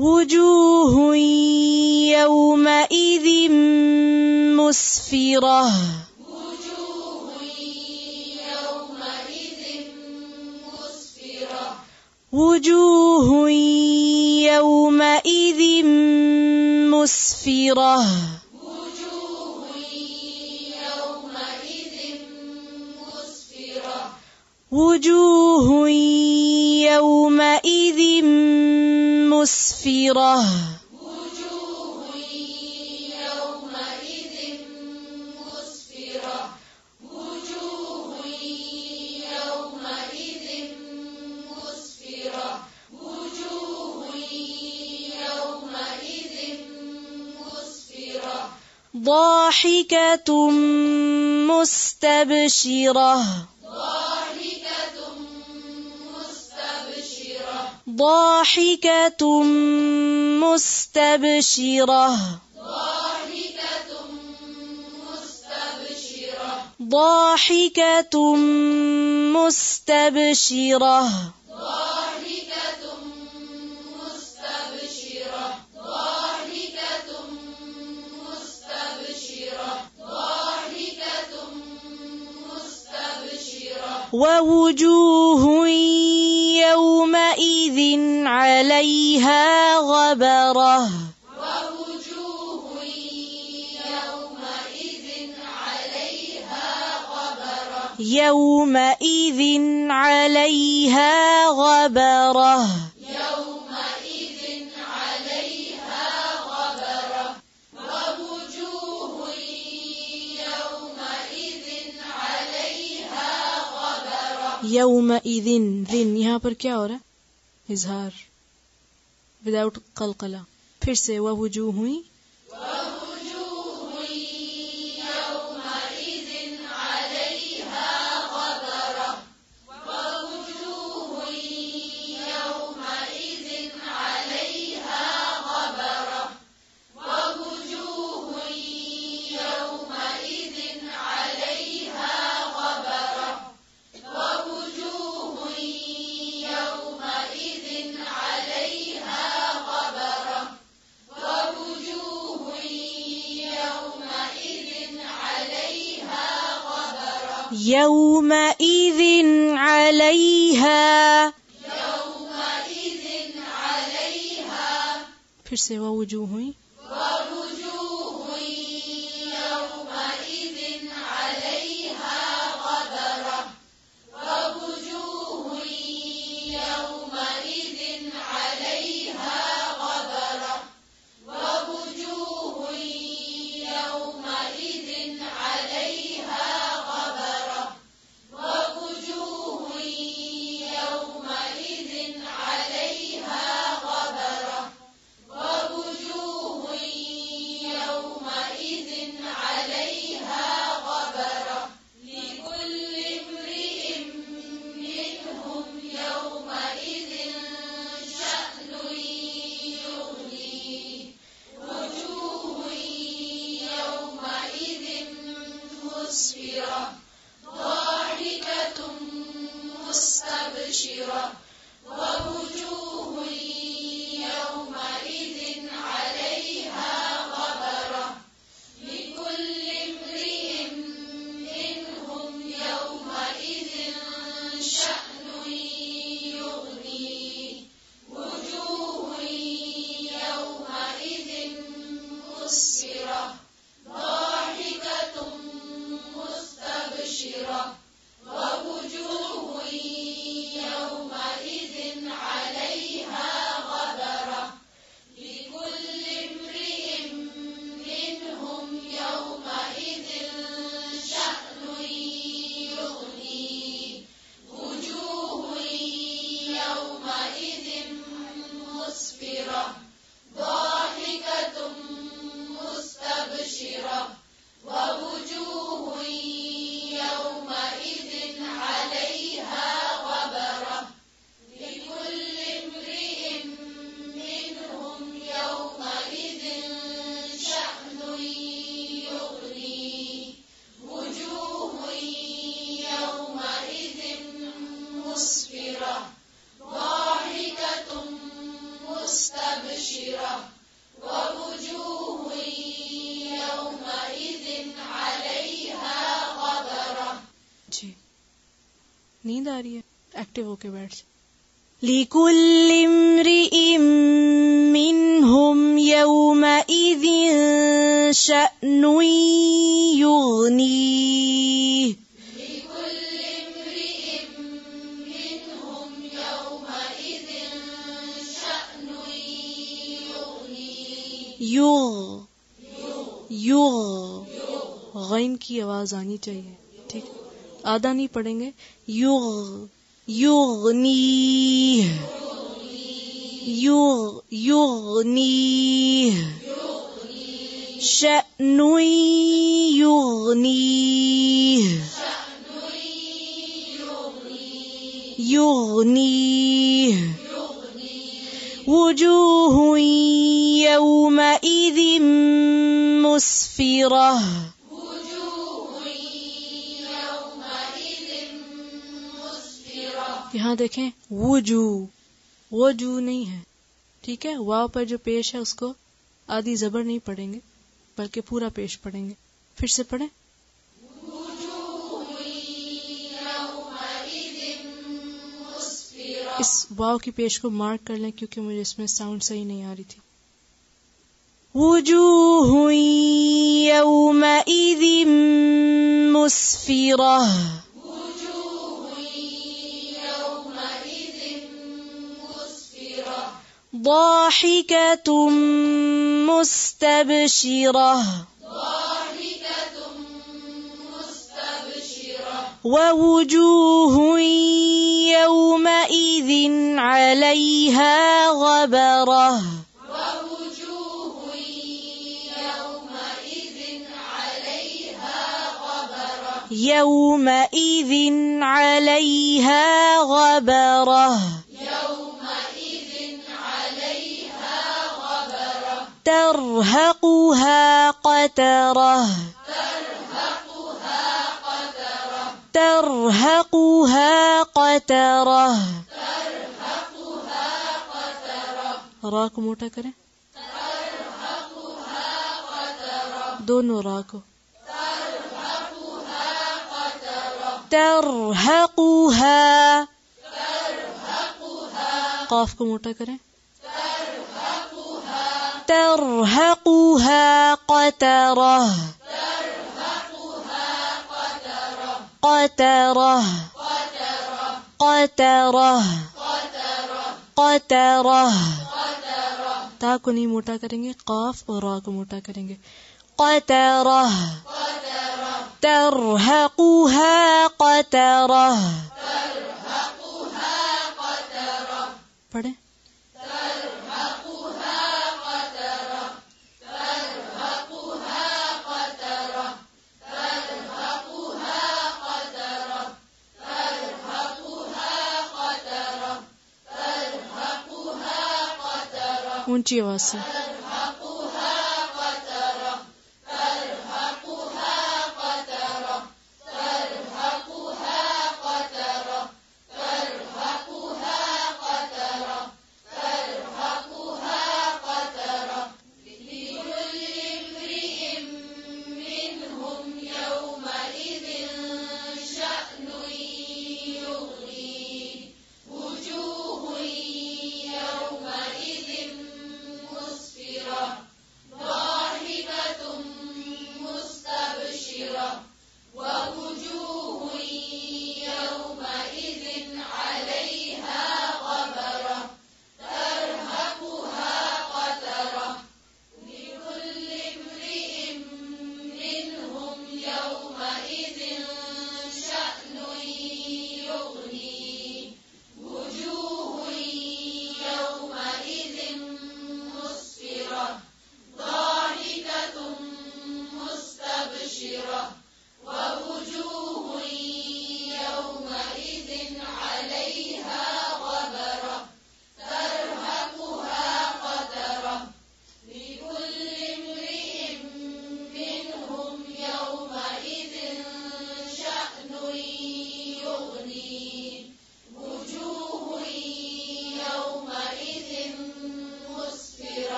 وجوه يومئذ مسفرة وجوه يومئذ مسفرة وجوه يومئذ مسفرة ضاحكة مستبشرة ضاحكة مستبشرة ضاحكة مستبشرة ووجوه يومئذ عليها غبرة يومئذ عليها غبرة यौमइज़ दिन यहाँ पर क्या हो रहा है? इजहार विदाउट कलकला। फिर से ववुजूह हुई यौमइज़ अलैहा फिर से ववुजूह हुई नींद आ रही है, एक्टिव होके बैठ जाए। लिकुल्लि इम्रिइम मिनहुम यौमइज़िन शअनुन युग़नीह गैन की आवाज आनी चाहिए, ठीक, आधा नहीं पढ़ेंगे। युग़नीह शअनुन युग़नीह वुजूहुन यौमइज़िन मुस्फिरह यहाँ देखें वजू नहीं है, ठीक है। वाव पर जो पेश है उसको आधी जबर नहीं पढ़ेंगे बल्कि पूरा पेश पढ़ेंगे। फिर से पढ़ें। इस वाव की पेश को मार्क कर लें क्योंकि मुझे इसमें साउंड सही नहीं आ रही थी। वुजूहुन यौमइज़िन मुस्फिरह ضاحكة مستبشرة ووجوه يومئذ عليها غبرة يومئذ عليها غبرة ترهقها قترة रा को मोटा करें, दोनों रा को। ترهقها काफ को मोटा करें, ترهقها قترة قترة قترة قترة ता को नहीं मोटा करेंगे, काफ और रा को मोटा करेंगे। قترة ترهقها قترة पढ़े। ऊंची आवाज से।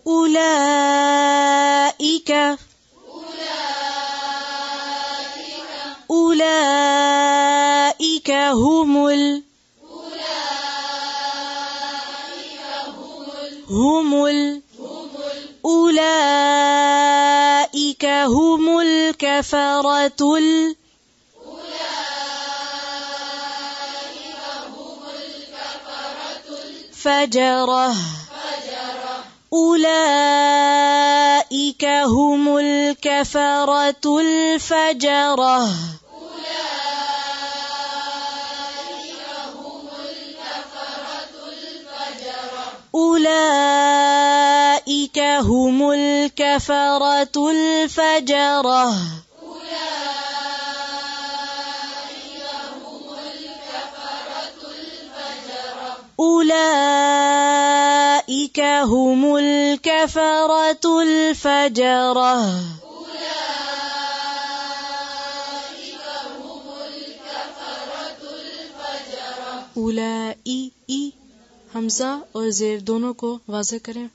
أولئك أولئك هم أولئك هم الكفرة الفجرة أولئك هم الكفرة الفجرة أولئك هم الكفرة الفجرة أولئك هم الكفرة الفجرة उलाई ई हमजा और जेर दोनों को वाज़े करें।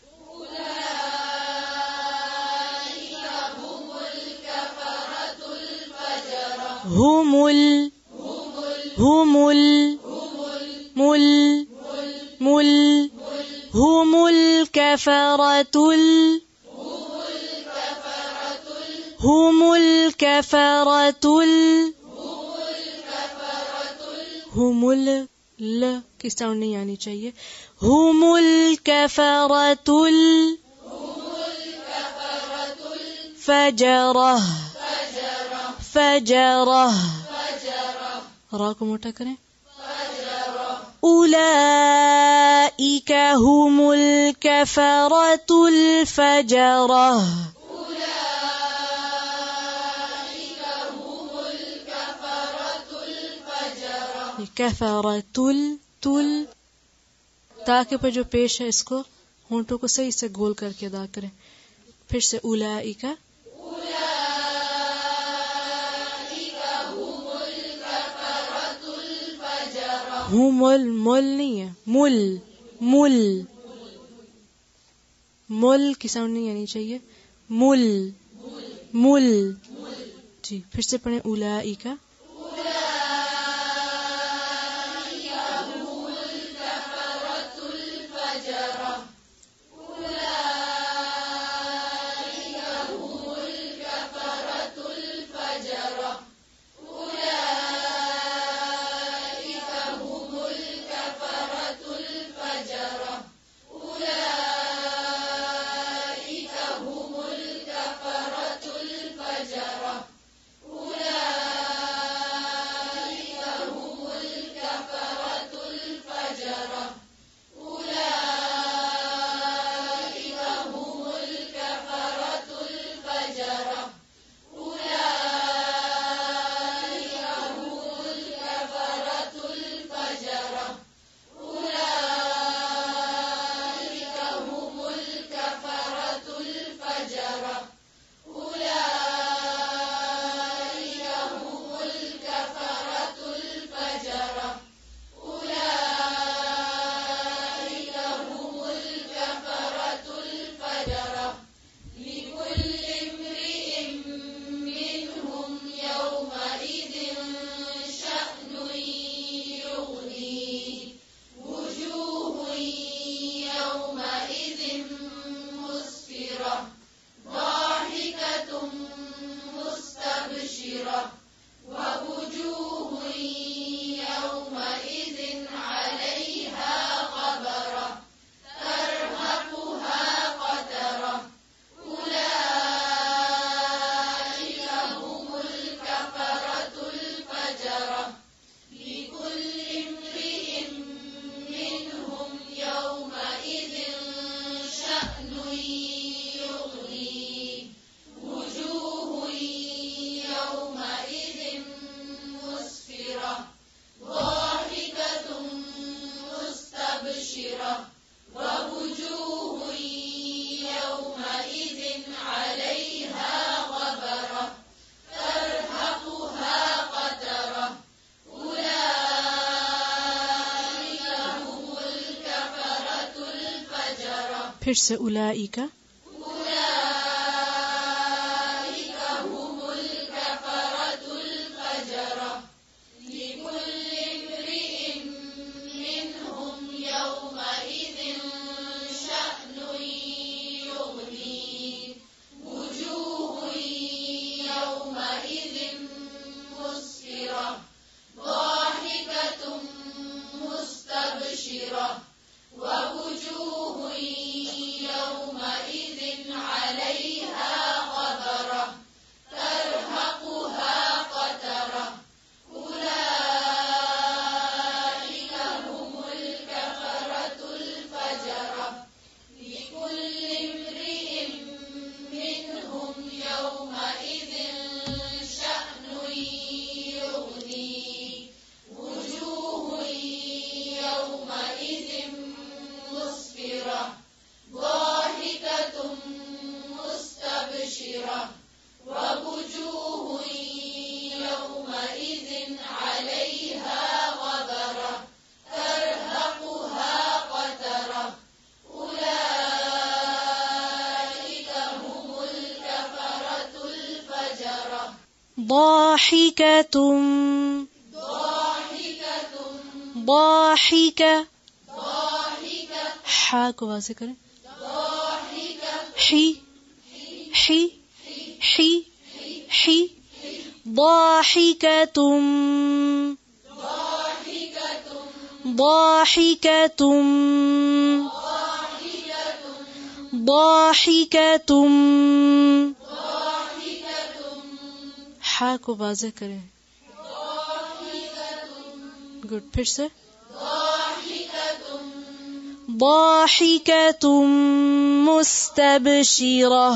हुमुल हुमुल मुल मुल हुमुल कफरतुल हुमुल कफरतुल हुमुल ल की साउंड नहीं आनी चाहिए। हुमुल कफरतुल फजरह फजरह रा को मोटा करें। أولئك هم الكفرة الفجرة कफरतुल तुल ताके पर जो पेश है इसको होंठों को सही से गोल करके अदा करें। फिर से उलाइका हुमुल मुल नहीं है मुल मुल मुल की साउंड नहीं आनी चाहिए। मुल मुल जी फिर से पढ़ें उलाइका फिर से उलाइका ضاحكة ضاحكة حا को वाज़े करें حي حي حي حي ضاحكة ضاحكة ضاحكة हा को वाज़े करें गुड फिर से ضاحكة مستبشرة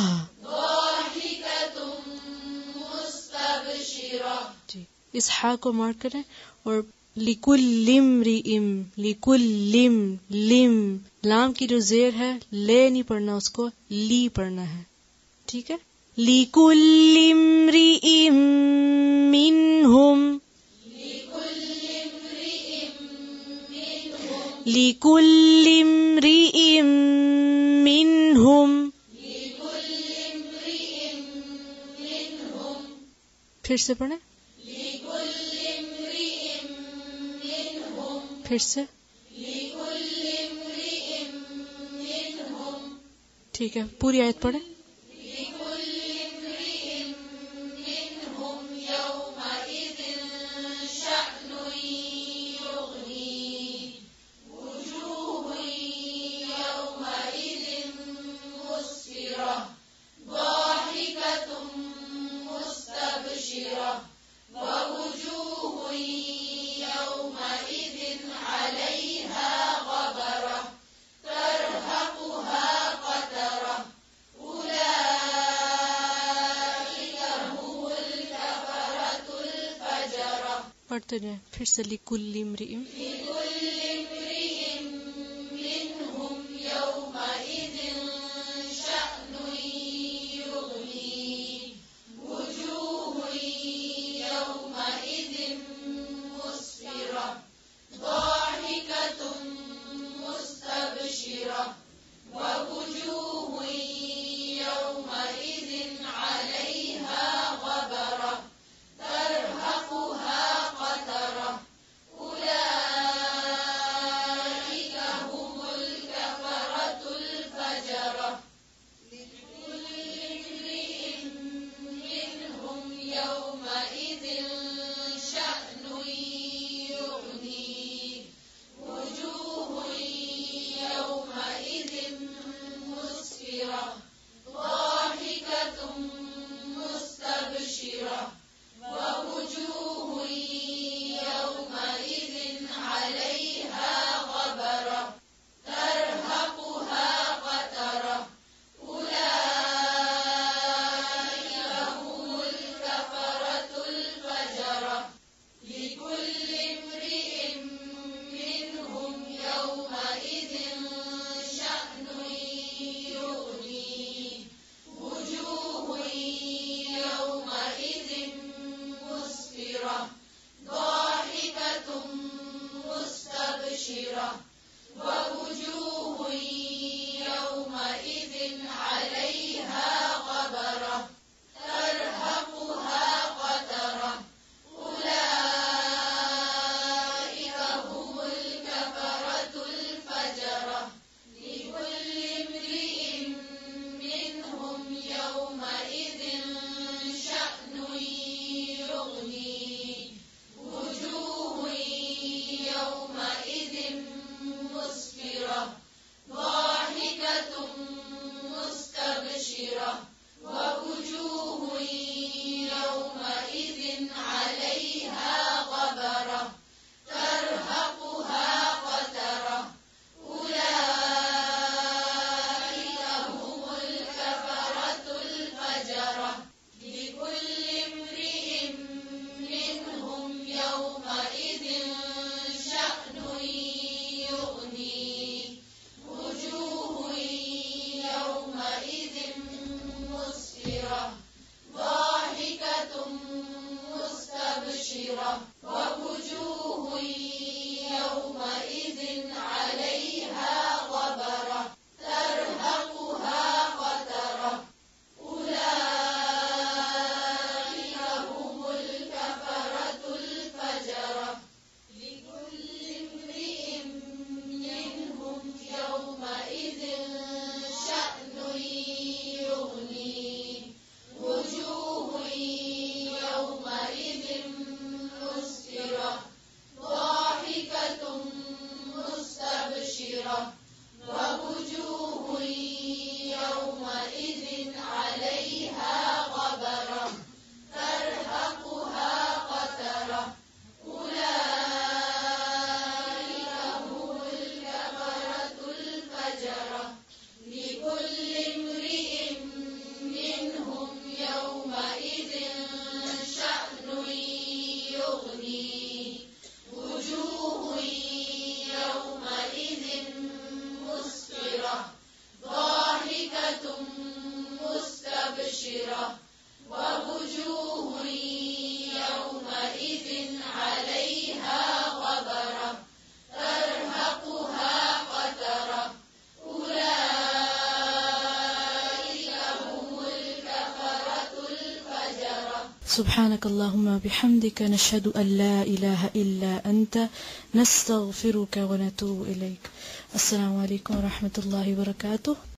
जी इस हा को मार्क करें और लिकुल्लिम्रिइम लिकुल्लिम लिम लाम की जो जेर है ले नहीं पढ़ना उसको ली पढ़ना है ठीक है लिकुल्लिम्रिइम मिनहुम लिकुल्लिम्रिइम मिनहुम फिर से पढ़ें फिर से ठीक है पूरी आयत पढ़ें पढ़ते जाए फिर से लिकुल्लिम्रिइम سبحانك اللهم بحمدك نشهد أن لا إله إلا أنت نستغفرك ونتوب إليك. السلام عليكم ورحمة الله وبركاته.